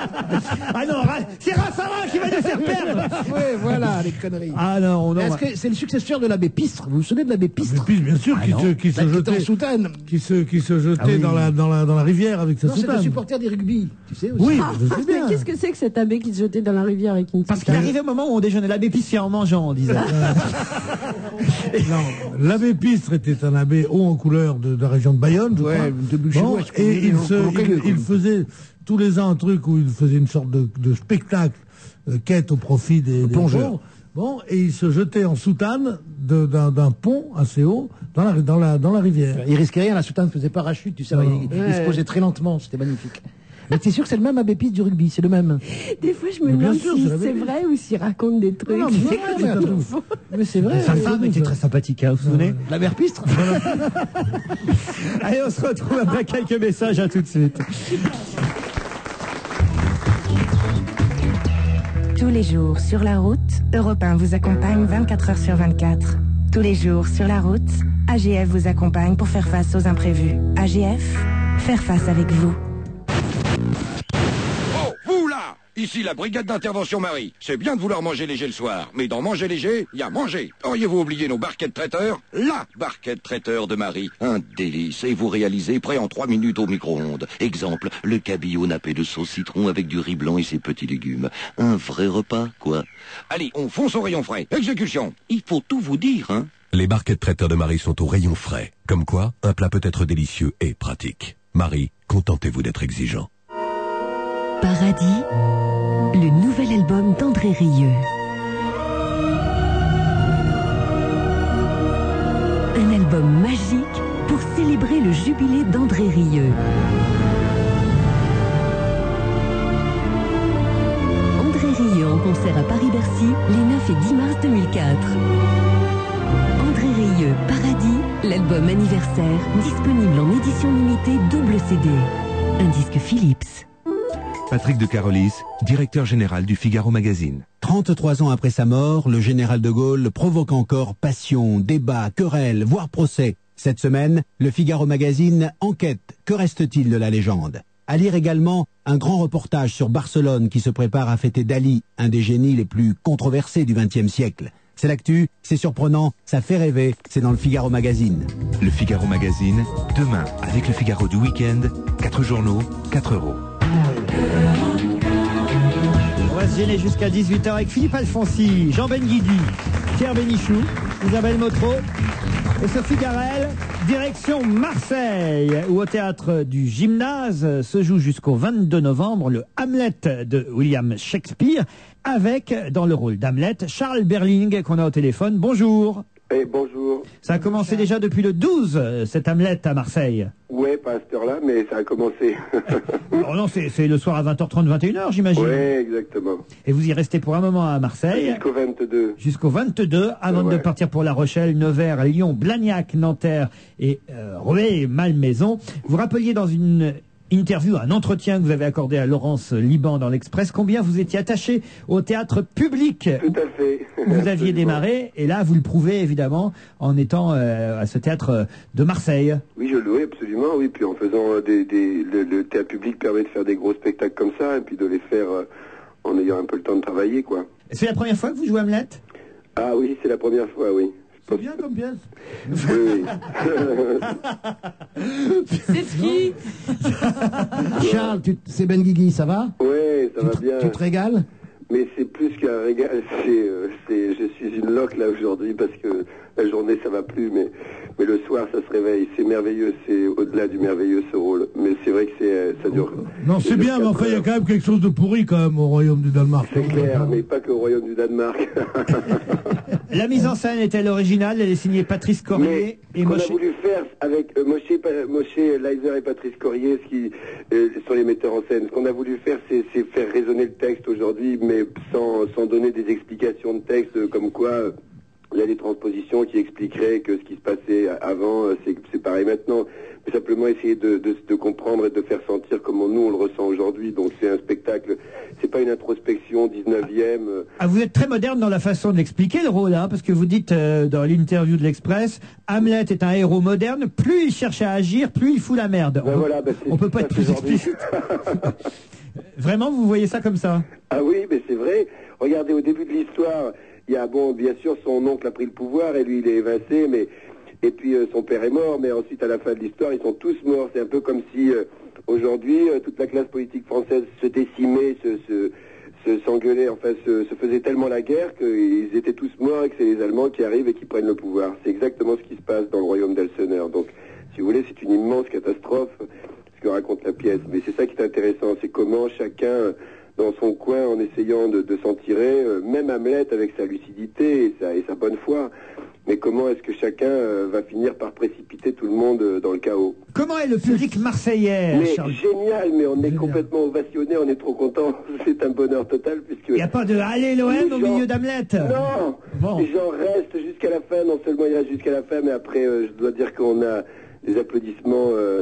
Ah non, Ra- c'est Raffarin qui va nous faire perdre. Oui, voilà, les conneries. Ah non, non. Est-ce que c'est le successeur de l'abbé Pistre? Vous vous souvenez de l'abbé Pistre? Et puis, bien sûr, Ah qui non. se, qui se Là, qui était jetait, en soutane. qui se, qui se jetait Ah oui. dans, la, dans, la, dans la rivière avec sa Non, c'est le soutane. supporter des rugby, tu sais aussi. Oui, Ah, je sais mais bien. qu'est-ce que c'est que cet abbé qui se jetait dans la rivière avec une Parce petite qu'il arrivait au moment où on déjeunait l'abbé Piscier en mangeant, on disait. Non, l'abbé Pistre était un abbé haut en couleur de, de la région de Bayonne, je Ouais, crois. de Buchélois, Bon, je crois, et il, au- se, au Caillou, il, il quoi. faisait tous les ans un truc où il faisait une sorte de, de spectacle euh, quête au profit des, des plongeur. pauvres. Bon, et il se jetait en soutane de- d'un d'un pont assez haut dans la, dans la, dans la rivière. Il risquait rien, la soutane faisait parachute, tu sais, Non. il, il se Ouais. posait très lentement, c'était magnifique. Mais t'es sûr que c'est le même abbé Pistre du rugby, c'est le même. Des fois, je me Mais bien demande sûr, si c'est la c'est même. vrai ou s'il raconte des trucs. Non, mais c'est vrai, mais attends. Mais c'est vrai. Sa femme était très sympathique, hein, vous vous souvenez? La mère Pistre. Allez, on se retrouve après quelques messages, à tout de suite. Tous les jours sur la route, Europe un vous accompagne vingt-quatre heures sur vingt-quatre. Tous les jours sur la route, A G F vous accompagne pour faire face aux imprévus. A G F, faire face avec vous. Oh, vous là! ici la brigade d'intervention Marie. C'est bien de vouloir manger léger le soir, mais dans manger léger, il y a manger. Auriez-vous oublié nos barquettes traiteurs? La barquette traiteur de Marie. Un délice. Et vous réalisez prêt en trois minutes au micro-ondes. Exemple, le cabillaud nappé de sauce citron avec du riz blanc et ses petits légumes. Un vrai repas, quoi. Allez, on fonce au rayon frais. Exécution. Il faut tout vous dire, hein. Les barquettes traiteurs de Marie sont au rayon frais. Comme quoi, un plat peut être délicieux et pratique. Marie, contentez-vous d'être exigeant. Paradis, le nouvel album d'André Rieu. Un album magique pour célébrer le jubilé d'André Rieu. André Rieu en concert à Paris-Bercy les neuf et dix mars deux mille quatre. André Rieu, Paradis, l'album anniversaire, disponible en édition limitée double C D. Un disque Philips. Patrick de Carolis, directeur général du Figaro Magazine. trente-trois ans après sa mort, le général de Gaulle provoque encore passion, débat, querelle, voire procès. Cette semaine, le Figaro Magazine enquête. Que reste-t-il de la légende? À lire également un grand reportage sur Barcelone qui se prépare à fêter Dali, un des génies les plus controversés du vingtième siècle. C'est l'actu, c'est surprenant, ça fait rêver, c'est dans le Figaro Magazine. Le Figaro Magazine, demain, avec le Figaro du week-end, quatre journaux, quatre euros. On va se gêner jusqu'à dix-huit heures avec Philippe Alfonsi, Jean Benguigui, Pierre Bénichou, Isabelle Motro et Sophie Garel, direction Marseille, où au théâtre du Gymnase se joue jusqu'au vingt-deux novembre le Hamlet de William Shakespeare, avec, dans le rôle d'Hamlet, Charles Berling, qu'on a au téléphone. Bonjour. Eh, bonjour. Ça a commencé déjà depuis le douze, cet Hamlet à Marseille. Ouais, pas à cette heure-là, mais ça a commencé. Oh non, c'est c'est le soir à vingt heures trente, vingt et une heures, j'imagine. Ouais, exactement. Et vous y restez pour un moment à Marseille. Jusqu'au vingt-deux. Jusqu'au vingt-deux, avant Ouais. de partir pour La Rochelle, Nevers, Lyon, Blagnac, Nanterre et euh, Roubaix, Malmaison. Vous rappeliez dans une interview, un entretien que vous avez accordé à Laurence Liban dans l'Express, combien vous étiez attaché au théâtre public. Tout à fait. Où vous aviez démarré, et là vous le prouvez évidemment en étant euh, à ce théâtre de Marseille. Oui, je le oui, absolument, oui. Puis en faisant euh, des, des le, le théâtre public permet de faire des gros spectacles comme ça, et puis de les faire euh, en ayant un peu le temps de travailler, quoi. C'est la première fois que vous jouez Hamlet? Ah oui, c'est la première fois, oui. C'est bien comme pièce. Oui, C'est ce qui. Charles, tu- c'est Benguigui, ça va? ouais, ça tu, va te- bien. tu te régales? Mais c'est plus qu'un régal, c'est, euh, c'est, je suis une loque là aujourd'hui parce que la journée ça va plus, mais, mais le soir ça se réveille, c'est merveilleux, c'est au-delà du merveilleux ce rôle. Mais c'est vrai que c'est, euh, ça dure. Non, c'est bien, mais enfin, il y a quand même quelque chose de pourri quand même au royaume du Danemark. C'est clair, mais pas que au royaume du Danemark. La mise en scène est-elle originale? Elle est signée Patrice Corrier Ce et qu'on Moshe. a voulu faire avec euh, Moshe, Pa- Moshe Leiser et Patrice Corrier, ce qui euh, sont les metteurs en scène. Ce qu'on a voulu faire, c'est c'est faire résonner le texte aujourd'hui, mais sans, sans donner des explications de texte, euh, comme quoi euh, il y a des transpositions qui expliqueraient que ce qui se passait avant, euh, c'est c'est pareil maintenant. Mais simplement essayer de, de, de comprendre et de faire sentir comment nous on le ressent aujourd'hui. Donc c'est un spectacle, c'est pas une introspection dix-neuvième. euh, Ah, vous êtes très moderne dans la façon de l'expliquer, le rôle, hein, parce que vous dites euh, dans l'interview de l'Express, Hamlet est un héros moderne, plus il cherche à agir, plus il fout la merde. Ben on, voilà, ben c'est- on peut pas ça, être plus c'est aujourd'hui. explicite. Vraiment, vous voyez ça comme ça? Ah oui, mais c'est vrai. Regardez, au début de l'histoire, il y a, bon, bien sûr, son oncle a pris le pouvoir et lui, il est évincé, mais et puis euh, son père est mort, mais ensuite, à la fin de l'histoire, ils sont tous morts. C'est un peu comme si, euh, aujourd'hui, euh, toute la classe politique française se décimait, se, se, se s'engueulait, enfin, se, se faisait tellement la guerre qu'ils étaient tous morts et que c'est les Allemands qui arrivent et qui prennent le pouvoir. C'est exactement ce qui se passe dans le royaume d'Elseneur. Donc, si vous voulez, c'est une immense catastrophe, ce que raconte la pièce. Mais c'est ça qui est intéressant, c'est comment chacun, dans son coin, en essayant de, de s'en tirer, euh, même Hamlet avec sa lucidité et sa, et sa bonne foi, mais comment est-ce que chacun euh, va finir par précipiter tout le monde euh, dans le chaos. Comment est le public marseillais, Mais Charles? génial, mais on est complètement ovationné, on est trop content, c'est un bonheur total puisque... Il n'y a pas de Allez l'O M au gens- milieu d'Hamlet? Non, Bon. les gens restent jusqu'à la fin, non seulement ils restent jusqu'à la fin, mais après, euh, je dois dire qu'on a des applaudissements euh,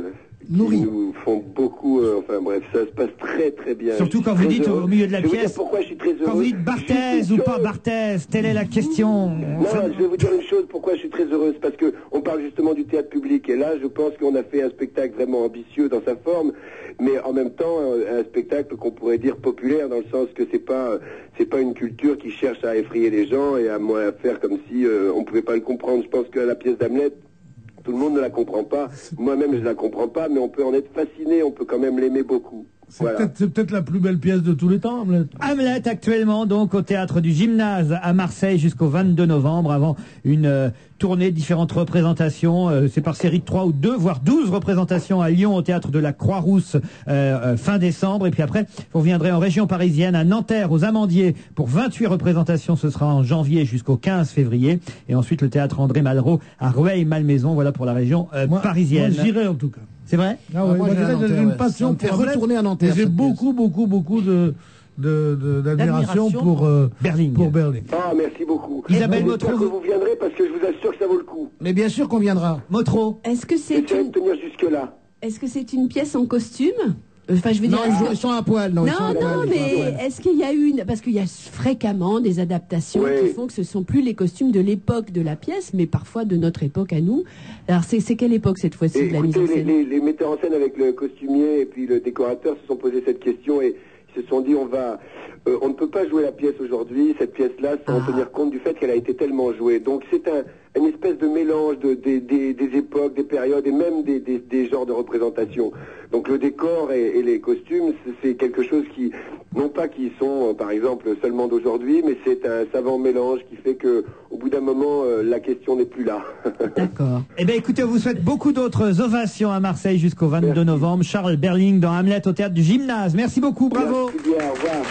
Nourri. qui nous font beaucoup. euh, enfin bref, ça se passe très très bien. Surtout Je suis quand vous très dites heureux. au milieu de la Je vais vous pièce. dire pourquoi je suis très heureux. Quand vous dites Barthez ou pas Barthez, telle est la question. Non, je vais vous dire une chose, pourquoi je suis très heureuse, parce que on parle justement du théâtre public, et là, je pense qu'on a fait un spectacle vraiment ambitieux dans sa forme, mais en même temps, un, un spectacle qu'on pourrait dire populaire, dans le sens que c'est pas, c'est pas une culture qui cherche à effrayer les gens et à, à faire comme si euh, on pouvait pas le comprendre. Je pense que la pièce d'Hamlet, tout le monde ne la comprend pas. Moi-même, je la comprends pas, mais on peut en être fasciné, on peut quand même l'aimer beaucoup. C'est Voilà. peut-être c'est peut-être la plus belle pièce de tous les temps, Hamlet. Hamlet actuellement donc au théâtre du Gymnase à Marseille jusqu'au vingt-deux novembre, avant une euh, tournée de différentes représentations. Euh, c'est par série de trois ou deux, voire douze représentations à Lyon au théâtre de la Croix-Rousse euh, euh, fin décembre. Et puis après, vous reviendrez en région parisienne, à Nanterre, aux Amandiers, pour vingt-huit représentations. Ce sera en janvier jusqu'au quinze février. Et ensuite le théâtre André Malraux à Rueil-Malmaison. Voilà pour la région euh, parisienne. Moi, j'irai en tout cas. C'est vrai? Ah ouais, moi, moi, j'irai à j'irai, j'ai Nanterre, une ouais. passion Ça me fait pour Hamlet, retourner à Nanterre, et j'ai cette beaucoup, beaucoup, beaucoup de, de, de- d'admiration D'admiration pour, euh, Berling. pour Berling. Ah, merci beaucoup. Isabelle J'espère Motro, que vous viendrez, parce que je vous assure que ça vaut le coup. Mais bien sûr qu'on viendra. Motro. Est-ce que c'est Essayez une... de tenir jusque-là. Est-ce que c'est une pièce en costume? Enfin, je veux Non, dire. ils est-ce sont- que- ils sont à poil. Non, ils sont à Non, poil, non, ils sont à mais poil. est-ce qu'il y a eu une... Parce qu'il y a fréquemment des adaptations Oui. qui font que ce sont plus les costumes de l'époque de la pièce, mais parfois de notre époque à nous. Alors, c'est c'est quelle époque cette fois-ci Et de la mise en écoutez, les, scène? les, les metteurs en scène avec le costumier et puis le décorateur se sont posé cette question et ils se sont dit on va, euh, on ne peut pas jouer la pièce aujourd'hui, cette pièce-là, sans Ah. tenir compte du fait qu'elle a été tellement jouée. Donc c'est un, une espèce de mélange de, des, des, des époques, des périodes et même des, des, des genres de représentation. Donc le décor et, et les costumes, c'est- c'est quelque chose qui, non pas qui sont euh, par exemple seulement d'aujourd'hui, mais c'est un savant mélange qui fait que au bout d'un moment, euh, la question n'est plus là. D'accord. Eh bien, écoutez, on vous souhaite beaucoup d'autres ovations à Marseille jusqu'au vingt-deux novembre. Charles Berling dans Hamlet au théâtre du Gymnase. Merci beaucoup, bravo. Merci bien, au revoir.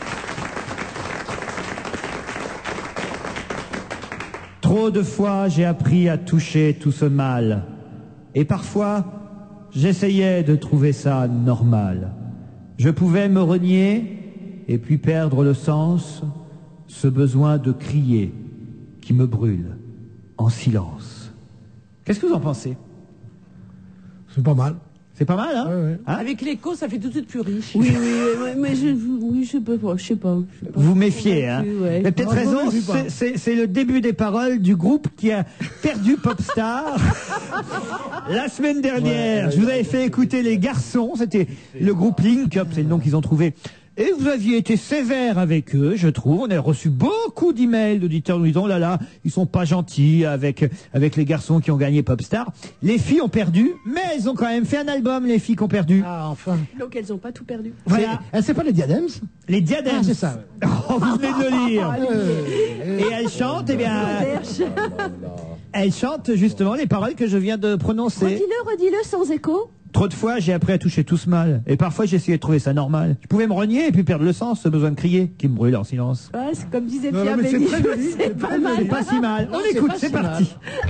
Trop de fois, j'ai appris à toucher tout ce mal. Et parfois, j'essayais de trouver ça normal. Je pouvais me renier et puis perdre le sens, ce besoin de crier qui me brûle en silence. Qu'est-ce que vous en pensez? C'est pas mal. C'est pas mal, hein, Hein Avec l'écho, ça fait tout de suite plus riche. Oui, oui, oui, mais je, oui, je peux pas, je sais pas. je sais pas. Vous méfiez, hein. Convaincu, ouais. Vous avez peut-être Ah, je me raison, méfie pas. c'est- c'est c'est le début des paroles du groupe qui a perdu Popstar. La semaine dernière, je vous avais fait écouter Les Garçons, c'était le groupe Link Up, c'est le nom qu'ils ont trouvé. Et vous aviez été sévère avec eux, je trouve. On a reçu beaucoup d'emails d'auditeurs nous disant, oh là là, ils sont pas gentils avec, avec les garçons qui ont gagné Popstar. Les filles ont perdu, mais elles ont quand même fait un album, les filles qui ont perdu. Ah, enfin. Donc elles ont pas tout perdu. Voilà. C'est- C'est pas les diadèmes? Les diadèmes. Ah, c'est ça. Oh, vous venez de le lire. Euh, Et elle chante, eh bien, elle chante justement les paroles que je viens de prononcer. Redis-le, redis-le sans écho. Trop de fois, j'ai appris à toucher tout ce mal. Et parfois, j'ai essayé de trouver ça normal. Je pouvais me renier et puis perdre le sens, ce besoin de crier, qui me brûle en silence. Ouais, c'est comme disait Non, Pierre mais c'est Bénichou, très joli, c'est c'est pas très mal. joli. Pas si mal. On Non, écoute, pas c'est si parti.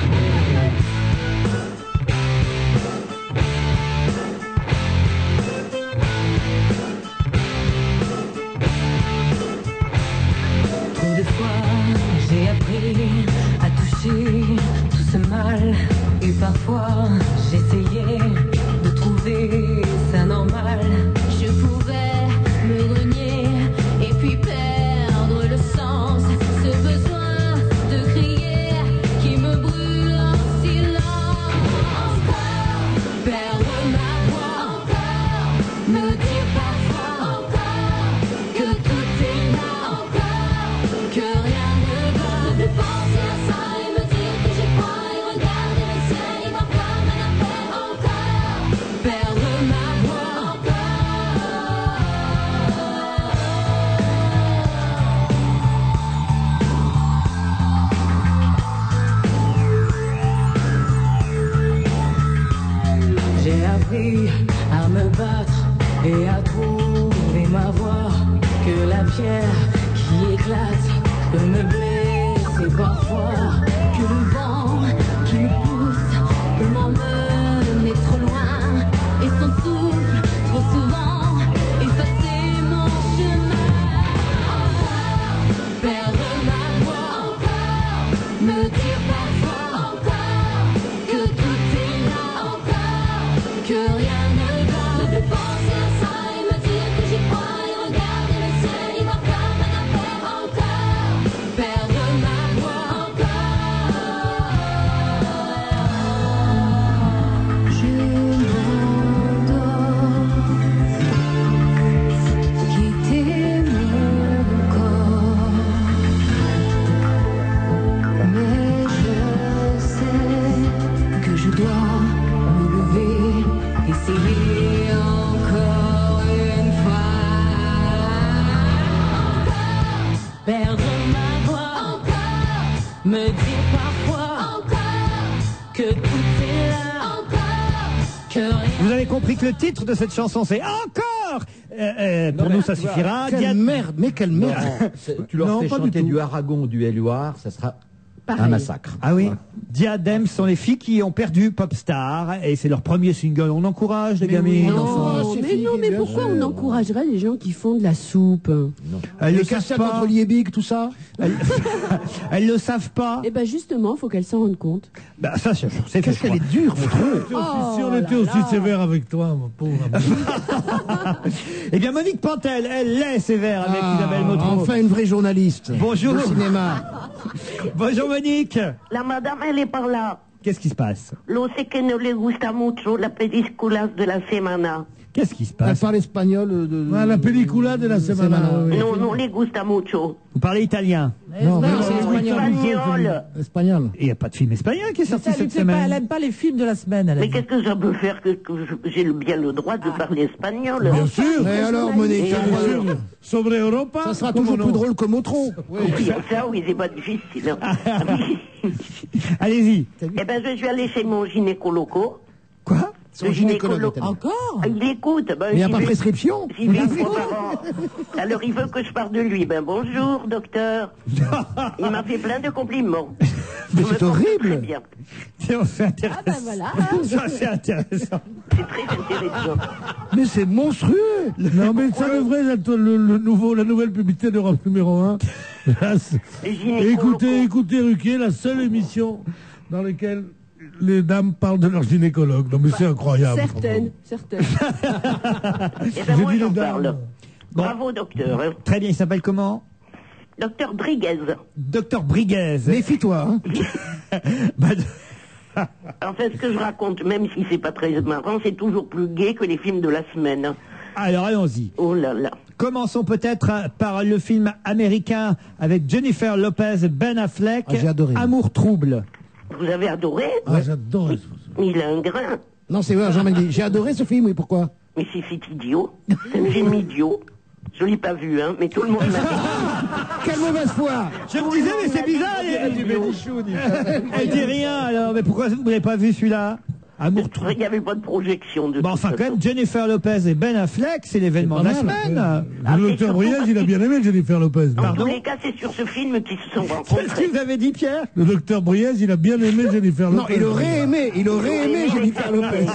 Trop de fois, j'ai appris à toucher tout ce mal. Et parfois, j'essayais de trouver ça normal. Je pouvais me renier et puis perdre le sens. Ce besoin de crier qui me brûle en silence. Encore perdre ma voix. Encore me dire parfois. Encore que tout est là. Encore que rien ne va. De penser à ça et me dire que j'ai pas et regarder le ciel et parfois me la faire encore. Perdre ma voix. J'ai appris à me battre et à trouver ma voix. Que la pierre qui éclate peut me blesser parfois. Que le vent qui me pousse peut m'emmener trop loin. Et son souffle trop souvent effacer mon chemin. Encore perdre ma voix. Encore me dire parfois. Encore que tout est là. Encore que rien Si encore une fois, perdre ma voix, me dire parfois que tout est là, que rien. Vous avez compris que le titre de cette chanson, c'est Encore Euh, euh, Pour Non, nous, mais ça tu vois, suffira. Quelle Diane- merde, mais quelle merde. Non, c'est- tu leur Non, fais pas du chanter tout. du Aragon, du Éluard, ça sera Pareil. un massacre. Ah oui, Diadème sont les filles qui ont perdu Popstar et c'est leur premier single. On encourage les gamines. Non, mais non, mais pourquoi on encouragerait les gens qui font de la soupe? Elles Les le savent cassettes pas. entre Liebig, tout ça. Elles, elles le savent pas. Eh ben justement, faut qu'elles s'en rendent compte. Bah ça, c'est c'est fait. Qu'est-ce qu'elle est dure, votre Si on Oh était là aussi là. sévère avec toi, mon pauvre ami. Eh bien, Monique Pantel, elle est sévère avec Ah, Isabelle Motro. enfin une vraie journaliste. Bonjour. De cinéma. Bonjour Monique. La madame, elle est par là. Qu'est-ce qui se passe? Lo sé que no le gusta mucho la película de la semana. Qu'est-ce qui se Elle passe? parle espagnol. De, de- Ah, la pellicula de la semana. oui, oui. No, no le gusta mucho. Vous parlez italien? Non, mais Non, c'est c'est espagnol. Espagnol. Espagnol. Il n'y a pas de film espagnol qui est sorti Ça lui cette plaît pas, elle semaine. aime pas les films de la semaine. Elle a Mais dit. qu'est-ce que ça peut faire que, que je- j'ai le- bien le droit de parler espagnol? Bien sûr. Mais alors, Monique, Et bien alors sûr. Sobre Europa. Ça sera comment toujours non plus drôle que Motro. Oui, ça, oui, c'est pas difficile. hein. Allez-y. Eh ben, je suis allée chez mon gynécoloco. Quoi? Le gynécologue. Encore Il écoute. Ben, Mais il n'y a j'y pas vais- prescription. j'y vais une fois par an. Alors, il veut que je parle de lui. Ben, bonjour, docteur. Il m'a fait plein de compliments. Mais Je me c'est porte très horrible. bien. C'est c'est intéressant. Ah ben voilà. Ça, c'est intéressant. C'est très intéressant. Mais c'est monstrueux. Non, mais ça devrait être le, le nouveau, la nouvelle publicité d'Europe numéro un. Là, c'est- Le gynécologue. écoutez, écoutez Ruquier, la seule émission dans laquelle les dames parlent de leur gynécologue. Non, mais c'est incroyable. Certaines, certaines. Eh ben, moi, dit j'en les dames. parle. Bravo, docteur. hein. Très bien, il s'appelle comment? Docteur Briguez. Docteur Briguez. Méfie-toi. Hein. Bah, Enfin, ce que je raconte, même si c'est pas très marrant, c'est toujours plus gai que les films de la semaine. hein. alors allons-y. Oh là là. Commençons peut-être par le film américain avec Jennifer Lopez et Ben Affleck. Ah, j'ai adoré. Amour trouble. Vous avez adoré? Ah, j'adore. Il a un grain. Non, c'est vrai, Jean-Mendy. J'ai adoré ce film, oui, pourquoi? Mais c'est c'est idiot. C'est un film idiot. Je l'ai pas vu, hein, mais tout le monde m'a dit. Quelle mauvaise foi. Je me disais, mais c'est bizarre. Elle, elle dit rien alors. Mais pourquoi vous n'avez pas vu celui-là? Amour trouble. Il n'y avait pas de projection de Bon, toute enfin, quand façon. même, Jennifer Lopez et Ben Affleck, c'est l'événement de la pas mal. semaine. Ah, Le mais docteur surtout Briez, parce il a bien aimé Jennifer Lopez. En Pardon tous les cas, c'est sur ce film qu'ils se sont Qu'est-ce rencontrés. que vous avez dit, Pierre? Le docteur Briez, il a bien aimé Jennifer Lopez. Non, il aurait aimé, il aurait aimé Jennifer Lopez.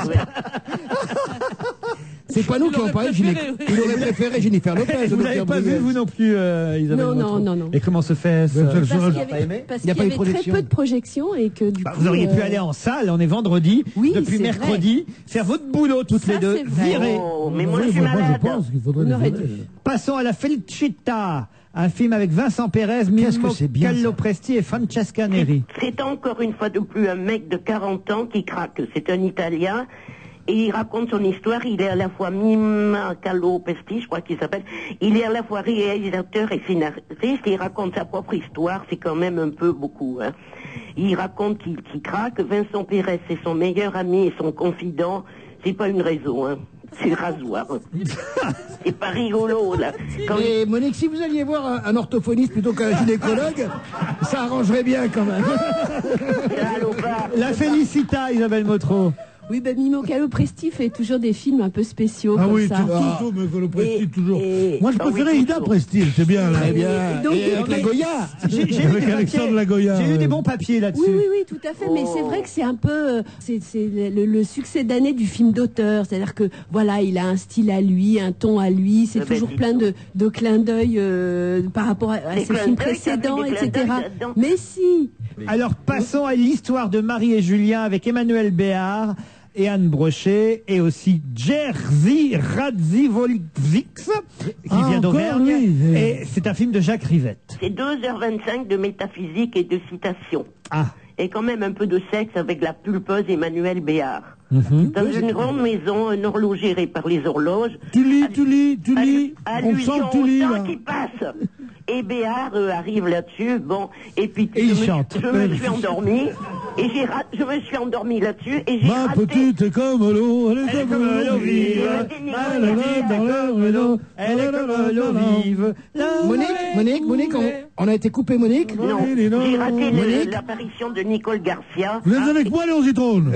C'est pas nous qui avons parlé de Jennifer. Il aurait préféré Jennifer Lopez. Vous n'avez pas vu, vous non plus, euh, Isabelle Non, non, Motro. non, non. Et comment se fait ça? Ben, ça Parce sera- qu'il y avait, parce Il y a qu'il pas y eu de avait très projection. peu de projections et que du Bah, coup. vous auriez pu euh, aller en salle, on est vendredi, Oui, depuis c'est mercredi, faire votre boulot toutes Ça, les deux, c'est vrai. virer. Oh, mais moi, Oui, je suis moi, moi, je malade. pense qu'il faudrait On les aurait virer. dû. Passons à la Felicita, un film avec Vincent Pérez, Qu'est-ce que Mimo c'est bien, ça. Callopresti et Francesca Neri. C'est encore une fois de plus un mec de quarante ans qui craque. C'est un Italien. Et il raconte son histoire. Il est à la fois Mima Callopresti, je crois qu'il s'appelle. Il est à la fois réalisateur et scénariste. Il raconte sa propre histoire. C'est quand même un peu beaucoup. Hein. Il raconte qu'il qu'il craque. Vincent Pérez, c'est son meilleur ami et son confident. C'est pas une raison. Hein. C'est le rasoir. C'est pas rigolo, là. Quand Et Monique, si vous alliez voir un, un orthophoniste plutôt qu'un gynécologue, ça arrangerait bien quand même. La Felicita, Isabelle Motro. Oui, ben Mimo Callopresti fait toujours des films un peu spéciaux Ah comme oui, ça. tout- toujours, mais que le Presti, toujours. Moi, je Ah oui, préférais Ida toujours. Presti, c'est bien. Là. Très bien. Donc, Et avec mais- la Goya. J'ai j'ai eu Avec des Alexandre papiers- Lagoya, J'ai eu ouais. des bons papiers là-dessus. Oui, oui, oui, tout à fait. Mais c'est vrai que c'est un peu, euh, c'est c'est le, le succès d'année du film d'auteur. C'est-à-dire que voilà, il a un style à lui, un ton à lui. C'est Eh ben, toujours dis plein de, de clins d'œil euh, par rapport à, à Des ses clins films d'œil, précédents, t'as vu des clins et cetera. d'œil là-dedans Mais si. Alors passons à l'histoire de Marie et Julien avec Emmanuel Béard et Anne Brochet et aussi Jerzy Radzivoljvic qui Ah, vient encore, d'Auvergne. lui. Et c'est un film de Jacques Rivette. C'est deux heures vingt-cinq de métaphysique et de citation. Ah. Et quand même un peu de sexe avec la pulpeuse Emmanuel Béard. Mhm. Dans une grande maison, un horloger géré par les horloges. Tu lis, tu lis, tu lis. On Allusion sent que tu au lis, temps là. qui passe. Et Béard euh, arrive là-dessus, bon, et puis Et il je, me, chante. je me suis endormi, Et j'ai ra- je me suis endormie là-dessus et j'ai Ma raté... petite est comme l'eau, elle est comme l'eau vive. Elle est dans le l'eau, Elle est comme l'eau vive. Monique, Monique, Monique, on, on a été coupé, Monique. Non, j'ai raté le- Monique. l'apparition de Nicole Garcia. Vous êtes avec moi, Léon Zitrone?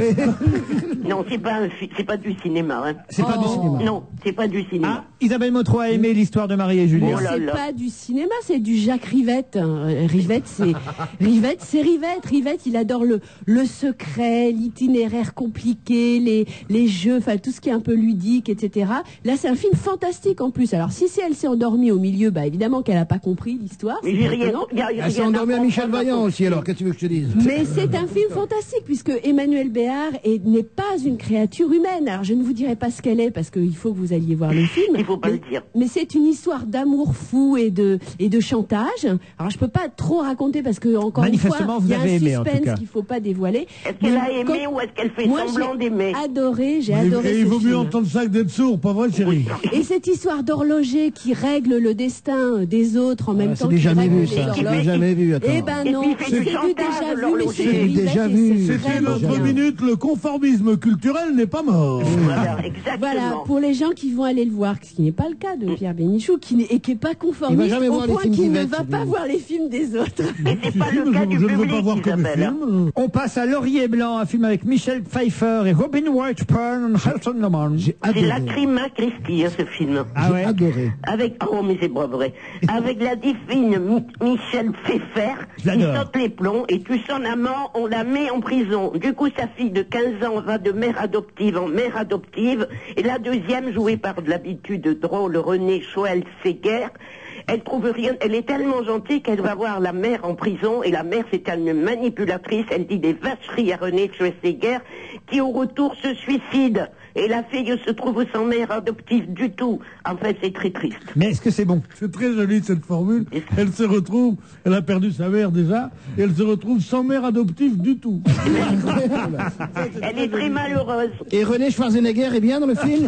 Non, c'est pas un fi- c'est pas du cinéma. Hein. C'est pas du cinéma. Non, c'est pas du cinéma. Ah, Isabelle Motro a aimé l'histoire de Marie et Julien. Oh là C'est là. pas du cinéma, c'est du Jacques Rivette. hein. Rivette, c'est Rivette, c'est Rivette. Rivette, il adore le le secret, l'itinéraire compliqué, les les jeux, enfin tout ce qui est un peu ludique, et cetera. Là, c'est un film fantastique en plus. Alors si c'est elle s'est endormie au milieu, bah évidemment qu'elle a pas compris l'histoire. Mais c'est j'ai rien- étonnant. y a- y a Elle s'est rien endormie à comprendre Michel dans Vaillant ton- aussi, alors qu'est-ce que tu veux que je te dise? Mais c'est un film fantastique puisque Emmanuel Béard est- n'est pas une créature humaine. Alors je ne vous dirai pas ce qu'elle est parce qu'il faut que vous alliez voir le film. Il faut pas mais, le dire. mais c'est une histoire d'amour fou et de et de chantage. Alors je peux pas trop raconter parce que encore une fois, Manifestement, vous il y a avez un aimé, en tout suspense cas. qu'il faut pas dévoiler. Est-ce qu'elle Mais a aimé quand- ou est-ce qu'elle fait Moi, semblant j'ai d'aimer? Adoré, j'ai Et, adoré et ce il vaut mieux film. entendre ça que d'être sourd, pas vrai, chérie? Et cette histoire d'horloger qui règle le destin des autres en même Ah, temps c'est qu'il déjà règle vu, les ça. horloges. C'est jamais vu, attends. Eh ben Et non, puis il fait c'est du du chantage, déjà vu, mais l'horloger. c'est C'est du Rivette déjà et vu. c'est C'était vraiment notre bien. minute, le conformisme culturel n'est pas mort. Voilà, exactement. Voilà, pour les gens qui vont aller le voir, ce qui n'est pas le cas de Pierre Bénichou, qui n'est, et qui n'est pas Il conformiste, va jamais au voir les point films qu'il ne d'Yvette, va lui. pas voir les films des autres. Et c'est pas Si, le mais cas je, du je ne veux pas public, voir que mes Isabelle. films. On passe à Laurier Blanc, un film avec Michel Pfeiffer et Robin Wright Penn, Hudson Lemon. J'ai C'est adoré. Lacrima Christi, hein, ce film. Ah ouais. Adoré. Avec, oh, mais c'est pas vrai. Avec la divine Mi- Michel Pfeiffer, Je qui l'adore. saute les plombs, et tu son amant, on la met en prison. Du coup, sa fille de quinze ans va de mère adoptive en mère adoptive, et la deuxième, jouée par de l'habitude drôle René Choel-Séguer, elle trouve rien, elle est tellement gentille qu'elle va voir la mère en prison, et la mère c'est une manipulatrice, elle dit des vacheries à René Choel-Séguer, qui au retour se suicide. Et la fille se trouve sans mère adoptive du tout. En fait, c'est très triste. Mais est-ce que c'est bon? C'est très joli cette formule. Elle se retrouve, elle a perdu sa mère déjà, et elle se retrouve sans mère adoptive du tout. Elle est très malheureuse. Et René Schwarzenegger est bien dans le film?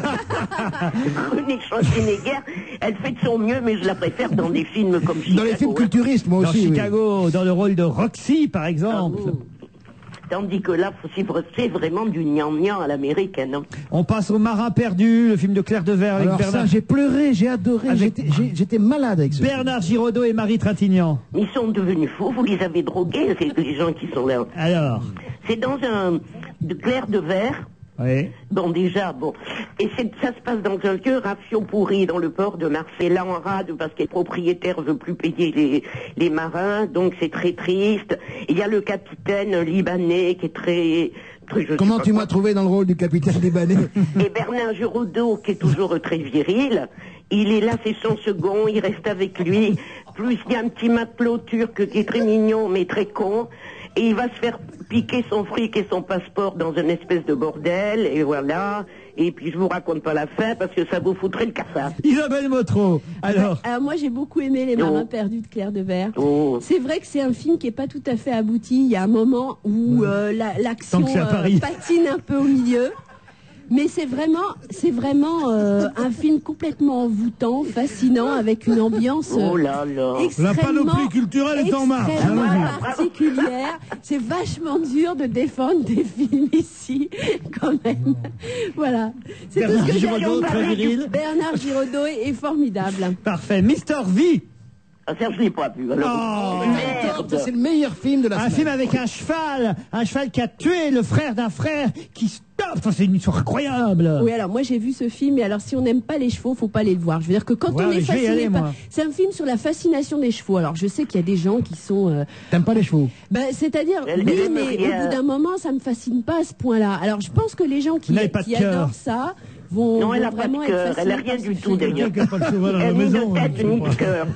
René Schwarzenegger, elle fait de son mieux, mais je la préfère dans des films comme Chicago. Dans les films culturistes, moi Dans aussi. oui. Chicago, dans le rôle de Roxy, par exemple. Ah, tandis que là, c'est c'est vraiment du gnangnan à l'américaine. hein. On passe au Marin perdu, le film de Claire Dever avec Alors Bernard, ça, j'ai pleuré, j'ai adoré, Avec- j'étais- j'ai- j'étais malade avec ce film. Bernard Giraudot et Marie Trintignant. Ils sont devenus fous, vous les avez drogués, c'est les gens qui sont là. Alors, C'est dans un de clair de verre. oui. Bon, déjà, bon. Et c'est- ça se passe dans un vieux rafio pourri dans le port de Marseille, en rade, parce que le propriétaire veut plus payer les, les marins, donc c'est très triste. Il y a le capitaine libanais qui est très... très je sais Comment pas tu quoi. m'as trouvé dans le rôle du capitaine libanais? Et Bernard Giraudot, qui est toujours très viril, il est là, c'est son second, il reste avec lui. Plus il y a un petit matelot turc qui est très mignon, mais très con. Et il va se faire piquer son fric et son passeport dans une espèce de bordel, et voilà. Et puis je vous raconte pas la fin, parce que ça vous foutrait le cafard. Isabelle Motro. Alors, Alors moi j'ai beaucoup aimé Les Oh. Marins perdus de Claire Dever. Oh. C'est vrai que c'est un film qui est pas tout à fait abouti. Il y a un moment où euh, la- l'action Tant que c'est à Paris. patine un peu au milieu. Mais c'est vraiment, c'est vraiment euh, un film complètement envoûtant, fascinant, avec une ambiance euh, Oh là là. La extrêmement, panoplie culturelle est en marche. extrêmement Hein, particulière. C'est vachement dur de défendre des films ici, quand même. Voilà. C'est tout Bernard ce que j'ai à Giraudot, dire. très viril. Bernard Giraudot est, est formidable. parfait. Mister V. Ah, ça, je l'ai pas vu. Alors, Oh, merde. Ça, c'est le meilleur film de la Un semaine. film avec un cheval, un cheval qui a tué le frère d'un frère qui stoppe. Enfin, c'est une histoire incroyable. Oui, alors moi j'ai vu ce film, et alors si on n'aime pas les chevaux, faut pas aller le voir. Je veux dire que quand Ouais, on mais est je vais y fasciné aller, par... moi. C'est un film sur la fascination des chevaux. Alors je sais qu'il y a des gens qui sont... euh, T'aimes pas les chevaux? Ben, c'est-à-dire, Elle oui, aime mais rien. au bout d'un moment, ça me fascine pas à ce point-là. Alors je pense que les gens qui, Vous n'avez pas de qui cœur. adorent ça vont, Non, elle vont a pas vraiment de être cœur, elle a fascinés rien par ce du tout film. d'ailleurs. Quelqu'un qui a pas de cheval à la Elle ni maison. de hein, tête, je sais ni pas. de cœur.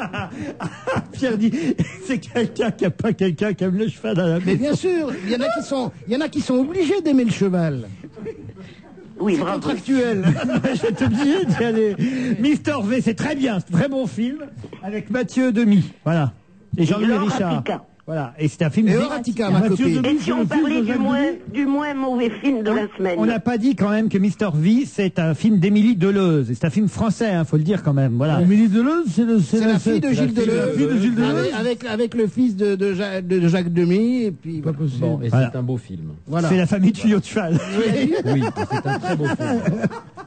Pierre dit, c'est quelqu'un qui a pas quelqu'un qui aime le cheval à la Mais maison. bien sûr, il y en a qui sont, il y en a qui sont obligés d'aimer le cheval. Oui, C'est bravo. contractuel. J'étais obligé d'y aller. Mister V, c'est très bien, c'est un très bon film avec Mathieu Demy. Voilà. Et Jean-Louis Laura Richard. Pica. Voilà, et c'est un film... Et dé- Horatica, ma copine. Et si on parlait du moins, du moins mauvais film de la semaine? On n'a pas dit quand même que mister V, c'est un film d'Émilie Deleuze. Et c'est un film français, hein, faut le dire quand même. Voilà. Émilie Deleuze, c'est le- C'est la fille de c'est Gilles la fille- Deleuze. la fille de Gilles Deleuze. Avec, avec, avec le fils de, de, Ja- de Jacques Demy. Et puis, Pas possible. Bon, et Voilà. c'est un beau film. voilà. C'est la famille Tuyau de Cheval. Oui, c'est un très beau film.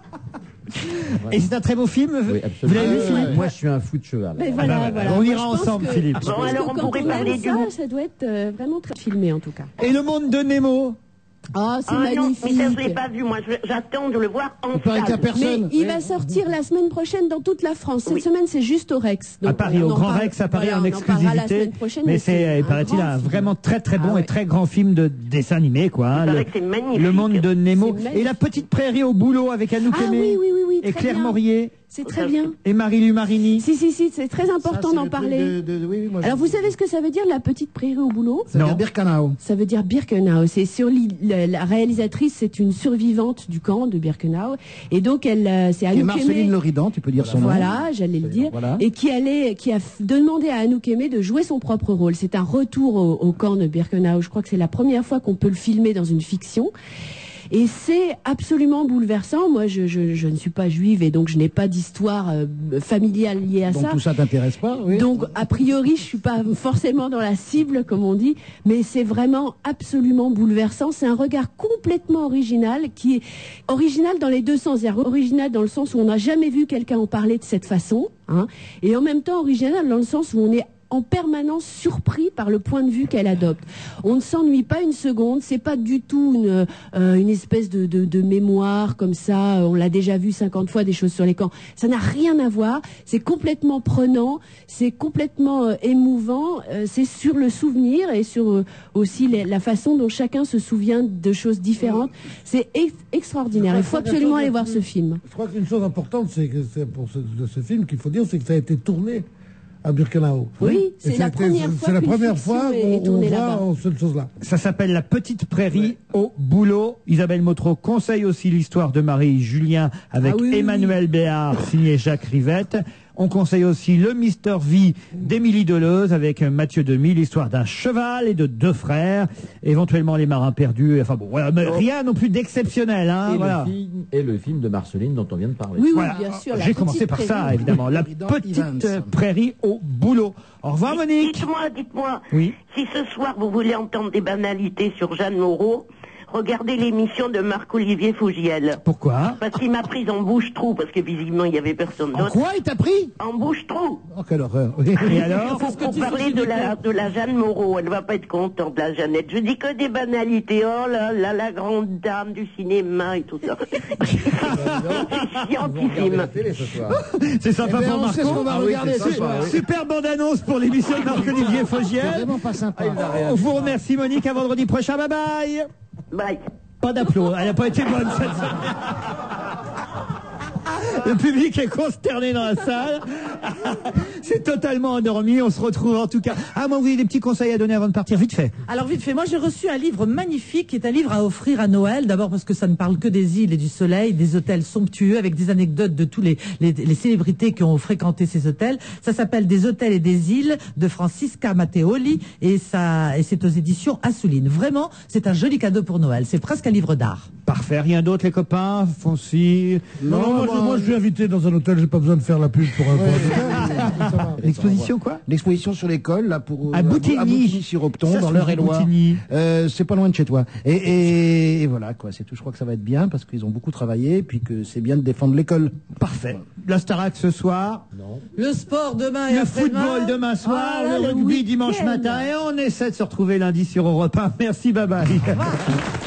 Et c'est un très beau film. Oui, Vous absolument. l'avez vu, Euh, Philippe? Moi, je suis un fou de cheval. Mais Ah voilà, bah, voilà. on Moi, ira je pense ensemble, que- Philippe. je Bon, pense alors, que on quand pourrait on parler aime du ça, monde. ça doit être euh, vraiment très filmé en tout cas. Et le monde de Nemo. Ah, c'est Ah non, mais ça, je magnifique. l'ai pas vu, moi. Je- J'attends de le voir en Il paraît qu'il y a salle. personne. Mais il va sortir la semaine prochaine dans toute la France. Cette Oui. semaine, c'est juste au Rex. À Donc, Paris, on au en Grand parle- Rex, à Paris voilà, en on en parlera la exclusivité. semaine prochaine, Mais c'est, un il paraît-il, grand un film. vraiment très très bon Ah ouais. et très grand film de dessin animé, quoi. hein, Il paraît le, que c'est magnifique. le monde de Nemo. C'est magnifique. Et la petite prairie au boulot avec Anouk Ah Aimé oui, oui, oui, oui, et très Claire bien. Maurier C'est très bien. et Marie-Lu Marini. Si, si, si, c'est très Ça, important c'est d'en le truc parler. de- de- oui, oui, moi, Alors, je- vous savez ce que ça veut dire, la petite prairie au boulot? Ça veut Non. dire Birkenau. Ça veut dire Birkenau. C'est sur l'île- la, la réalisatrice, c'est une survivante du camp de Birkenau. Et donc, elle, euh, c'est Et Anouk Marceline Aimé. Loridan, tu peux dire son nom. Voilà, j'allais le dire. Voilà. Et qui allait, qui a f- demandé à Anouk Aimé de jouer son propre rôle. C'est un retour au, au camp de Birkenau. Je crois que c'est la première fois qu'on peut le filmer dans une fiction. Et c'est absolument bouleversant. Moi, je, je, je ne suis pas juive et donc je n'ai pas d'histoire euh, familiale liée à Donc ça. tout ça t'intéresse pas, oui. Donc, a priori, je suis pas forcément dans la cible, comme on dit, mais c'est vraiment absolument bouleversant. C'est un regard complètement original, qui est original dans les deux sens. C'est-à-dire original dans le sens où on n'a jamais vu quelqu'un en parler de cette façon, hein, et en même temps original dans le sens où on est en permanence surpris par le point de vue qu'elle adopte. On ne s'ennuie pas une seconde, c'est pas du tout une, euh, une espèce de, de, de mémoire comme ça, on l'a déjà vu cinquante fois des choses sur les camps. Ça n'a rien à voir, c'est complètement prenant, c'est complètement euh, émouvant, euh, c'est sur le souvenir et sur euh, aussi les- la façon dont chacun se souvient de choses différentes. C'est ex- extraordinaire, il faut absolument aller voir ce film. Je crois qu'une chose importante, c'est que c'est pour ce, de ce film qu'il faut dire, c'est que ça a été tourné à Birkenau. Oui, Et c'est ça la a été- première c'est fois la qu'une première fiction fois est- est qu'on on tournée voit là-bas. euh, cette chose-là. Ça s'appelle La Petite Prairie au boulot. Isabelle Motro conseille aussi l'histoire de Marie-Julien avec Ah oui, oui, Emmanuel Béard, signé Jacques Rivette. On conseille aussi le mister V d'Émilie Deleuze avec Mathieu Demy, l'histoire d'un cheval et de deux frères, éventuellement les marins perdus. Enfin bon, voilà, mais rien non plus d'exceptionnel. Hein, et, voilà. le film, et le film de Marceline dont on vient de parler. Oui, oui, Voilà. bien sûr. la J'ai commencé petite par ça, prairie. évidemment. La Président petite Evans. euh, prairie au boulot. Au revoir, Monique. Dites-moi, dites-moi, Oui. si ce soir vous voulez entendre des banalités sur Jeanne Moreau, regardez l'émission de Marc-Olivier Fougiel. Pourquoi? Parce qu'il m'a prise en bouche-trou, parce que visiblement il y avait personne En d'autre. quoi il t'a pris? En bouche-trou. Oh, quelle horreur. Oui. Et alors? Pour, pour parler de la, de la Jeanne Moreau, elle va pas être contente, la Jeannette. Je dis que des banalités. Oh là là, la grande dame du cinéma et tout ça. C'est chiantissime. C'est sympa Eh ben, pour on sait ce Marco. qu'on va Ah oui, regarder c'est ce soir. sympa, oui. Super bande-annonce pour l'émission de Marc-Olivier C'est Fogiel. vraiment pas sympa. On vous remercie, Monique. À vendredi prochain. Bye bye. Bye. Pas d'applaudissements. Elle n'a pas été bonne cette semaine. Le public est consterné dans la salle. C'est totalement endormi. On se retrouve en tout cas. Ah, moi, oui, des petits conseils à donner avant de partir. Vite fait. Alors vite fait, moi j'ai reçu un livre magnifique qui est un livre à offrir à Noël. D'abord parce que ça ne parle que des îles et du soleil, des hôtels somptueux avec des anecdotes de tous les, les, les célébrités qui ont fréquenté ces hôtels. Ça s'appelle Des hôtels et des îles de Francisca Matteoli et ça et c'est aux éditions Assouline. Vraiment, c'est un joli cadeau pour Noël. C'est presque un livre d'art. Parfait. Rien d'autre, les copains. Foncy. Non, non, moi, je, moi, je suis invité dans un hôtel, j'ai pas besoin de faire la pub pour un coin. L'exposition, quoi? L'exposition sur l'école, là, pour. À euh, Boutigny. À Boutigny-sur-Opton, Ça, dans c'est l'Eure-et-Loire. Boutigny. Euh, c'est pas loin de chez toi. Et, et, et voilà, quoi, c'est tout. Je crois que ça va être bien parce qu'ils ont beaucoup travaillé et puis que c'est bien de défendre l'école. Parfait. La Starac ce soir. Non. Le sport demain et Le après-demain. football demain soir. Ah là, le le rugby week-end. dimanche matin. Et on essaie de se retrouver lundi sur Europe un. Merci, bye bye.